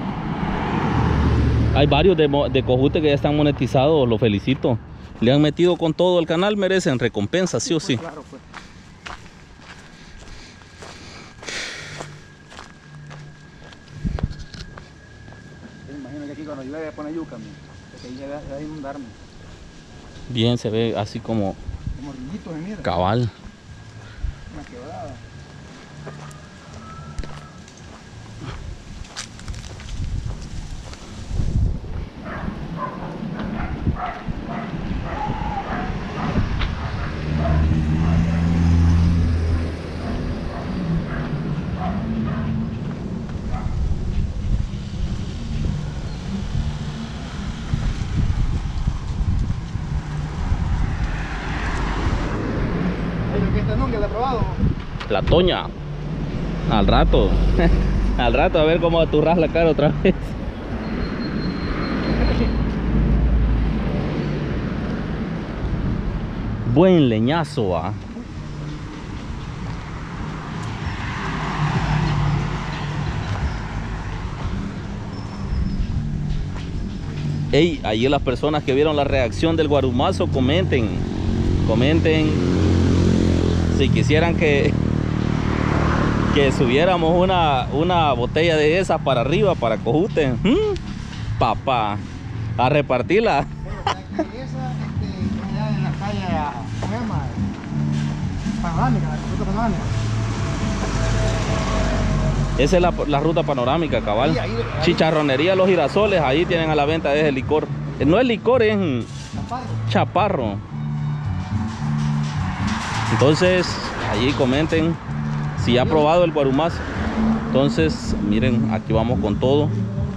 Hay varios de Cojute que ya están monetizados, los felicito. Le han metido con todo el canal, merecen recompensa, sí o sí. Claro, pues. Yo me imagino que aquí cuando llueve pone yuca, porque ahí se va a inundarme. Bien, se ve así como Como rillitos, mira. cabal. Una quebrada. ¿Nunca la he probado? La toña. Al rato. Al rato a ver cómo aturras la cara otra vez. Buen leñazo, va. Ey, ahí las personas que vieron la reacción del guarumazo, comenten si quisieran que subiéramos una botella de esas para arriba, para Cojute. Papá, a repartirla. Esa, allá en la calle, ¿cómo se llama? Panorámica, la ruta panorámica. Esa es la ruta panorámica, cabal. Ahí. Chicharronería Los Girasoles, ahí tienen a la venta ese licor. No es licor, es chaparro. Entonces, allí comenten si ya ha probado el guarumazo. Entonces, miren, aquí vamos con todo.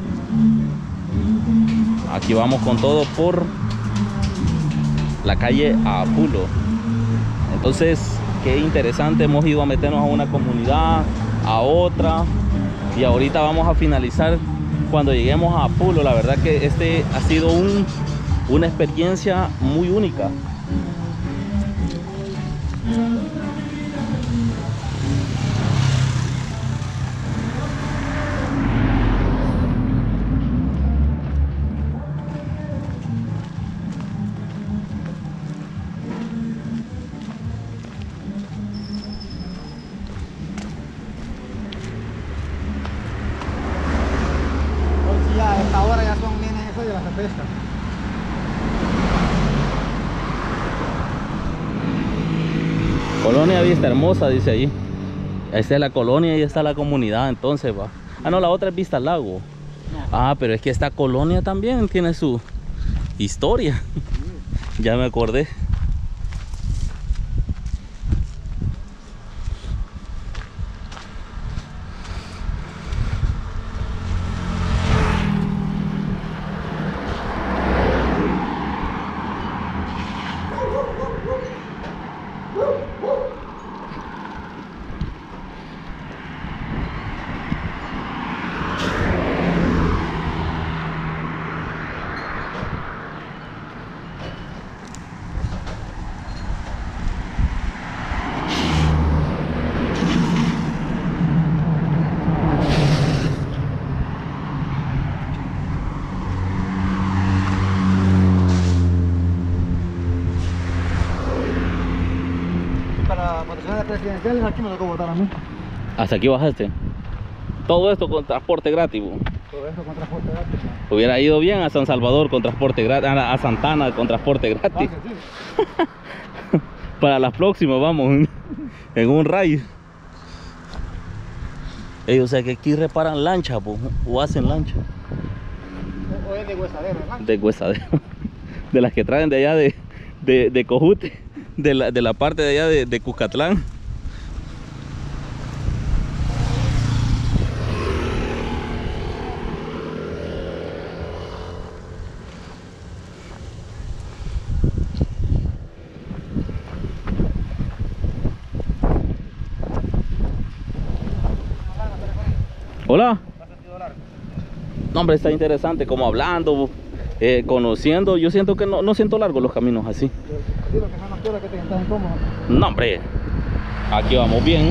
Aquí vamos con todo por la calle Apulo. Entonces, qué interesante, hemos ido a meternos a una comunidad, a otra, y ahorita vamos a finalizar cuando lleguemos a Pulo. La verdad que este ha sido una experiencia muy única. Ya a esta hora ya son bienes eso de la pesca. Colonia Vista Hermosa, dice allí. Esta es la colonia y esta es la comunidad, entonces va. Ah, no, la otra es Vista al Lago. Ah, pero es que esta colonia también tiene su historia. Ya me acordé. Para patrocinar presidenciales aquí me tocó votar a mí. Hasta aquí bajaste. Todo esto con transporte gratis. Bo. Todo eso con transporte gratis. Hubiera ido bien a San Salvador con transporte gratis, a Santana con transporte gratis. Sí. Para las próximas vamos en un raid. O sea que aquí reparan lancha, o hacen lancha. O es de huesadero, ¿verdad? De huesadero. De las que traen de allá de Cojute, de la parte de allá de Cuscatlán. Hola. No, hombre, está interesante, como hablando, conociendo. Yo siento que no siento largo los caminos así. Sí, lo que son las piedras que te están incómodas. No, hombre, aquí vamos bien.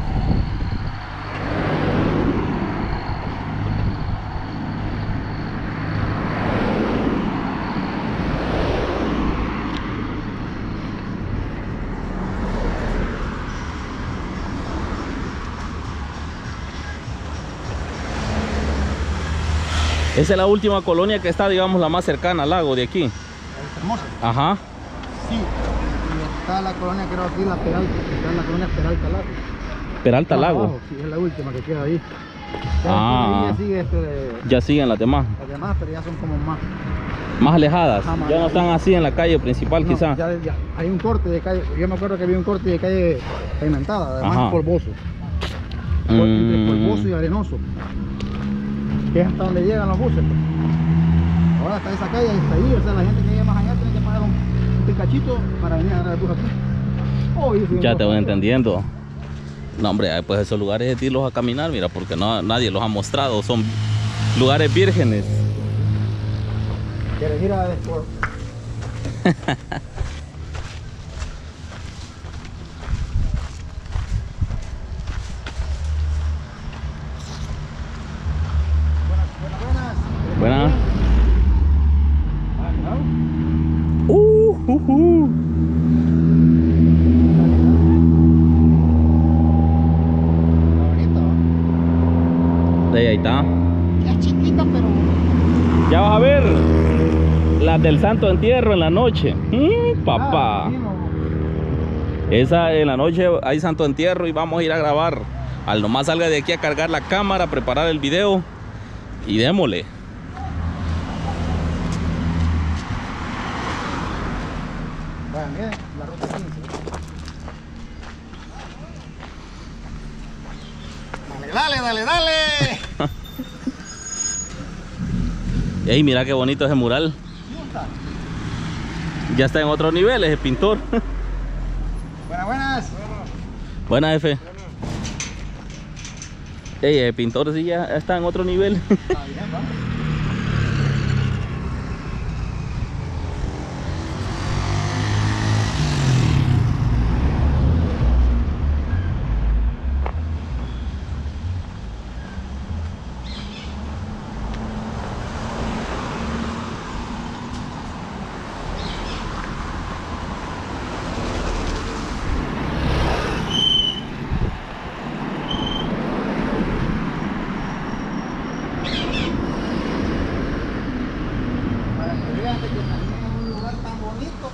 Esa es la última colonia que está, digamos, la más cercana al lago de aquí. Hermosa. Ajá. Sí. Y está la colonia, creo aquí, la Peralta. Está en la colonia Peralta Lago. Peralta Más Lago. abajo, sí, es la última que queda ahí. Ya Ah. ya sigue Ya siguen las demás. las demás, pero ya son como más. Más alejadas. Ajá, más Ya no están así en la calle principal, No, quizás. ya hay un corte de calle. Yo me acuerdo que había un corte de calle pavimentada, además Ajá. polvoso. Entre polvoso y arenoso. Que es hasta donde llegan los buses. Ahora está esa calle, está ahí. O sea, la gente que llega más allá tiene que pagar un picachito para venir a agarrar el bus aquí. Oh, Ya te voy entendiendo. No, hombre, pues esos lugares es de irlos a caminar, mira, porque nadie los ha mostrado. Son lugares vírgenes. ¿Quieres ir a después? Buenas. Ahí está. Es chiquita, pero Ya vas a ver las del Santo Entierro en la noche. Papá. Ah, sí, no. Esa en la noche hay Santo Entierro y vamos a ir a grabar. Al nomás salga de aquí a cargar la cámara, preparar el video y démosle. Vean, miren, la ruta 15. Dale. Ey, mira qué bonito ese mural. Ya está en otro nivel ese pintor. Buenas Buena, jefe. Ey, el pintor sí ya está en otro nivel. Está bien, ¿va? Para que vean de que también es un lugar tan bonito.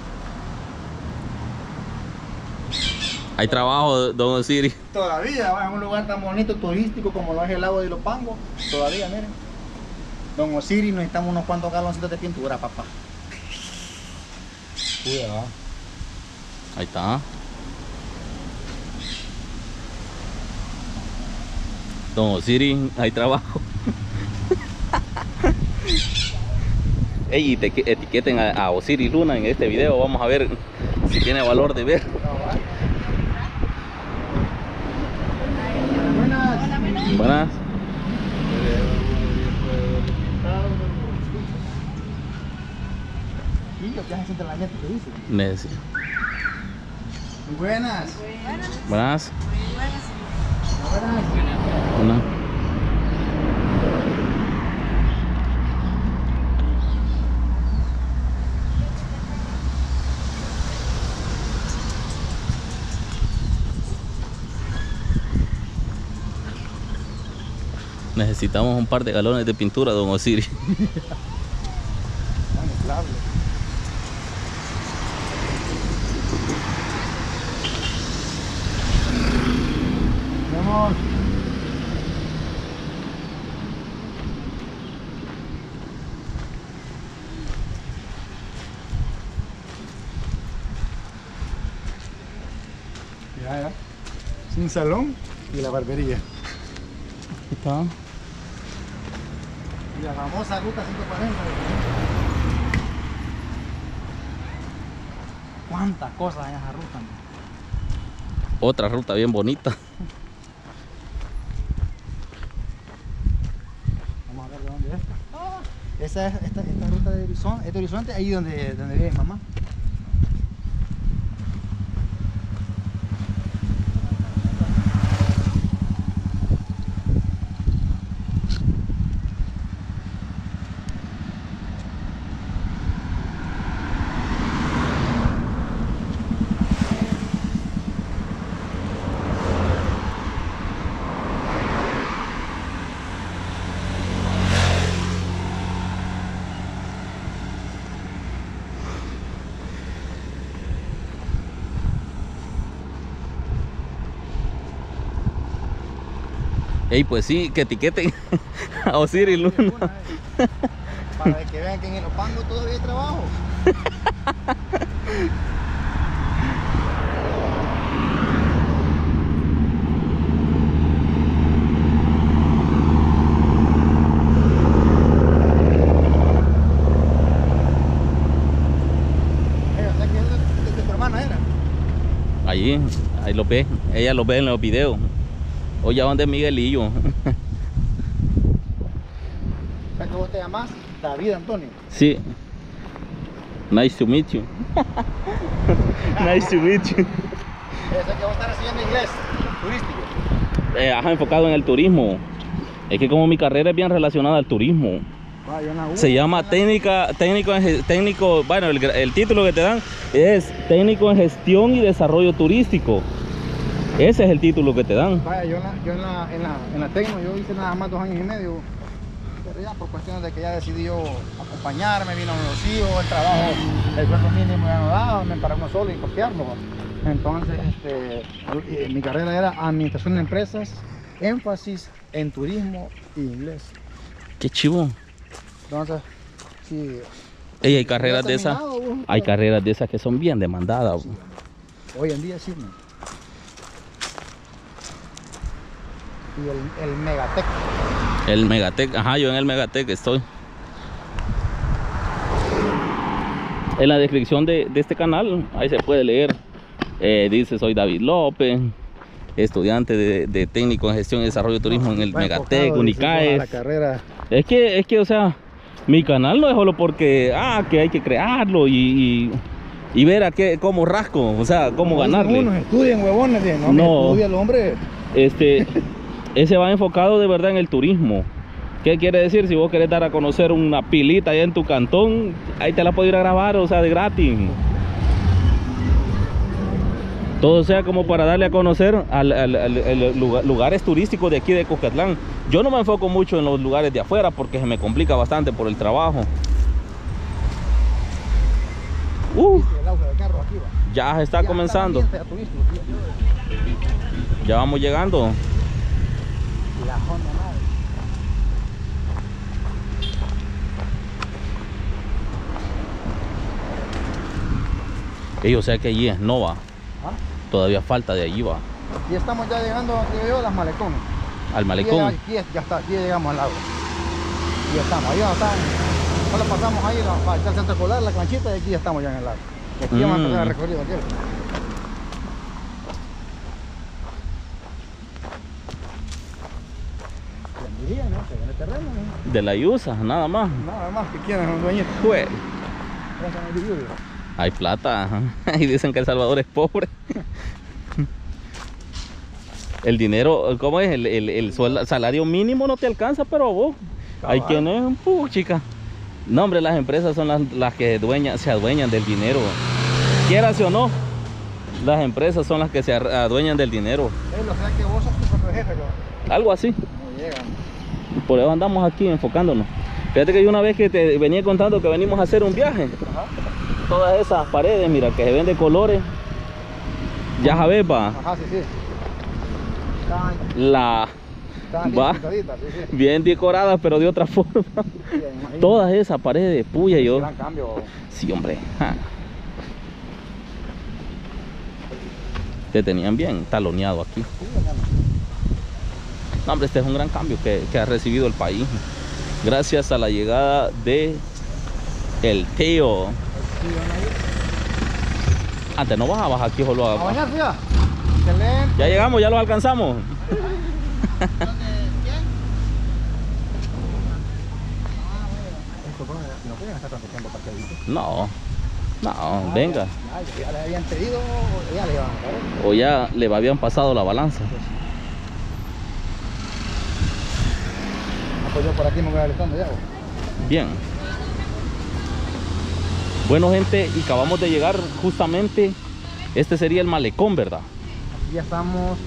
Hay trabajo, don Osiris. Todavía, va, en un lugar tan bonito, turístico como lo es el lago de Ilopango. Todavía, miren. Don Osiris, necesitamos unos cuantos galoncitos de pintura, papá. Cuidado. Ahí está. Don Osiris, hay trabajo. Ey, etiqueten a Osiris Luna en este video. Vamos a ver si tiene valor de ver. Buenas. Buenas. Sí, lo que hace entre la gente que dice. Necesito. Muy buenas. Buenas. Buenas. Una. Necesitamos un par de galones de pintura, don Osiris. Vamos. Ya. Sin salón y la barbería. Aquí está. Y la famosa ruta 140. ¿Cuántas cosas hay en esa ruta? Otra ruta bien bonita. Vamos a ver de dónde es. Esa es esta ruta de Horizonte, es de Horizonte, ahí donde vive mi mamá. Ey, pues sí, que etiqueten a Osiris Luna. Para que vean que en Ilopango todavía hay trabajo. O sea que es de tu hermana era. Allí, ahí lo ve. Ella lo ve en los videos. Oye, ¿dónde es Miguelillo? O sea que vos te llamás David Antonio. Sí. Nice to meet you. Nice to meet you. O sea que vos estás estudiando inglés turístico. Ajá, enfocado en el turismo. Es que como mi carrera es bien relacionada al turismo. Ah, yo en la U. Se llama técnico, bueno, el título que te dan es técnico en gestión y desarrollo turístico. Ese es el título que te dan. Vaya, yo en la Tecno, yo hice nada más 2 años y medio. Pero ya por cuestiones de que ya decidió acompañarme, vino los hijos, el trabajo, el sueldo mínimo ya no daba, me paré uno solo y costearlo. Entonces, mi carrera era administración de empresas, énfasis en turismo e inglés. Qué chivo. Entonces, sí. Ey, hay carreras de esas. terminado, vos. Hay carreras de esas que son bien demandadas. Sí. Hoy en día sí, ¿no? Y el Megatec. El Megatec, ajá, yo en el Megatec estoy. En la descripción de este canal, ahí se puede leer. Dice, soy David López, estudiante de técnico en gestión y desarrollo de turismo en el Va Megatec, enfocado, Unicaes. la carrera. Es que, o sea, mi canal no es solo porque, que hay que crearlo y ver cómo rasco, o sea, cómo ganarle. Unos estudian, huevones, No. Estudia el hombre. Ese va enfocado de verdad en el turismo. ¿Qué quiere decir? Si vos querés dar a conocer una pilita allá en tu cantón, ahí te la puedo ir a grabar, o sea, de gratis. Todo sea como para darle a conocer lugares turísticos de aquí de Cuscatlán. Yo no me enfoco mucho en los lugares de afuera porque se me complica bastante por el trabajo. El auge del carro aquí va. Ya está comenzando. Ya vamos llegando. La Honda Nave. O sea que allí es Nova. Todavía falta de allí va. Y estamos ya llegando, digo yo, a las malecones. Al malecón. Aquí ya está, aquí llegamos al lago. Y ya estamos, ahí donde están. Solo pasamos ahí para el centro escolar, la canchita, y aquí ya estamos ya en el lago. Y aquí vamos a empezar el recorrido aquí. ¿No? Se viene el terreno, ¿no? De la Yusa, nada más. Nada más que quieren los dueñitos. Jue. Gracias a Dios. Hay plata, ajá. Y dicen que El Salvador es pobre. El dinero, ¿cómo es? El salario mínimo no te alcanza, pero vos, hay quienes, chica. No, hombre, las empresas son las que se adueñan del dinero. Quieras o no, las empresas son las que se adueñan del dinero. O sea que vos sos tu propio jefe, ¿no? Algo así. No llegan. Por eso andamos aquí enfocándonos. Fíjate que yo una vez que te venía contando que venimos a hacer un viaje. Ajá. Todas esas paredes, mira, que se ven de colores. Ya sabes, va. Ajá, sí, sí. Estaban Va pintaditas, sí, sí. bien decoradas, pero de otra forma. Sí, Todas esas paredes, puya, yo. gran cambio. Sí, hombre. Te tenían bien taloneado aquí. No, hombre, este es un gran cambio que ha recibido el país. Gracias a la llegada de el Teo. Antes no bajabas aquí, solo ¿A bañarse ya? Excelente. Ya llegamos, ya lo alcanzamos. No pueden estar tanto tiempo parqueaditos. No, venga. Ya le habían pedido o ya le iban a pagar. O ya le habían pasado la balanza. Pues yo por aquí me voy alistando ya. Bien. Bueno, gente, y acabamos de llegar justamente. Este sería el malecón, ¿verdad? Aquí ya estamos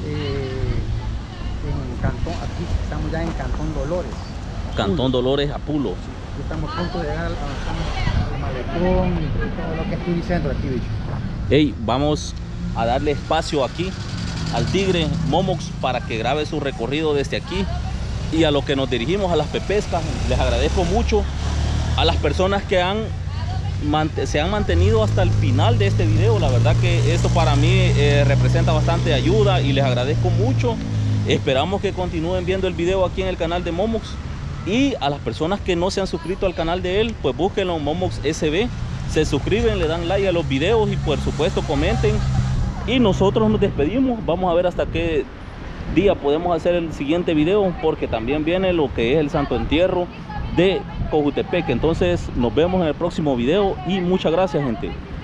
en Cantón, aquí estamos ya en Cantón Dolores. Cantón Dolores, Apulo. Aquí estamos a punto de llegar al malecón y todo lo que es Turicentro aquí, bicho. Hey, vamos a darle espacio aquí al tigre Momox para que grabe su recorrido desde aquí. Y a los que nos dirigimos a las pepescas, les agradezco mucho a las personas que se han mantenido hasta el final de este video. La verdad que esto para mí representa bastante ayuda y les agradezco mucho. Esperamos que continúen viendo el video aquí en el canal de Momox. Y a las personas que no se han suscrito al canal de él, pues búsquenlo, Momox SB. Se suscriben, le dan like a los videos y por supuesto comenten. Y nosotros nos despedimos. Vamos a ver hasta qué día podemos hacer el siguiente video, porque también viene lo que es el Santo Entierro de Cojutepec. Entonces nos vemos en el próximo video y muchas gracias, gente.